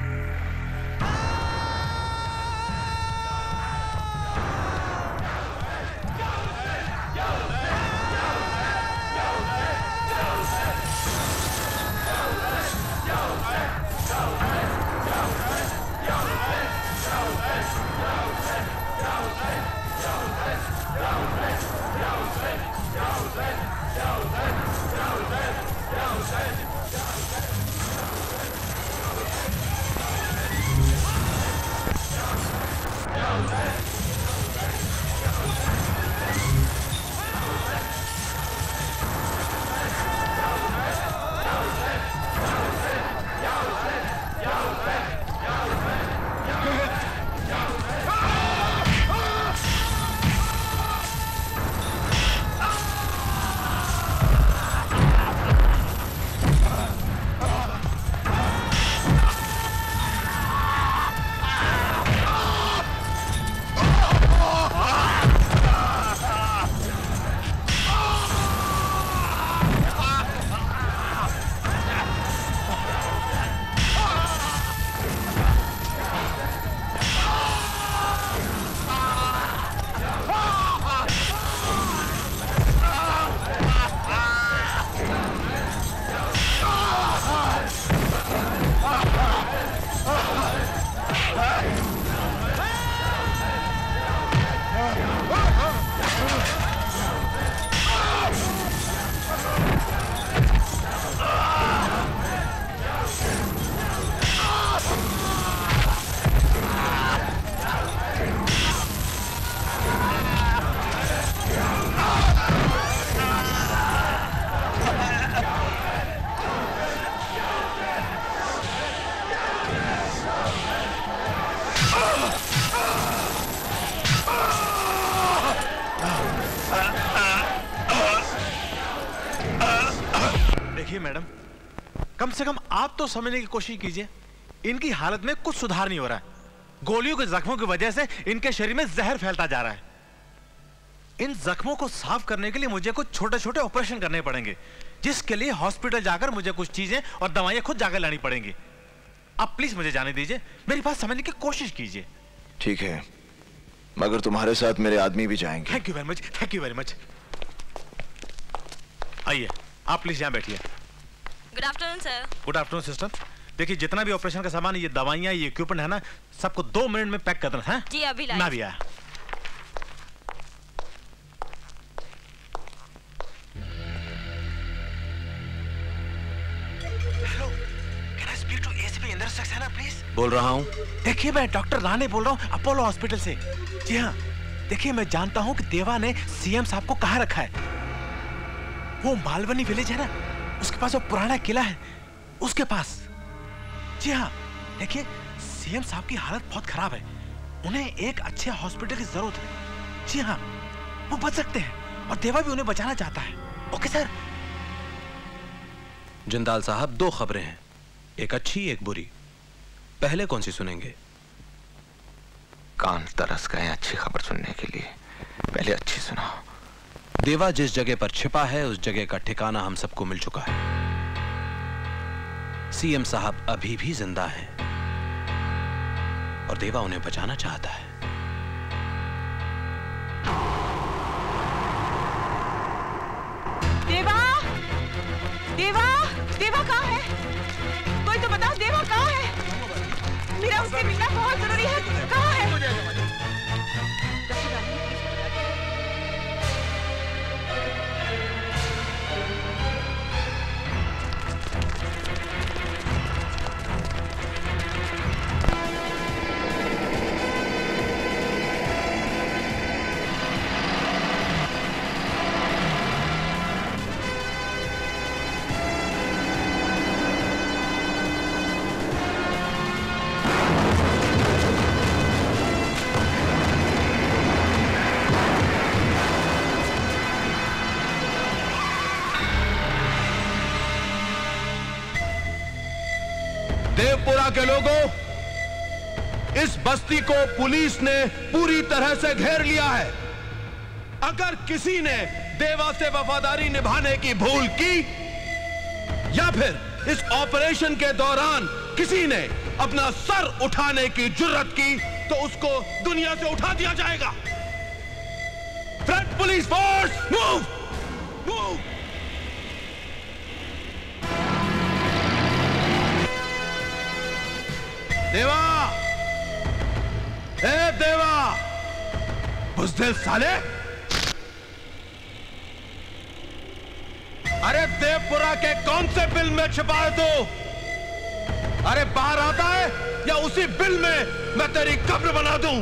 देखिए मैडम, कम से कम आप तो समझने की कोशिश कीजिए, इनकी हालत में कुछ सुधार नहीं हो रहा है। गोलियों के जख्मों की वजह से इनके शरीर में जहर फैलता जा रहा है। इन जख्मों को साफ करने के लिए मुझे कुछ छोटे छोटे ऑपरेशन करने पड़ेंगे, जिसके लिए हॉस्पिटल जाकर मुझे कुछ चीजें और दवाइयां खुद जाकर लानी पड़ेंगी। आप प्लीज मुझे जाने दीजिए, मेरी बात समझने की कोशिश कीजिए। ठीक है, मगर तुम्हारे साथ मेरे आदमी भी जाएंगे। Thank you very much, thank you very much. आइए, आप प्लीज यहाँ बैठिए। Good afternoon sir. Good afternoon sister. देखिए, जितना भी ऑपरेशन का सामान, ये दवाइयाँ, ये इक्विपमेंट है ना, सबको 2 मिनट में पैक कर देना है। जी अभी लाइए। मैं भी आया। बोल रहा हूँ। देखिए, मैं डॉक्टर राणे बोल रहा हूँ, अपोलो हॉस्पिटल से। जी हाँ, देखिए मैं जानता हूँ कि देवा ने सीएम साहब को कहाँ रखा है। वो मालवनी विलेज है ना, उसके पास वो पुराना किला है, उसके पास। जी हाँ, देखिए सीएम साहब की हालत बहुत खराब है, उन्हें एक अच्छे हॉस्पिटल की जरूरत है। जी हाँ, वो बच सकते हैं और देवा भी उन्हें बचाना चाहता है। Okay sir. जिंदाल साहब, 2 खबरें हैं, एक अच्छी एक बुरी। पहले कौन सी सुनेंगे? कान तरस गए अच्छी खबर सुनने के लिए, पहले अच्छी सुनाओ। देवा जिस जगह पर छिपा है, उस जगह का ठिकाना हम सबको मिल चुका है। सीएम साहब अभी भी जिंदा हैं और देवा उन्हें बचाना चाहता है। देवा, देवा, देवा कहाँ है? कोई तो बताओ, देवा कहाँ है? मेरा उससे मिलना बहुत जरूरी है। कहाँ है? देवपुरा के लोगों, इस बस्ती को पुलिस ने पूरी तरह से घेर लिया है। अगर किसी ने देवा से वफादारी निभाने की भूल की या फिर इस ऑपरेशन के दौरान किसी ने अपना सर उठाने की जुर्रत की, तो उसको दुनिया से उठा दिया जाएगा। Front police force, move! Move! Deva! ए देवा! बुज़दिल साले! अरे देवपुरा के कौन से बिल में छिपा है तू? अरे बाहर आता है या उसी बिल में मैं तेरी कब्र बना दूं?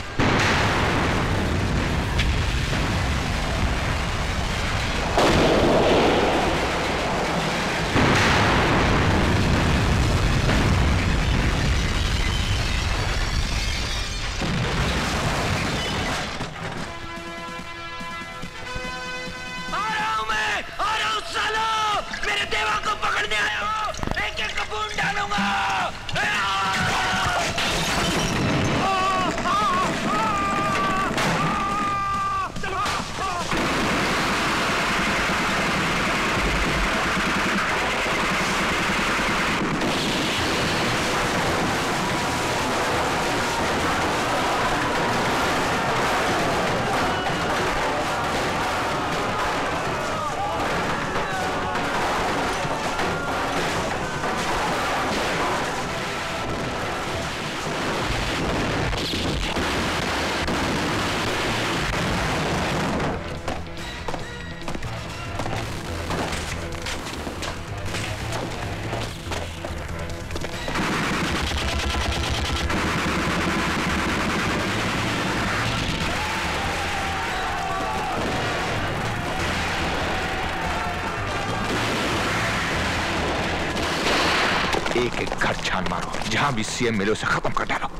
एक एक घर छान मारो, जहां भी सीएम मिले उसे खत्म कर डालो।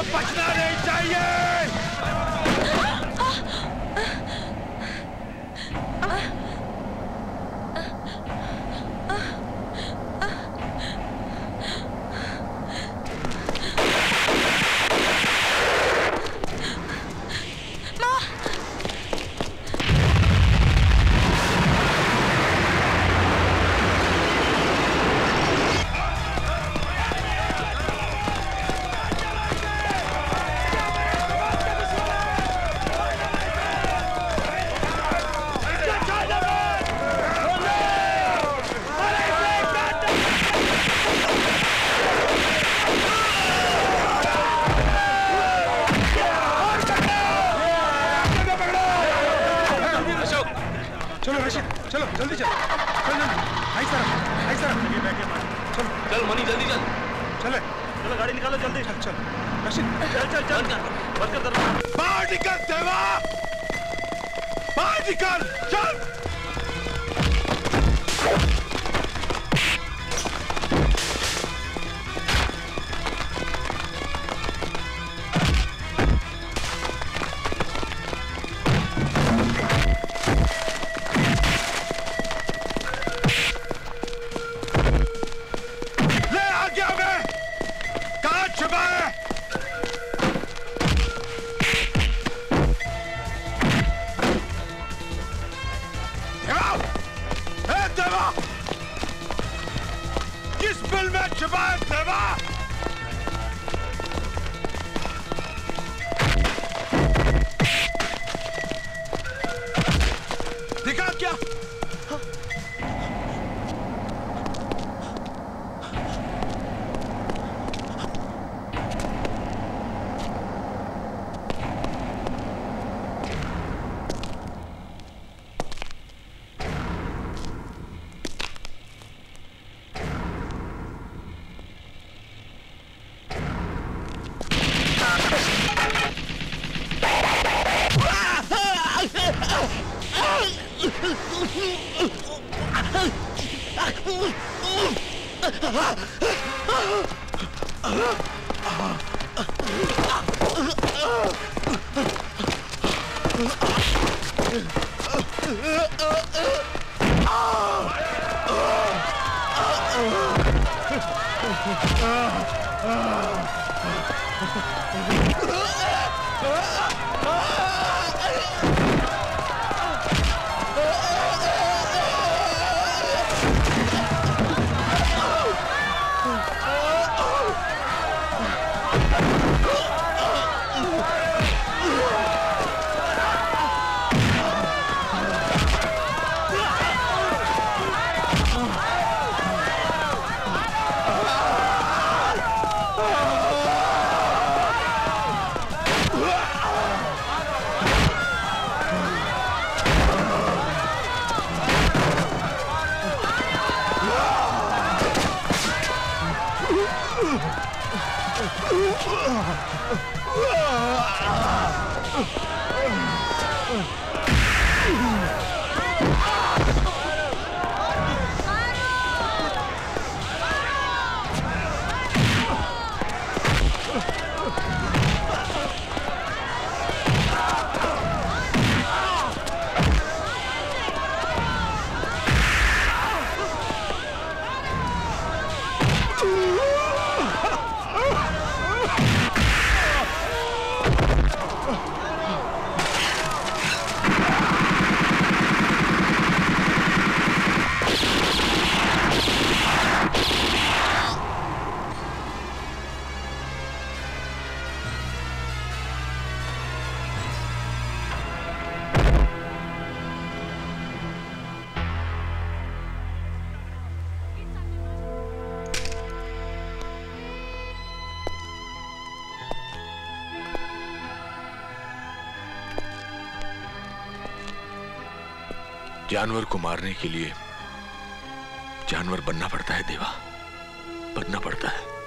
बचना नहीं चाहिए। चलो रशीद, चलो जल्दी चल, चल आई सर, चलो चल मनी जल्दी चल, चले चलो गाड़ी निकालो जल्दी, चल रशीद, चल बंद कर दरवाजा। बाहर निकल देवा, बाहर निकल, चल। जानवर को मारने के लिए जानवर बनना पड़ता है देवा, बनना पड़ता है।